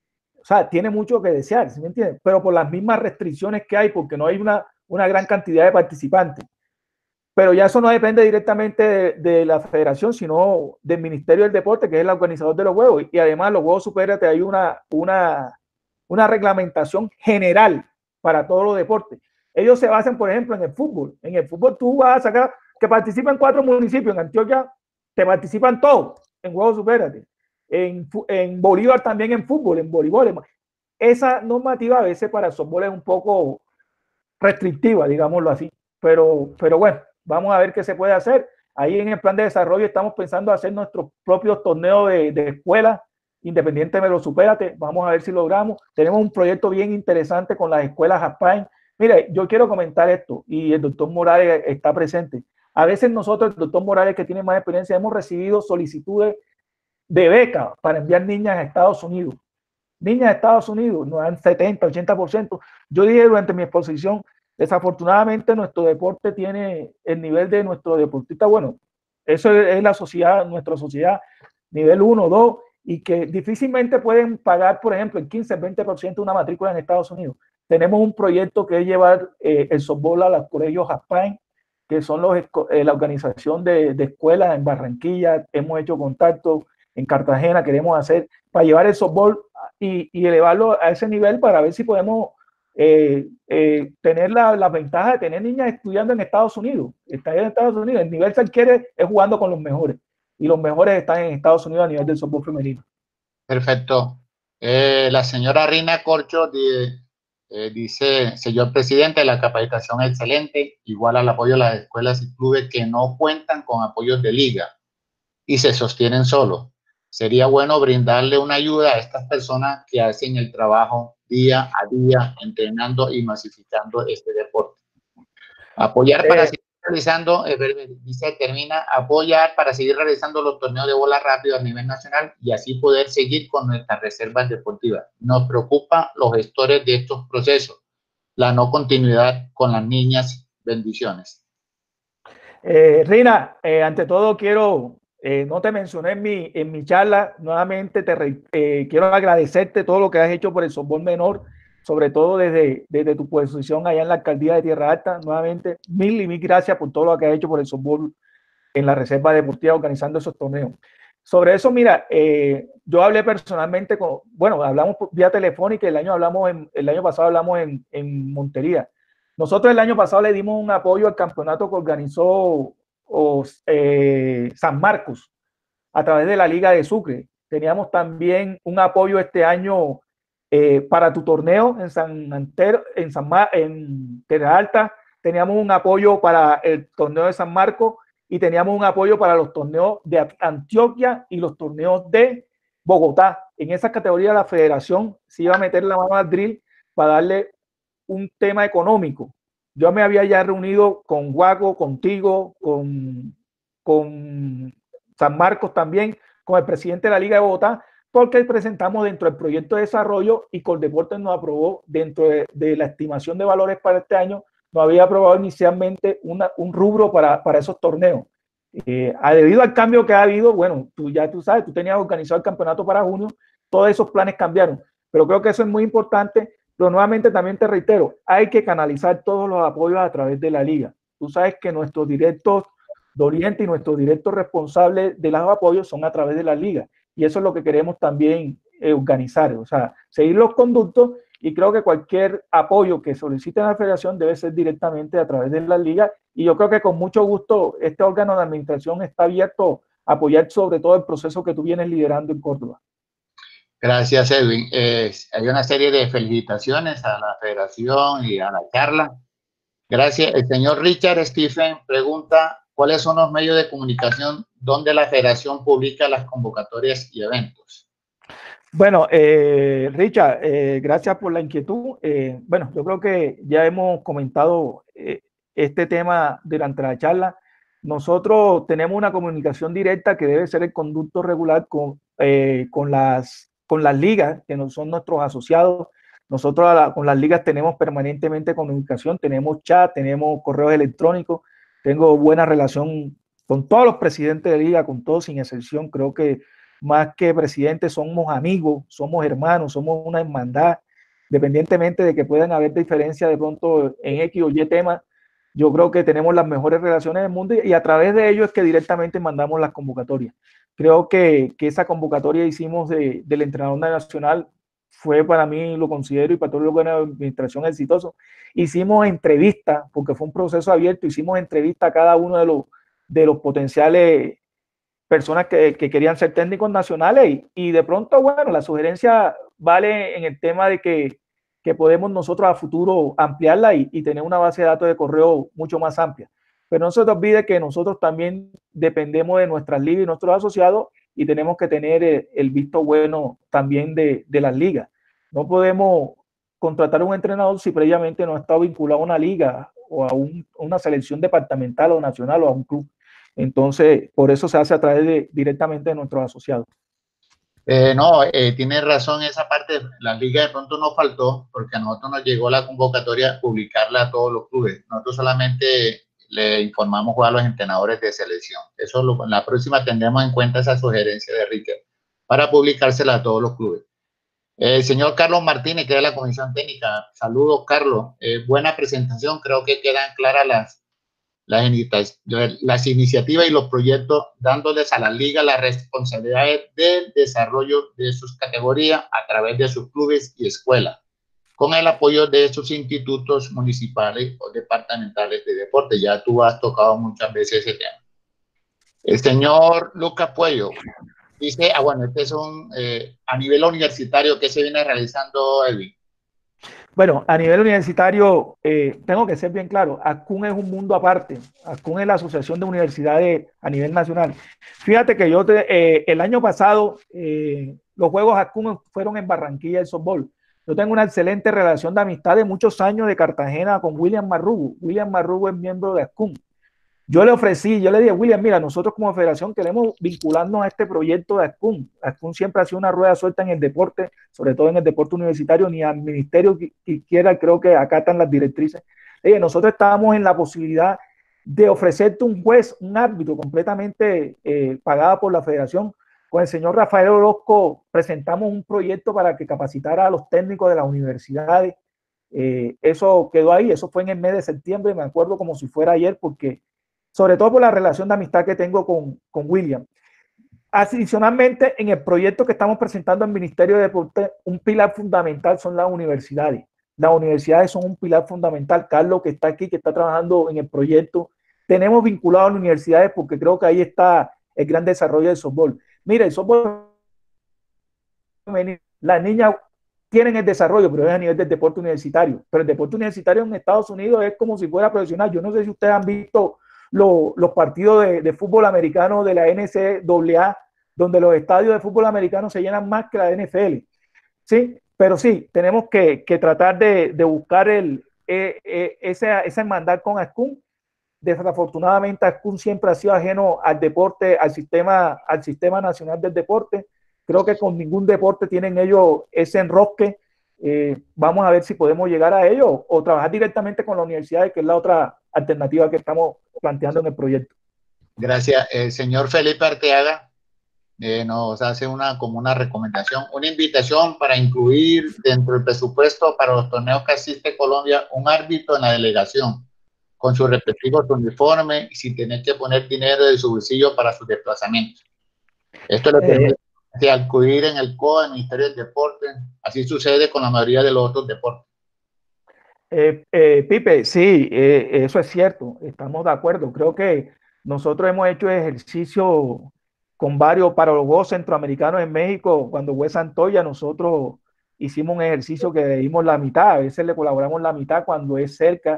o sea, tiene mucho que desear, ¿sí me entiendes? Pero por las mismas restricciones que hay, porque no hay una, una gran cantidad de participantes. Pero ya eso no depende directamente de, de la federación, sino del Ministerio del Deporte, que es el organizador de los Juegos. Y además los Juegos Supérate hay una, una, una reglamentación general para todos los deportes. Ellos se basan, por ejemplo, en el fútbol. En el fútbol tú vas a sacar que participan cuatro municipios. En Antioquia te participan todos en Juegos Supérate. En, en Bolívar también en fútbol, en voleibol. Esa normativa a veces para el softball es un poco restrictiva, digámoslo así. Pero, pero bueno, vamos a ver qué se puede hacer. Ahí en el plan de desarrollo estamos pensando hacer nuestros propios torneos de, de escuelas, independientemente de los Supérate. Vamos a ver si logramos. Tenemos un proyecto bien interesante con las escuelas Jaspain. Mire, yo quiero comentar esto y el doctor Morales está presente. A veces nosotros, el doctor Morales, que tiene más experiencia, hemos recibido solicitudes de becas para enviar niñas a Estados Unidos. Niñas a Estados Unidos nos dan setenta, ochenta por ciento. Yo dije durante mi exposición, desafortunadamente nuestro deporte tiene el nivel de nuestro deportista, bueno, eso es la sociedad, nuestra sociedad, nivel uno, dos, y que difícilmente pueden pagar, por ejemplo, el quince, veinte por ciento de una matrícula en Estados Unidos. Tenemos un proyecto que es llevar eh, el softball a los colegios Jaspain, que son los, eh, la organización de, de escuelas en Barranquilla. Hemos hecho contacto en Cartagena, queremos hacer para llevar el softball y, y elevarlo a ese nivel para ver si podemos eh, eh, tener la, la ventaja de tener niñas estudiando en Estados Unidos. Están en Estados Unidos, el nivel se quiere es jugando con los mejores y los mejores están en Estados Unidos a nivel del softball femenino. Perfecto. Eh, la señora Rina Corcho de, eh, dice, señor presidente, la capacitación es excelente, igual al apoyo de las escuelas y clubes que no cuentan con apoyos de liga y se sostienen solos. Sería bueno brindarle una ayuda a estas personas que hacen el trabajo día a día, entrenando y masificando este deporte. Apoyar para eh, seguir realizando, eh, dice, termina, apoyar para seguir realizando los torneos de bola rápido a nivel nacional y así poder seguir con nuestras reservas deportivas. Nos preocupan los gestores de estos procesos, la no continuidad con las niñas. Bendiciones. Eh, Rina, eh, ante todo quiero... Eh, no te mencioné en mi, en mi charla, nuevamente te eh, quiero agradecerte todo lo que has hecho por el softball menor, sobre todo desde, desde tu posición allá en la alcaldía de Tierra Alta. Nuevamente, mil y mil gracias por todo lo que has hecho por el softball en la reserva deportiva organizando esos torneos. Sobre eso, mira, eh, yo hablé personalmente con, bueno, hablamos vía telefónica, el año, hablamos en, el año pasado hablamos en, en Montería. Nosotros el año pasado le dimos un apoyo al campeonato que organizó o, eh, San Marcos a través de la Liga de Sucre. Teníamos también un apoyo este año eh, para tu torneo en San Antero, en San Mar, en Tierra Alta. Teníamos un apoyo para el torneo de San Marcos y teníamos un apoyo para los torneos de Antioquia y los torneos de Bogotá. En esa categoría la federación se iba a meter la mano al drill para darle un tema económico. Yo me había ya reunido con Guaco, contigo, con, con San Marcos también, con el presidente de la Liga de Bogotá, porque presentamos dentro del proyecto de desarrollo y Coldeportes nos aprobó dentro de, de la estimación de valores para este año, nos había aprobado inicialmente una, un rubro para, para esos torneos. Eh, debido al cambio que ha habido, bueno, tú ya tú sabes, tú tenías organizado el campeonato para junio, todos esos planes cambiaron, pero creo que eso es muy importante. Pero nuevamente también te reitero, hay que canalizar todos los apoyos a través de la liga. Tú sabes que nuestros directos de Oriente y nuestros directos responsables de los apoyos son a través de la liga. Y eso es lo que queremos también eh, organizar, o sea, seguir los conductos y creo que cualquier apoyo que solicite la federación debe ser directamente a través de la liga, y yo creo que con mucho gusto este órgano de administración está abierto a apoyar sobre todo el proceso que tú vienes liderando en Córdoba. Gracias, Edwin. Eh, hay una serie de felicitaciones a la federación y a la charla. Gracias. El señor Richard Stephen pregunta, ¿cuáles son los medios de comunicación donde la federación publica las convocatorias y eventos? Bueno, eh, Richard, eh, gracias por la inquietud. Eh, bueno, yo creo que ya hemos comentado eh, este tema durante la charla. Nosotros tenemos una comunicación directa que debe ser el conducto regular con, eh, con, las, con las ligas, que no son nuestros asociados. Nosotros a la, con las ligas tenemos permanentemente comunicación, tenemos chat, tenemos correos electrónicos, tengo buena relación con todos los presidentes de liga, con todos sin excepción. Creo que más que presidentes somos amigos, somos hermanos, somos una hermandad, independientemente de que puedan haber diferencias de pronto en X o Y temas. Yo creo que tenemos las mejores relaciones del mundo, y a través de ello es que directamente mandamos las convocatorias. Creo que, que esa convocatoria hicimos de, del entrenador nacional fue, para mí, lo considero, y para todo lo que es la administración, exitoso. Hicimos entrevistas, porque fue un proceso abierto, hicimos entrevistas a cada uno de los, de los potenciales personas que, que querían ser técnicos nacionales, y, y de pronto, bueno, la sugerencia vale en el tema de que, que podemos nosotros a futuro ampliarla y, y tener una base de datos de correo mucho más amplia. Pero no se te olvide que nosotros también dependemos de nuestras ligas y nuestros asociados, y tenemos que tener el, el visto bueno también de, de las ligas. No podemos contratar a un entrenador si previamente no ha estado vinculado a una liga o a un, una selección departamental o nacional o a un club. Entonces, por eso se hace a través de, directamente de nuestros asociados. Eh, no, eh, tiene razón esa parte. La liga de pronto nos faltó, porque a nosotros nos llegó la convocatoria, publicarla a todos los clubes. Nosotros solamente le informamos a los entrenadores de selección. Eso lo, la próxima tendremos en cuenta esa sugerencia de Richard para publicársela a todos los clubes. El eh, señor Carlos Martínez, que es de la Comisión Técnica. Saludos, Carlos. Eh, buena presentación. Creo que quedan claras las Las, las iniciativas y los proyectos, dándoles a la liga las responsabilidades del desarrollo de sus categorías a través de sus clubes y escuelas, con el apoyo de sus institutos municipales o departamentales de deporte. Ya tú has tocado muchas veces ese tema. El señor Lucas Puello dice, ah, bueno, este es un, eh, a nivel universitario, ¿qué se viene realizando, Edwin? Bueno, a nivel universitario, eh, tengo que ser bien claro, ASCUN es un mundo aparte. ASCUN es la Asociación de Universidades a nivel nacional. Fíjate que yo, te, eh, el año pasado, eh, los Juegos ASCUN fueron en Barranquilla, el softball. Yo tengo una excelente relación de amistad de muchos años de Cartagena con William Marrugo. William Marrugo es miembro de ASCUN. Yo le ofrecí, yo le dije, William, mira, nosotros como federación queremos vincularnos a este proyecto de ASCUN. ASCUN siempre ha sido una rueda suelta en el deporte, sobre todo en el deporte universitario, ni al ministerio siquiera creo que acatan las directrices. Le dije, nosotros estábamos en la posibilidad de ofrecerte un juez, un árbitro completamente eh, pagado por la federación. Con el señor Rafael Orozco presentamos un proyecto para que capacitara a los técnicos de las universidades. Eh, eso quedó ahí, eso fue en el mes de septiembre, me acuerdo como si fuera ayer, porque sobre todo por la relación de amistad que tengo con, con William. Adicionalmente, en el proyecto que estamos presentando al Ministerio de Deporte, un pilar fundamental son las universidades. Las universidades son un pilar fundamental. Carlos, que está aquí, que está trabajando en el proyecto, tenemos vinculado a las universidades porque creo que ahí está el gran desarrollo del softball. Mira, el softball, las niñas tienen el desarrollo, pero es a nivel del deporte universitario. Pero el deporte universitario en Estados Unidos es como si fuera profesional. Yo no sé si ustedes han visto Los, los partidos de, de fútbol americano de la N C A A, donde los estadios de fútbol americano se llenan más que la N F L. Sí, pero sí, tenemos que, que tratar de, de buscar el, eh, eh, esa, esa hermandad con ASCUN. Desafortunadamente, ASCUN siempre ha sido ajeno al deporte, al sistema, al sistema nacional del deporte. Creo que con ningún deporte tienen ellos ese enrosque. Eh, vamos a ver si podemos llegar a ello o trabajar directamente con la universidad, que es la otra alternativa que estamos planteando en el proyecto. Gracias. El señor Felipe Arteaga eh, nos hace una, como una recomendación, una invitación para incluir dentro del presupuesto para los torneos que asiste Colombia un árbitro en la delegación con su respectivo uniforme y sin tener que poner dinero de su bolsillo para sus desplazamientos. Esto le permite, de acudir en el C O D, el Ministerio del Deporte. Así sucede con la mayoría de los otros deportes. Eh, eh, Pipe, sí, eh, eso es cierto, estamos de acuerdo. Creo que nosotros hemos hecho ejercicio con varios parólogos centroamericanos en México. Cuando fue Santoya, nosotros hicimos un ejercicio que dimos la mitad, a veces le colaboramos la mitad cuando es cerca,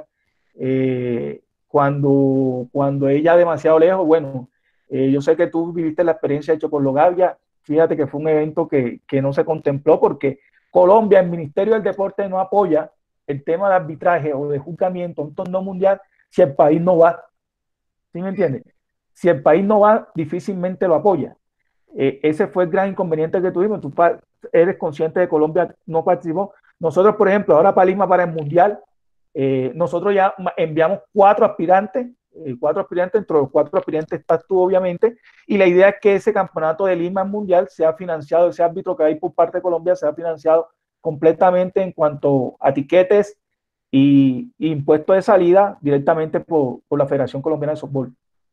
eh, cuando, cuando es ya demasiado lejos. Bueno, eh, yo sé que tú viviste la experiencia de Chocorlogavia. Fíjate que fue un evento que, que no se contempló porque Colombia, el Ministerio del Deporte no apoya el tema de arbitraje o de juzgamiento en un torneo mundial si el país no va. ¿Sí me entiendes? Si el país no va, difícilmente lo apoya. Eh, ese fue el gran inconveniente que tuvimos. Tú eres consciente de que Colombia no participó. Nosotros, por ejemplo, ahora para Lima, para el mundial, eh, nosotros ya enviamos cuatro aspirantes, eh, cuatro aspirantes, entre los cuatro aspirantes estás tú, obviamente, y la idea es que ese campeonato de Lima mundial sea financiado, ese árbitro que hay por parte de Colombia sea financiado completamente en cuanto a tiquetes y, y impuestos de salida directamente por, por la Federación Colombiana de Softball.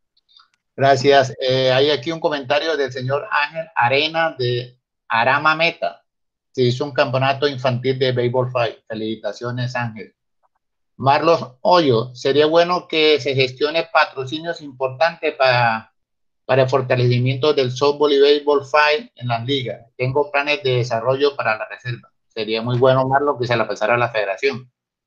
Gracias. Eh, hay aquí un comentario del señor Ángel Arena de Arama Meta. Se hizo un campeonato infantil de Baseball Five. Felicitaciones, Ángel. Marlos Hoyo, sería bueno que se gestione patrocinios importantes para, para el fortalecimiento del softball y baseball five en las ligas. Tengo planes de desarrollo para la reserva. Sería muy bueno, Marlos, que se la pasara a la federación.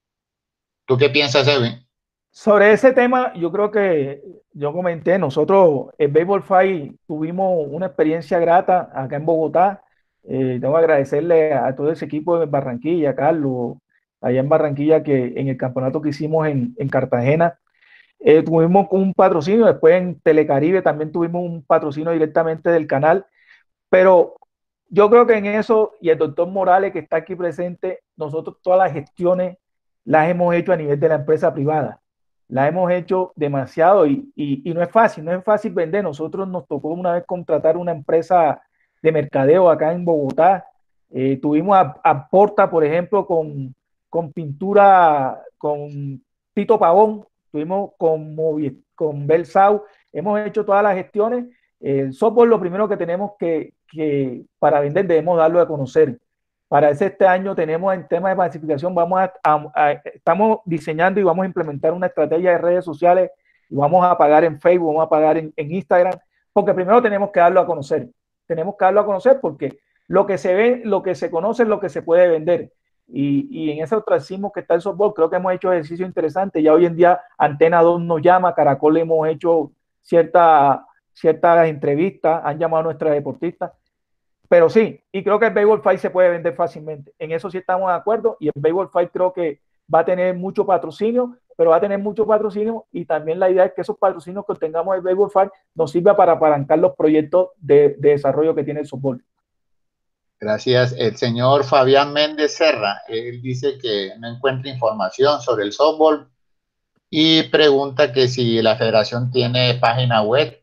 ¿Tú qué piensas, Edwin? Sobre ese tema, yo creo que yo comenté, nosotros en Baseball Five tuvimos una experiencia grata acá en Bogotá. Eh, tengo que agradecerle a todo ese equipo de Barranquilla, Carlos, allá en Barranquilla, que en el campeonato que hicimos en, en Cartagena, eh, tuvimos un patrocinio. Después en Telecaribe también tuvimos un patrocinio directamente del canal. Pero yo creo que en eso, y el doctor Morales que está aquí presente, nosotros todas las gestiones las hemos hecho a nivel de la empresa privada. La hemos hecho demasiado y, y, y no es fácil, no es fácil vender. Nosotros nos tocó una vez contratar una empresa de mercadeo acá en Bogotá. Eh, tuvimos a, a Porta, por ejemplo, con, con pintura, con Tito Pavón, tuvimos con, con Belsau, hemos hecho todas las gestiones. El software, lo primero que tenemos que, que para vender debemos darlo a conocer. Para ese este año tenemos en tema de pacificación, vamos a, a, a, estamos diseñando y vamos a implementar una estrategia de redes sociales y vamos a pagar en Facebook, vamos a pagar en, en Instagram, porque primero tenemos que darlo a conocer. Tenemos que darlo a conocer porque lo que se ve, lo que se conoce es lo que se puede vender. Y, y en ese ostracismo que está el softball, creo que hemos hecho ejercicio interesante. Ya hoy en día Antena dos nos llama, Caracol le hemos hecho cierta, ciertas entrevistas, han llamado a nuestras deportistas. Pero sí, y creo que el Baseball Five se puede vender fácilmente. En eso sí estamos de acuerdo. Y el Baseball Five creo que va a tener mucho patrocinio, pero va a tener mucho patrocinio. Y también la idea es que esos patrocinios que tengamos del Baseball Five nos sirva para apalancar los proyectos de, de desarrollo que tiene el softball. Gracias. El señor Fabián Méndez Serra, él dice que no encuentra información sobre el softball y pregunta que si la federación tiene página web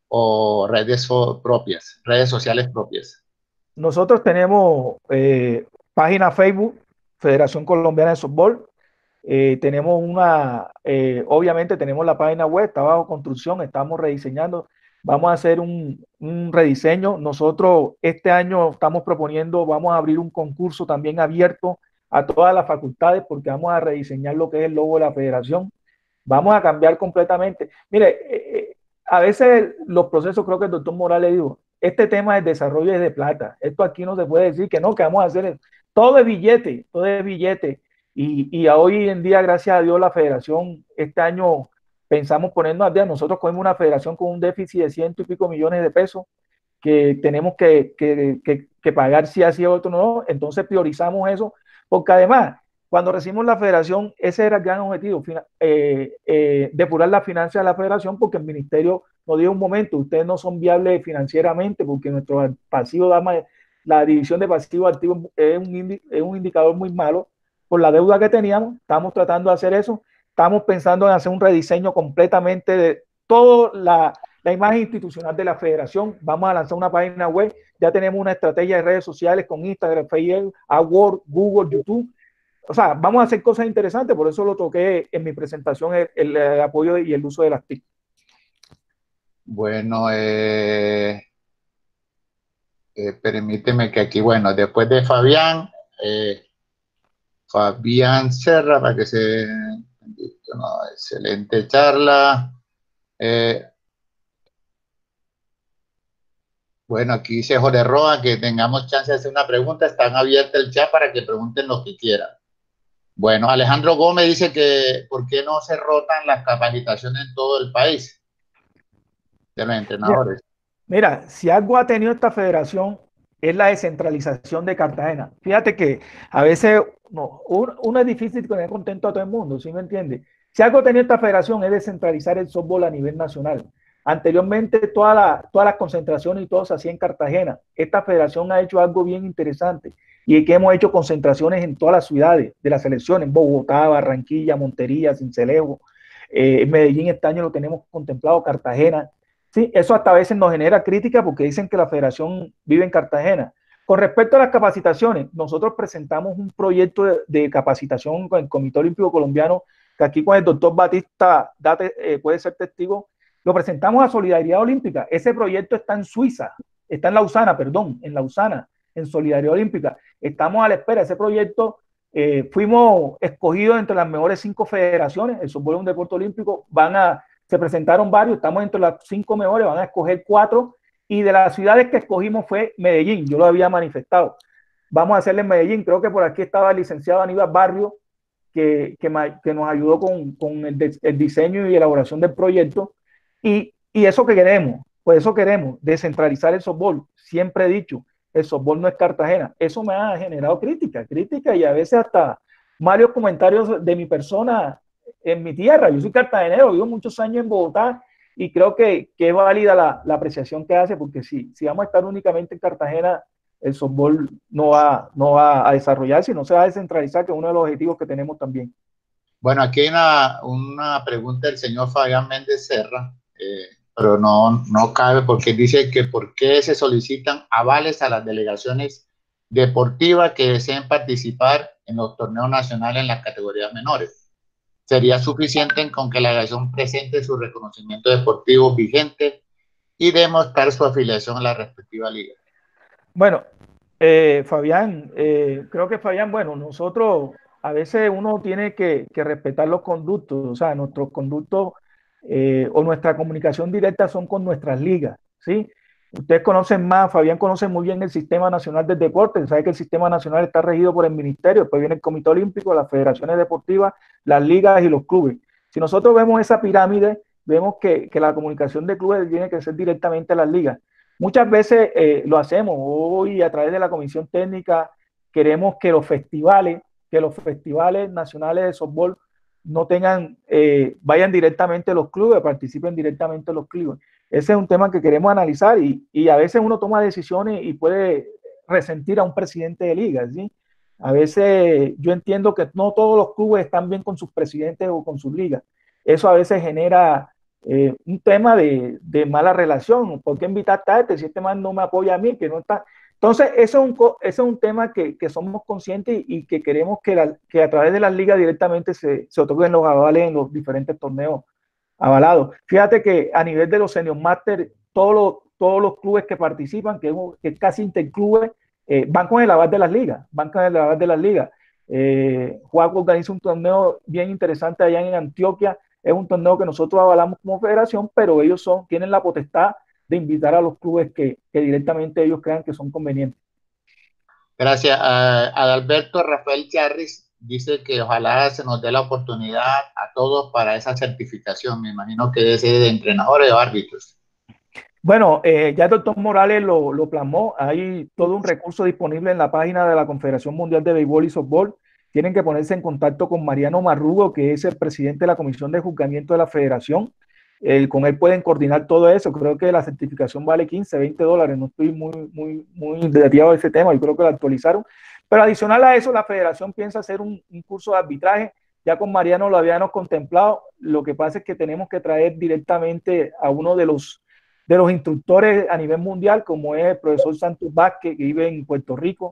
o redes propias, redes sociales propias. Nosotros tenemos eh, página Facebook, Federación Colombiana de Softball. Eh, tenemos una, eh, obviamente tenemos la página web, está bajo construcción, estamos rediseñando. Vamos a hacer un, un rediseño. Nosotros este año estamos proponiendo, vamos a abrir un concurso también abierto a todas las facultades porque vamos a rediseñar lo que es el logo de la federación. Vamos a cambiar completamente. Mire, eh, a veces los procesos, creo que el doctor Morales dijo, este tema del desarrollo es de plata. Esto aquí no se puede decir que no, que vamos a hacer eso. Todo es billete, todo es billete. Y, y hoy en día, gracias a Dios, la federación, este año pensamos ponernos al día. Nosotros cogemos una federación con un déficit de ciento y pico millones de pesos que tenemos que, que, que, que pagar si así o otro no. Entonces priorizamos eso, porque además, cuando recibimos la federación, ese era el gran objetivo, eh, eh, depurar la finanzas de la federación, porque el ministerio nos dio un momento, ustedes no son viables financieramente, porque nuestro pasivo, la división de pasivos activos es un, es un indicador muy malo por la deuda que teníamos. Estamos tratando de hacer eso, estamos pensando en hacer un rediseño completamente de toda la, la imagen institucional de la federación. Vamos a lanzar una página web, ya tenemos una estrategia de redes sociales con Instagram, Facebook, AdWords, Google, YouTube. O sea, vamos a hacer cosas interesantes, por eso lo toqué en mi presentación, el, el, el apoyo y el uso de las T I C. Bueno, eh, Eh, permíteme que aquí, bueno, después de Fabián, eh, Fabián Serra, para que se... No, excelente charla. Eh, bueno, aquí dice Jorge Roa que tengamos chance de hacer una pregunta. Están abiertos el chat para que pregunten lo que quieran. Bueno, Alejandro Gómez dice que ¿por qué no se rotan las capacitaciones en todo el país de los entrenadores? Mira, mira, si algo ha tenido esta federación es la descentralización de Cartagena. Fíjate que a veces no, uno, uno es difícil tener contento a todo el mundo, ¿sí me entiende? Si algo ha tenido esta federación es descentralizar el softball a nivel nacional. Anteriormente toda la, todas las concentraciones y todo se hacía en Cartagena. Esta federación ha hecho algo bien interesante y es que hemos hecho concentraciones en todas las ciudades de la selección, en Bogotá, Barranquilla, Montería, Sincelejo, eh, Medellín este año lo tenemos contemplado, Cartagena. Sí, eso hasta a veces nos genera crítica porque dicen que la federación vive en Cartagena. Con respecto a las capacitaciones, nosotros presentamos un proyecto de, de capacitación con el Comité Olímpico Colombiano, que aquí con el doctor Batista date, eh, puede ser testigo, lo presentamos a Solidaridad Olímpica. Ese proyecto está en Suiza, está en Lausana, perdón, en Lausana, en Solidaridad Olímpica. Estamos a la espera. Ese proyecto, eh, fuimos escogidos entre las mejores cinco federaciones. El softball es un deporte olímpico. Van a, se presentaron varios, estamos entre las cinco mejores, van a escoger cuatro. Y de las ciudades que escogimos fue Medellín. Yo lo había manifestado. Vamos a hacerle en Medellín. Creo que por aquí estaba el licenciado Aníbal Barrio, que, que, que nos ayudó con, con el, el diseño y elaboración del proyecto. Y, y eso que queremos, pues eso queremos, descentralizar el softball. Siempre he dicho, el softball no es Cartagena. Eso me ha generado crítica, crítica y a veces hasta malos comentarios de mi persona en mi tierra. Yo soy cartagenero, vivo muchos años en Bogotá y creo que, que es válida la, la apreciación que hace, porque si, si vamos a estar únicamente en Cartagena, el softball no va, no va a desarrollarse, no se va a descentralizar, que es uno de los objetivos que tenemos también. Bueno, aquí hay una, una pregunta del señor Fabián Méndez Serra, eh, pero no, no cabe porque dice que por qué se solicitan avales a las delegaciones deportivas que deseen participar en los torneos nacionales en las categorías menores. ¿Sería suficiente con que la delegación presente su reconocimiento deportivo vigente y demostrar su afiliación a la respectiva liga? Bueno, eh, Fabián, eh, creo que Fabián, bueno, nosotros a veces uno tiene que, que respetar los conductos, o sea, nuestros conductos eh, o nuestra comunicación directa son con nuestras ligas, ¿sí? Ustedes conocen más, Fabián conoce muy bien el Sistema Nacional del Deporte, sabe que el Sistema Nacional está regido por el Ministerio, después viene el Comité Olímpico, las federaciones deportivas, las ligas y los clubes. Si nosotros vemos esa pirámide, vemos que, que la comunicación de clubes tiene que ser directamente a las ligas. Muchas veces eh, lo hacemos, hoy a través de la comisión técnica queremos que los festivales, que los festivales nacionales de softball no tengan, eh, vayan directamente a los clubes, participen directamente los clubes. Ese es un tema que queremos analizar y, y a veces uno toma decisiones y puede resentir a un presidente de liga, ¿sí? A veces yo entiendo que no todos los clubes están bien con sus presidentes o con sus ligas. Eso a veces genera eh, un tema de, de mala relación. ¿Por qué invitaste a este si este man no me apoya a mí? Que no está... Entonces, eso es un, eso es un tema que, que somos conscientes y, y que queremos que, la, que a través de las ligas directamente se, se otorguen los avales en los diferentes torneos avalados. Fíjate que a nivel de los Senior Master, todos los, todos los clubes que participan, que, que casi interclubes, eh, van con el aval de las ligas, van con el aval de las ligas. Eh, Juaco organiza un torneo bien interesante allá en Antioquia, es un torneo que nosotros avalamos como federación, pero ellos son, tienen la potestad de invitar a los clubes que, que directamente ellos crean que son convenientes. Gracias. Uh, Adalberto Rafael Charris dice que ojalá se nos dé la oportunidad a todos para esa certificación. Me imagino que debe ser de entrenadores o árbitros. Bueno, eh, ya el doctor Morales lo, lo plasmó. Hay todo un recurso disponible en la página de la Confederación Mundial de Béisbol y Softball. Tienen que ponerse en contacto con Mariano Marrugo, que es el presidente de la Comisión de Juzgamiento de la Federación. Eh, con él pueden coordinar todo eso. Creo que la certificación vale quince, veinte dólares. No estoy muy, muy, muy detallado de ese tema. Yo creo que lo actualizaron. Pero adicional a eso, la federación piensa hacer un, un curso de arbitraje. Ya con Mariano lo habíamos contemplado. Lo que pasa es que tenemos que traer directamente a uno de los, de los instructores a nivel mundial, como es el profesor Santos Vázquez, que vive en Puerto Rico.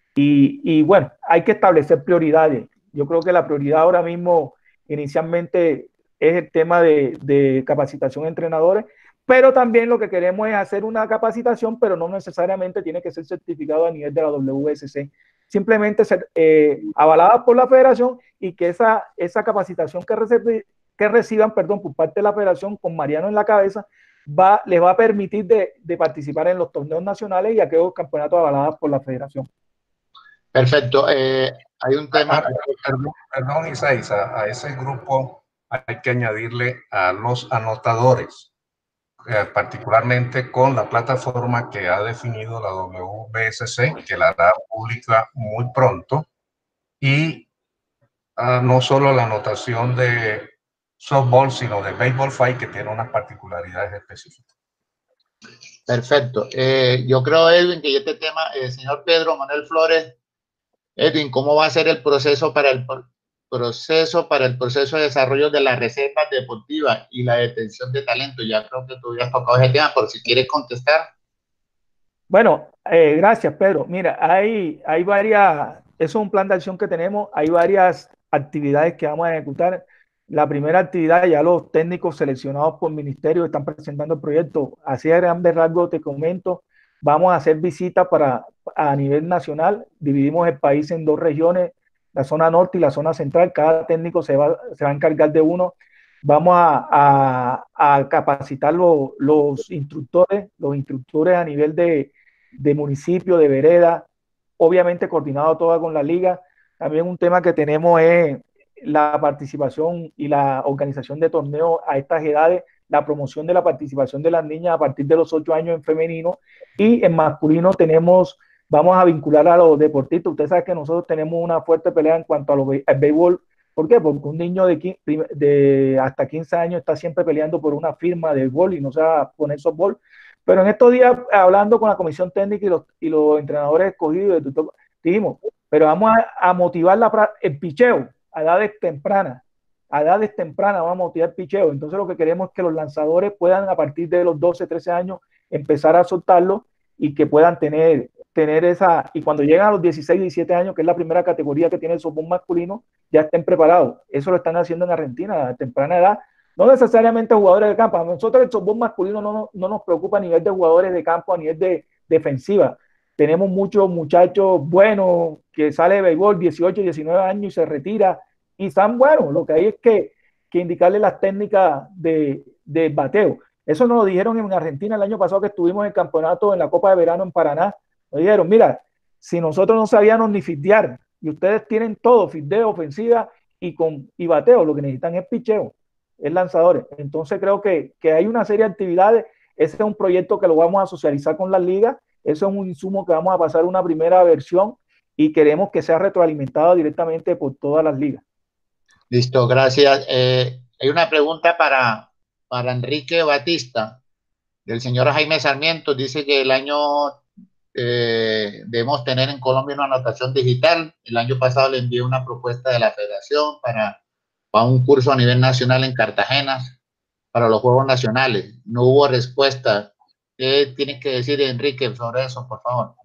Y, y bueno, hay que establecer prioridades. Yo creo que la prioridad ahora mismo, inicialmente, es el tema de, de capacitación de entrenadores, pero también lo que queremos es hacer una capacitación, pero no necesariamente tiene que ser certificado a nivel de la W S C, simplemente ser eh, avalada por la federación y que esa, esa capacitación que, recibe, que reciban perdón, por parte de la federación con Mariano en la cabeza va, les va a permitir de, de participar en los torneos nacionales y aquellos campeonatos avalados por la federación. Perfecto. Eh, hay un tema... Ah, perdón, perdón Isaías, a, a ese grupo hay que añadirle a los anotadores, eh, particularmente con la plataforma que ha definido la W B S C, que la hará pública muy pronto, y uh, no solo la anotación de softball, sino de baseball five, que tiene unas particularidades específicas. Perfecto. Eh, yo creo, Edwin, que este tema, el eh, señor Pedro Manuel Flores, Edwin, ¿cómo va a ser el proceso para el proceso para el proceso de desarrollo de las reservas deportivas y la detención de talento? Ya creo que tú habías tocado ese tema, por si quieres contestar. Bueno, eh, gracias, Pedro. Mira, hay, hay varias, eso es un plan de acción que tenemos, hay varias actividades que vamos a ejecutar. La primera actividad, ya los técnicos seleccionados por el ministerio están presentando el proyecto. Así a grandes rasgos te comento, vamos a hacer visitas para, a nivel nacional, dividimos el país en dos regiones, la zona norte y la zona central, cada técnico se va, se va a encargar de uno. Vamos a, a, a capacitar los, los instructores, los instructores a nivel de, de municipio, de vereda, obviamente coordinado todo con la liga. También un tema que tenemos es la participación y la organización de torneos a estas edades, la promoción de la participación de las niñas a partir de los ocho años en femenino, y en masculino tenemos, vamos a vincular a los deportistas. Usted sabe que nosotros tenemos una fuerte pelea en cuanto a lo, al béisbol. ¿Por qué? Porque un niño de, de hasta quince años está siempre peleando por una firma de béisbol y no se va a poner softball. Pero en estos días, hablando con la comisión técnica y los, y los entrenadores escogidos, dijimos, pero vamos a, a motivar la, el picheo a edades tempranas. A edades tempranas vamos a motivar el picheo. Entonces lo que queremos es que los lanzadores puedan a partir de los doce, trece años empezar a soltarlo y que puedan tener, tener esa, y cuando llegan a los dieciséis, diecisiete años, que es la primera categoría que tiene el softball masculino, ya estén preparados. Eso lo están haciendo en Argentina a temprana edad. No necesariamente jugadores de campo. A nosotros el softball masculino no, no, no nos preocupa a nivel de jugadores de campo, a nivel de defensiva. Tenemos muchos muchachos buenos que sale de béisbol, dieciocho, diecinueve años y se retira y están buenos. Lo que hay es que, que indicarle las técnicas de, de bateo. Eso nos lo dijeron en Argentina el año pasado que estuvimos en el campeonato en la Copa de Verano en Paraná. Nos dijeron, mira, si nosotros no sabíamos ni fildear y ustedes tienen todo, fildeo, ofensiva y, con, y bateo, lo que necesitan es picheo, es lanzadores. Entonces creo que, que hay una serie de actividades. Ese es un proyecto que lo vamos a socializar con las ligas. Eso es un insumo que vamos a pasar una primera versión y queremos que sea retroalimentado directamente por todas las ligas. Listo, gracias. Eh, hay una pregunta para, para Enrique Batista, del señor Jaime Sarmiento. Dice que el año eh, debemos tener en Colombia una anotación digital. El año pasado le envié una propuesta de la federación para, para un curso a nivel nacional en Cartagena para los Juegos Nacionales. No hubo respuesta. ¿Qué tienes que decir, Enrique, sobre eso, por favor?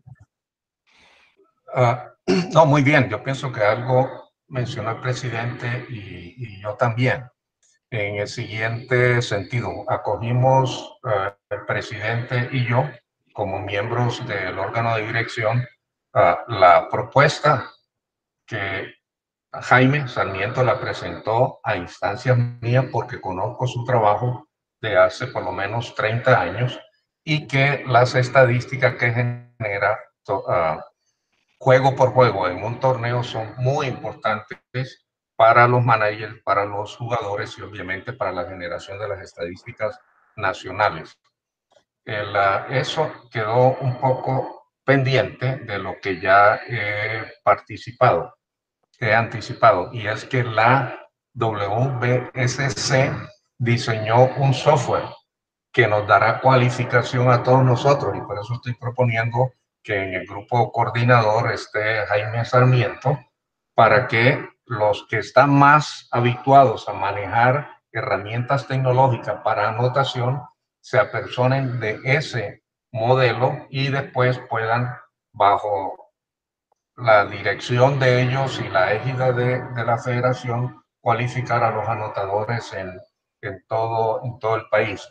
Uh, no, muy bien. Yo pienso que algo mencionó el presidente y, y yo también. En el siguiente sentido, acogimos uh, el presidente y yo, como miembros del órgano de dirección, uh, la propuesta que Jaime Sarmiento la presentó a instancias mías porque conozco su trabajo de hace por lo menos treinta años y que las estadísticas que genera uh, juego por juego en un torneo son muy importantes para los managers, para los jugadores y obviamente para la generación de las estadísticas nacionales. El, uh, eso quedó un poco pendiente de lo que ya he participado, he anticipado, y es que la W B S C diseñó un software que nos dará cualificación a todos nosotros y por eso estoy proponiendo que en el grupo coordinador esté Jaime Sarmiento para que los que están más habituados a manejar herramientas tecnológicas para anotación se apersonen de ese modelo y después puedan, bajo la dirección de ellos y la égida de, de la federación, cualificar a los anotadores en, en, todo, en todo el país.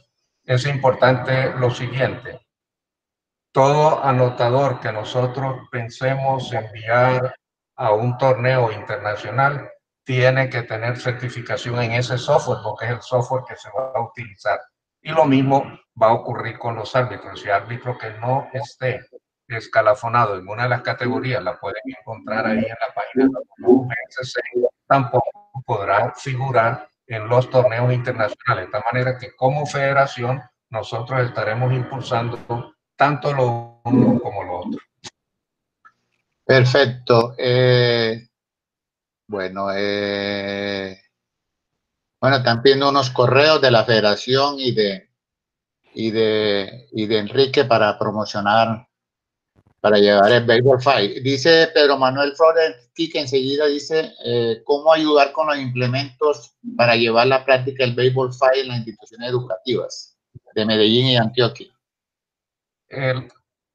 es importante lo siguiente. Todo anotador que nosotros pensemos enviar a un torneo internacional tiene que tener certificación en ese software, porque es el software que se va a utilizar. Y lo mismo va a ocurrir con los árbitros. Si árbitro que no esté escalafonado en una de las categorías, la pueden encontrar ahí en la página de W S C, tampoco podrá figurar en los torneos internacionales. De tal manera que como federación nosotros estaremos impulsando tanto lo uno como lo otro. Perfecto. Eh, bueno, eh, bueno, están pidiendo unos correos de la federación y de, y de, y de Enrique para promocionar, para llevar el Baseball Five. Dice Pedro Manuel Flores, que enseguida dice, eh, ¿cómo ayudar con los implementos para llevar la práctica del Baseball Five en las instituciones educativas de Medellín y Antioquia? El,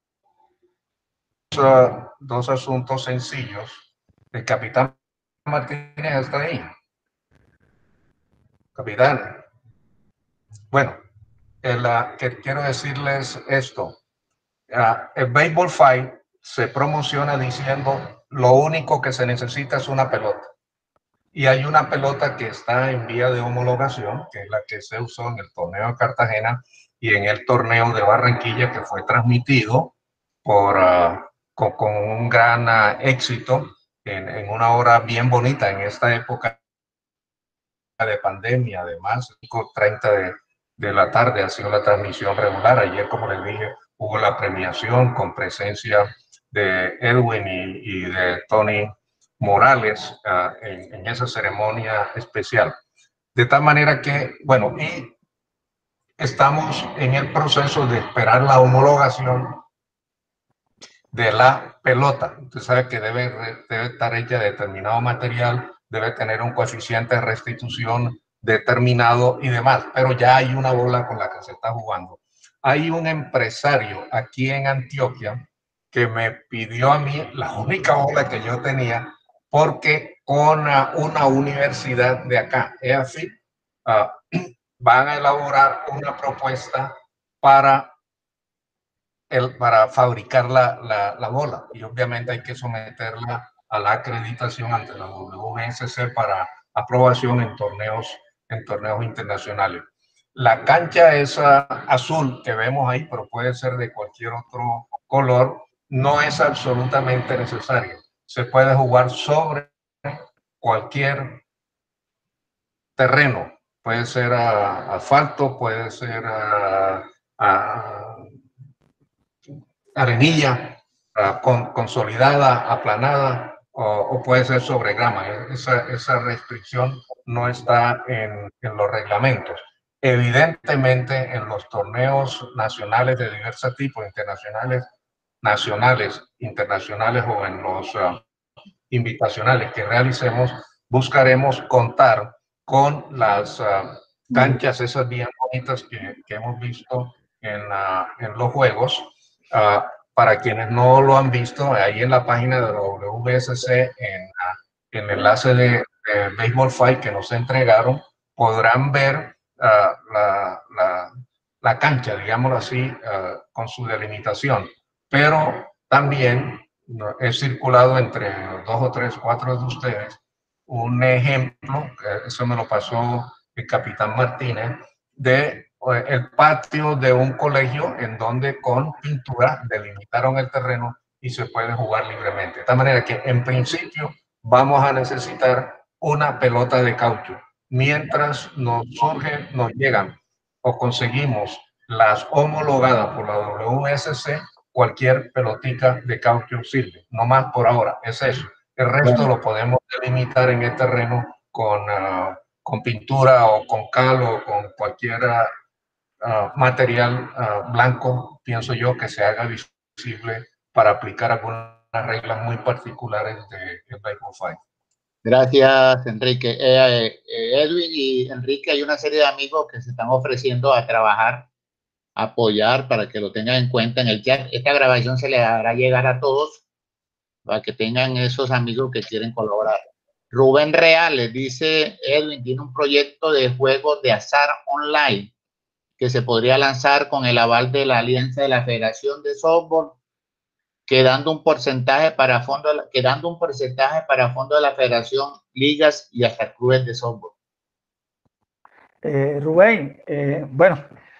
uh, dos asuntos sencillos. El capitán Martínez está ahí. Capitán. Bueno, el, uh, que quiero decirles esto. Uh, el Baseball Five se promociona diciendo lo único que se necesita es una pelota. Y hay una pelota que está en vía de homologación, que es la que se usó en el torneo de Cartagena y en el torneo de Barranquilla, que fue transmitido por, uh, con, con un gran uh, éxito en, en una hora bien bonita en esta época de pandemia. Además, cinco treinta de, de la tarde ha sido la transmisión regular. Ayer, como les dije, hubo la premiación con presencia de Edwin y, y de Tony Morales uh, en, en esa ceremonia especial. De tal manera que, bueno, y estamos en el proceso de esperar la homologación de la pelota. Usted sabe que debe, debe estar hecha de determinado material, debe tener un coeficiente de restitución determinado y demás, pero ya hay una bola con la que se está jugando. Hay un empresario aquí en Antioquia que me pidió a mí la única bola que yo tenía, porque con una, una universidad de acá, E A F I, uh, van a elaborar una propuesta para El, para fabricar la, la, la bola, y obviamente hay que someterla a la acreditación ante la W S C para aprobación en torneos, en torneos internacionales. La cancha esa azul que vemos ahí, pero puede ser de cualquier otro color, no es absolutamente necesario. Se puede jugar sobre cualquier terreno. Puede ser uh, asfalto, puede ser uh, uh, arenilla uh, con, consolidada, aplanada, o, o puede ser sobre grama. Esa, esa restricción no está en, en los reglamentos. Evidentemente, en los torneos nacionales de diversos tipos, internacionales, nacionales, internacionales o en los uh, invitacionales que realicemos, buscaremos contar con las uh, canchas esas bien bonitas que, que hemos visto en, uh, en los juegos. Uh, para quienes no lo han visto, ahí en la página de la W S C, en, uh, en el enlace de, de Baseball Five que nos entregaron, podrán ver uh, la, la, la cancha, digámoslo así, uh, con su delimitación. Pero también he circulado entre dos o tres, cuatro de ustedes, un ejemplo, eso me lo pasó el capitán Martínez, de el patio de un colegio en donde con pintura delimitaron el terreno y se puede jugar libremente. De tal manera que en principio vamos a necesitar una pelota de caucho. Mientras nos surgen, nos llegan o conseguimos las homologadas por la W S C, cualquier pelotica de caucho sirve, no más por ahora, es eso. El resto lo podemos delimitar en el terreno con, uh, con pintura o con cal o con cualquier uh, material uh, blanco, pienso yo, que se haga visible para aplicar algunas reglas muy particulares del Baseball Five. Gracias, Enrique. Eh, eh, Edwin y Enrique, hay una serie de amigos que se están ofreciendo a trabajar, a apoyar, para que lo tengan en cuenta en el chat. Esta grabación se le hará llegar a todos para que tengan esos amigos que quieren colaborar. Rubén Reales dice, Edwin tiene un proyecto de juegos de azar online que se podría lanzar con el aval de la alianza de la Federación de Softball, quedando un porcentaje para fondo, quedando un porcentaje para fondo de la Federación, ligas y hasta clubes de softball. Eh, Rubén, eh, bueno,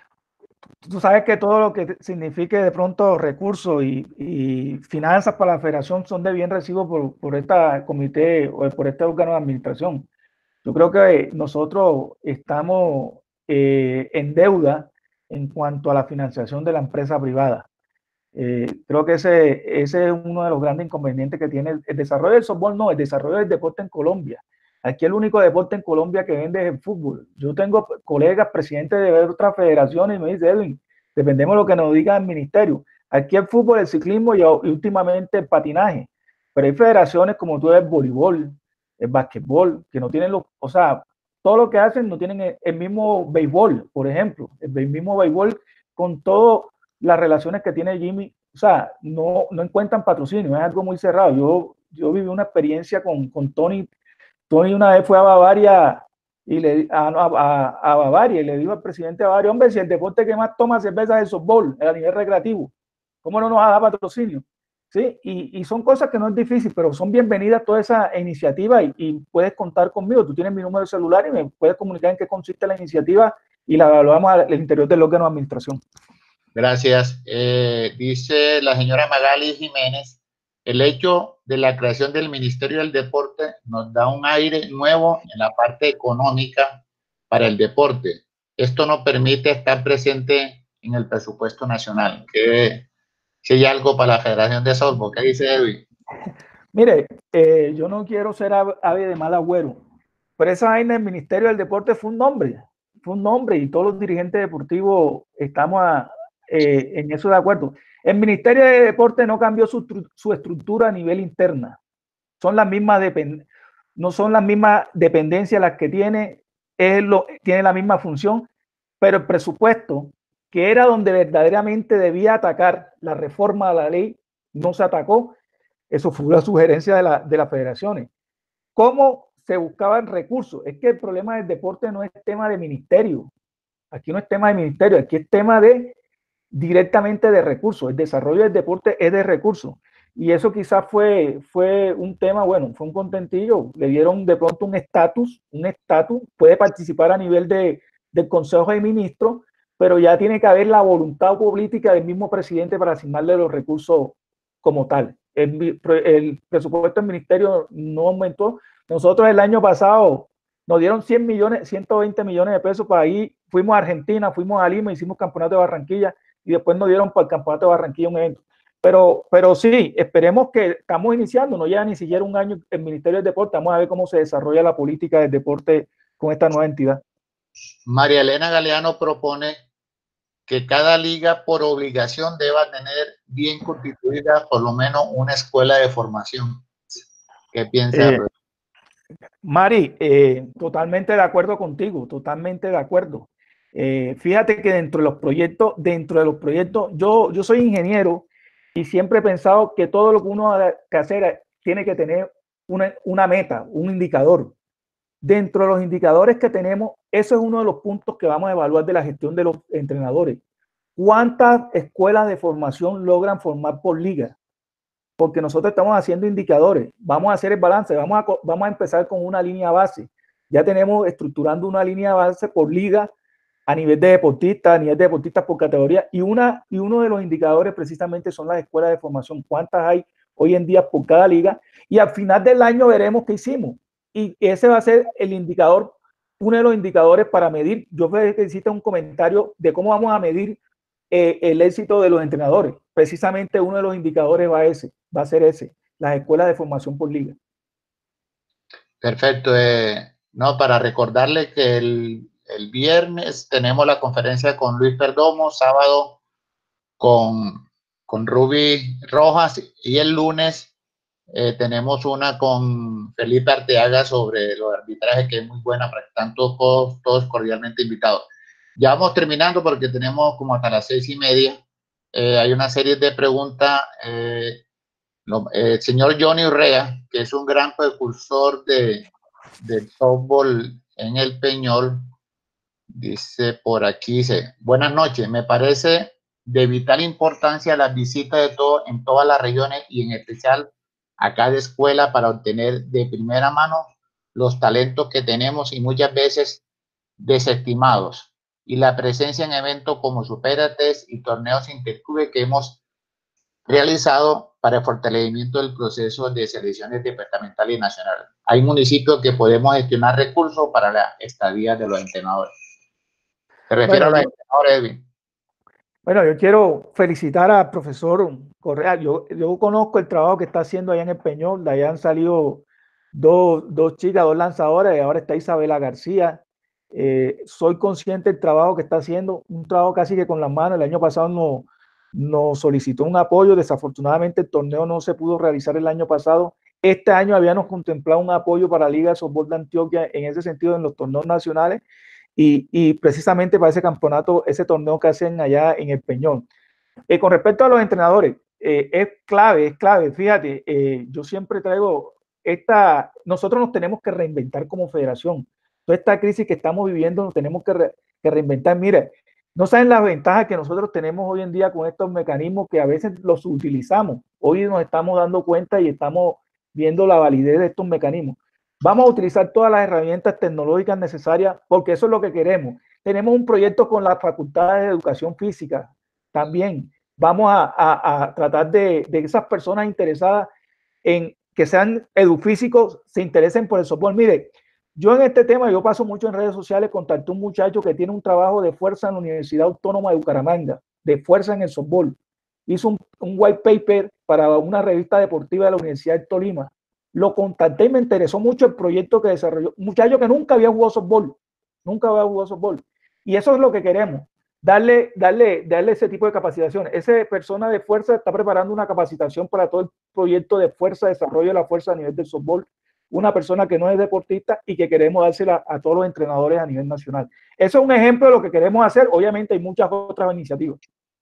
tú sabes que todo lo que signifique de pronto recursos y, y finanzas para la federación son de bien recibo por, por este comité o por este órgano de administración. Yo creo que nosotros estamos eh, en deuda en cuanto a la financiación de la empresa privada. Eh, creo que ese, ese es uno de los grandes inconvenientes que tiene el, el desarrollo del softball, no, el desarrollo del deporte en Colombia. Aquí el único deporte en Colombia que vende es el fútbol. Yo tengo colegas, presidentes de otras federaciones, y me dicen, Edwin, dependemos de lo que nos diga el ministerio. Aquí el fútbol, el ciclismo y, y últimamente el patinaje. Pero hay federaciones como tú, el voleibol, el basquetbol, que no tienen los, o sea, todo lo que hacen no tienen el, el mismo béisbol, por ejemplo, el, el mismo béisbol con todas las relaciones que tiene Jimmy, o sea, no, no encuentran patrocinio, es algo muy cerrado. Yo, yo viví una experiencia con, con Tony. Tony una vez fue a Bavaria y le a, a, a Bavaria y le dijo al presidente de Bavaria, hombre, si el deporte que más toma cerveza es el softball, a nivel recreativo, ¿cómo no nos da patrocinio? ¿Sí? Y, y son cosas que no es difícil, pero son bienvenidas toda esa iniciativa y, y puedes contar conmigo. Tú tienes mi número de celular y me puedes comunicar en qué consiste la iniciativa y la evaluamos al interior del órgano de administración. Gracias. Eh, dice la señora Magali Jiménez, el hecho de la creación del Ministerio del Deporte nos da un aire nuevo en la parte económica para el deporte. Esto nos permite estar presente en el presupuesto nacional. ¿Qué, si hay algo para la Federación de Softball? ¿Qué dice Edwin? Mire, eh, yo no quiero ser ave de mal agüero, pero esa vaina del Ministerio del Deporte fue un nombre, fue un nombre y todos los dirigentes deportivos estamos a, eh, en eso de acuerdo. El Ministerio de Deporte no cambió su, su estructura a nivel interna, son las mismas depend no son las mismas dependencias las que tiene, es lo, tiene la misma función, pero el presupuesto, que era donde verdaderamente debía atacar la reforma de la ley, no se atacó. Eso fue una sugerencia de, la, de las federaciones. ¿Cómo se buscaban recursos? Es que el problema del deporte no es tema de ministerio. Aquí no es tema de ministerio, aquí es tema de directamente de recursos. El desarrollo del deporte es de recursos. Y eso quizás fue, fue un tema, bueno, fue un contentillo. Le dieron de pronto un estatus, un estatus, puede participar a nivel de, del Consejo de Ministros, pero ya tiene que haber la voluntad política del mismo presidente para asignarle los recursos como tal. El, el presupuesto del ministerio no aumentó. Nosotros el año pasado nos dieron cien millones, ciento veinte millones de pesos para ir. Fuimos a Argentina, fuimos a Lima, hicimos campeonato de Barranquilla y después nos dieron para el campeonato de Barranquilla un evento. Pero, pero sí, esperemos que estamos iniciando, no lleva ni siquiera un año el Ministerio del Deporte. Vamos a ver cómo se desarrolla la política del deporte con esta nueva entidad. María Elena Galeano propone que cada liga por obligación deba tener bien constituida por lo menos una escuela de formación. ¿Qué piensa? Eh, Mari, eh, totalmente de acuerdo contigo, totalmente de acuerdo. Eh, fíjate que dentro de los proyectos, dentro de los proyectos, yo, yo soy ingeniero y siempre he pensado que todo lo que uno ha que hacer tiene que tener una, una meta, un indicador. Dentro de los indicadores que tenemos, eso es uno de los puntos que vamos a evaluar de la gestión de los entrenadores. ¿Cuántas escuelas de formación logran formar por liga? Porque nosotros estamos haciendo indicadores, vamos a hacer el balance, vamos a, vamos a empezar con una línea base. Ya tenemos estructurando una línea base por liga a nivel de deportistas, a nivel de deportistas por categoría, y, una, y uno de los indicadores precisamente son las escuelas de formación, cuántas hay hoy en día por cada liga, y al final del año veremos qué hicimos. Y ese va a ser el indicador, uno de los indicadores para medir. Yo veo que hiciste un comentario de cómo vamos a medir eh, el éxito de los entrenadores. Precisamente uno de los indicadores va a, ese, va a ser ese, las escuelas de formación por liga. Perfecto. Eh, no, para recordarle que el, el viernes tenemos la conferencia con Luis Perdomo, sábado con, con Ruby Rojas y el lunes Eh, tenemos una con Felipe Arteaga sobre los arbitrajes, que es muy buena, para que están todos, todos cordialmente invitados. Ya vamos terminando porque tenemos como hasta las seis y media. Eh, hay una serie de preguntas. Eh, lo, eh, el señor Johnny Urrea, que es un gran precursor de, de softball en el Peñol, Dice por aquí, dice, buenas noches, me parece de vital importancia las visitas de todo, en todas las regiones y en especial a cada escuela para obtener de primera mano los talentos que tenemos y muchas veces desestimados, y la presencia en eventos como Supérates y torneos interclubes que hemos realizado para el fortalecimiento del proceso de selecciones departamentales y nacionales. Hay municipios que podemos gestionar recursos para la estadía de los entrenadores. Me refiero Bueno, a los yo, entrenadores, Edwin. bueno, yo quiero felicitar al profesor Correa. Yo, yo conozco el trabajo que está haciendo allá en el Peñol. De allá han salido dos, dos chicas, dos lanzadoras, y ahora está Isabela García. Eh, soy consciente del trabajo que está haciendo, un trabajo casi que con las manos. El año pasado nos no solicitó un apoyo. Desafortunadamente el torneo no se pudo realizar el año pasado. Este año habíamos contemplado un apoyo para la Liga de Softball de Antioquia en ese sentido en los torneos nacionales. Y, y, precisamente para ese campeonato, ese torneo que hacen allá en el Peñón. Eh, con respecto a los entrenadores, eh, es clave, es clave. Fíjate, eh, yo siempre traigo esta, nosotros nos tenemos que reinventar como federación. Toda esta crisis que estamos viviendo nos tenemos que, re, que reinventar. Mira, no saben las ventajas que nosotros tenemos hoy en día con estos mecanismos que a veces los utilizamos. Hoy nos estamos dando cuenta y estamos viendo la validez de estos mecanismos. Vamos a utilizar todas las herramientas tecnológicas necesarias porque eso es lo que queremos. Tenemos un proyecto con las facultades de educación física también. Vamos a, a, a tratar de, de esas personas interesadas en que sean edufísicos, se interesen por el softball. Mire, yo en este tema, yo paso mucho en redes sociales, contacté a un muchacho que tiene un trabajo de fuerza en la Universidad Autónoma de Bucaramanga, de fuerza en el softball. Hizo un, un white paper para una revista deportiva de la Universidad de Tolima. Lo contacté y me interesó mucho el proyecto que desarrolló. Un muchacho que nunca había jugado softball, nunca había jugado softball. Y eso es lo que queremos, darle, darle, darle ese tipo de capacitaciones. Esa persona de fuerza está preparando una capacitación para todo el proyecto de fuerza, desarrollo de la fuerza a nivel del softball. Una persona que no es deportista y que queremos dársela a todos los entrenadores a nivel nacional. Eso es un ejemplo de lo que queremos hacer. Obviamente hay muchas otras iniciativas.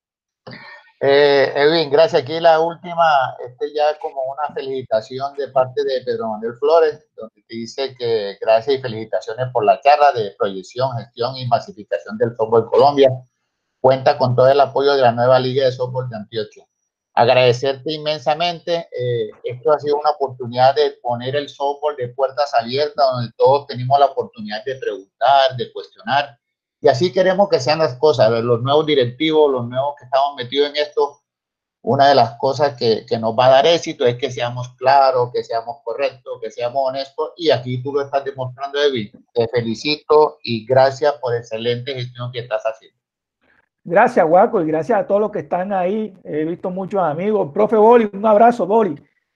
Eh, Edwin, gracias. Aquí la última, este ya como una felicitación de parte de Pedro Manuel Flores, donde te dice que gracias y felicitaciones por la charla de proyección, gestión y masificación del softball en Colombia. Cuenta con todo el apoyo de la nueva Liga de Softball de Antioquia. Agradecerte inmensamente. Eh, esto ha sido una oportunidad de poner el softball de puertas abiertas, donde todos tenemos la oportunidad de preguntar, de cuestionar. Y así queremos que sean las cosas. Los nuevos directivos, los nuevos que estamos metidos en esto, una de las cosas que, que nos va a dar éxito es que seamos claros, que seamos correctos, que seamos honestos. Y aquí tú lo estás demostrando, Edwin. Te felicito y gracias por excelente gestión que estás haciendo. Gracias, Guaco, y gracias a todos los que están ahí. He visto muchos amigos. Profe Boli, un abrazo, Boli.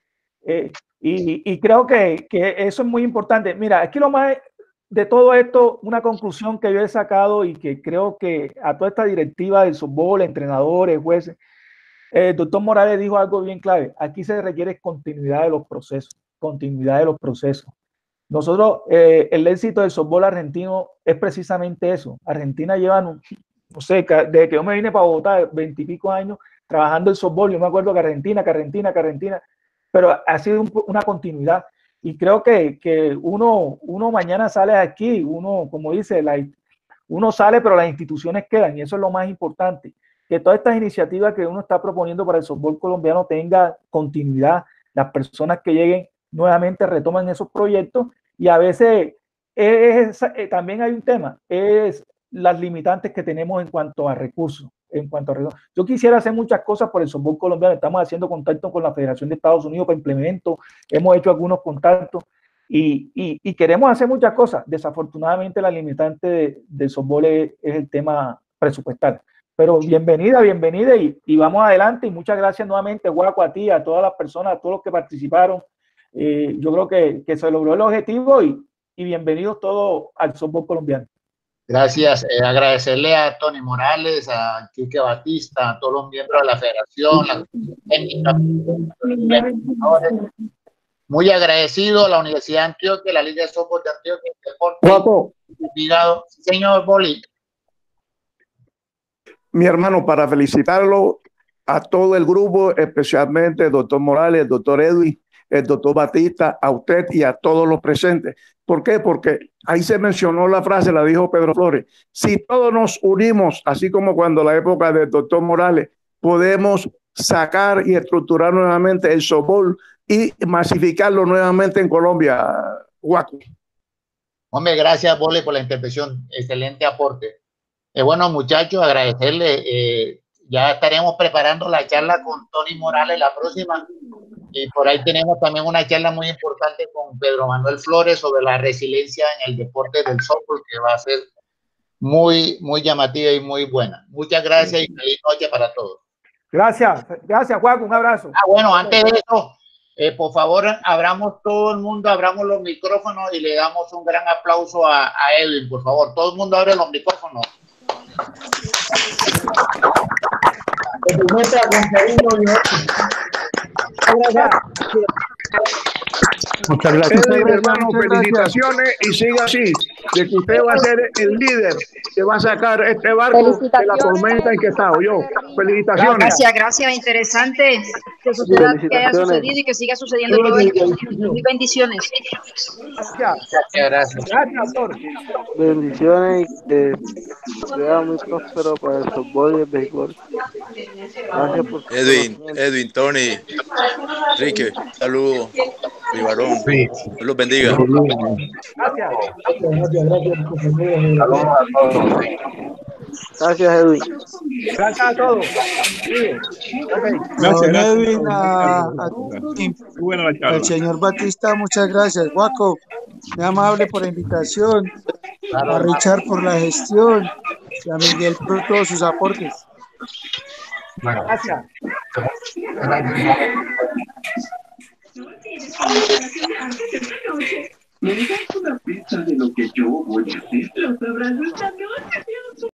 Eh, y, y creo que, que eso es muy importante. Mira, aquí lo más de todo esto, una conclusión que yo he sacado y que creo que a toda esta directiva del softball, entrenadores, jueces, eh, el doctor Morales dijo algo bien clave. Aquí se requiere continuidad de los procesos, continuidad de los procesos. Nosotros, eh, el éxito del softball argentino es precisamente eso. Argentina lleva, no, no sé, desde que yo me vine para Bogotá, veintipico años, trabajando el softball. Yo me acuerdo que Argentina, que Argentina, que Argentina, pero ha sido un, una continuidad. Y creo que, que uno, uno mañana sale de aquí, uno, como dice, la, uno sale, pero las instituciones quedan, y eso es lo más importante. Que todas estas iniciativas que uno está proponiendo para el softball colombiano tenga continuidad, las personas que lleguen nuevamente retoman esos proyectos, y a veces es, es, también hay un tema, es las limitantes que tenemos en cuanto a recursos. En cuanto a recursos. Yo quisiera hacer muchas cosas por el softball colombiano. Estamos haciendo contacto con la Federación de Estados Unidos para implementos, hemos hecho algunos contactos y, y, y queremos hacer muchas cosas. Desafortunadamente la limitante de, del softball es, es el tema presupuestal. Pero bienvenida, bienvenida y, y vamos adelante. Y muchas gracias nuevamente, Guaco, a ti, a todas las personas, a todos los que participaron. Eh, yo creo que, que se logró el objetivo y, y bienvenidos todos al softball colombiano. Gracias. Eh, agradecerle a Tony Morales, a Quique Batista, a todos los miembros de la federación, la técnica, muy agradecido a la Universidad de Antioquia, la Liga de Softball de Antioquia, Guapo. Sí, señor Boli. Mi hermano, para felicitarlo a todo el grupo, especialmente el doctor Morales, el doctor Edwin, el doctor Batista, a usted y a todos los presentes. ¿Por qué? Porque ahí se mencionó la frase, la dijo Pedro Flores, si todos nos unimos, así como cuando la época del doctor Morales, podemos sacar y estructurar nuevamente el softball y masificarlo nuevamente en Colombia, Guaco. Hombre, gracias, Bole, por la intervención. Excelente aporte. Eh, bueno, muchachos, agradecerle. Eh, ya estaremos preparando la charla con Tony Morales la próxima. Y por ahí tenemos también una charla muy importante con Pedro Manuel Flores sobre la resiliencia en el deporte del softball, que va a ser muy, muy llamativa y muy buena. Muchas gracias y feliz noche para todos. Gracias, gracias, Juan, un abrazo. Ah, bueno, antes de eso, eh, por favor, abramos todo el mundo, abramos los micrófonos y le damos un gran aplauso a, a Edwin, por favor. Todo el mundo abre los micrófonos. Muchas gracias, Edwin, hermano. Felicitaciones y siga así, de que usted va a ser el líder que va a sacar este barco de la tormenta en que está. Yo, felicitaciones. Gracias, gracias, interesante que suceda, que haya sucedido y que siga sucediendo todo esto. Mil bendiciones. Gracias. Gracias. Gracias, Flor. Bendiciones y que sea muy próspero para el softball y el béisbol. Gracias por Edwin, Edwin, Tony, Enrique, saludos, mi varón, Sí. Dios los bendiga. Gracias. Saludos a todos. Gracias, Edwin. Gracias a todos. Sí. Okay. Gracias, Edwin, a, a, al señor Batista, muchas gracias. Guaco, muy amable por la invitación, a Richard por la gestión y a Miguel por todos sus aportes. Gracias. Me das una pista de lo que yo voy a hacer. Los abrazos también.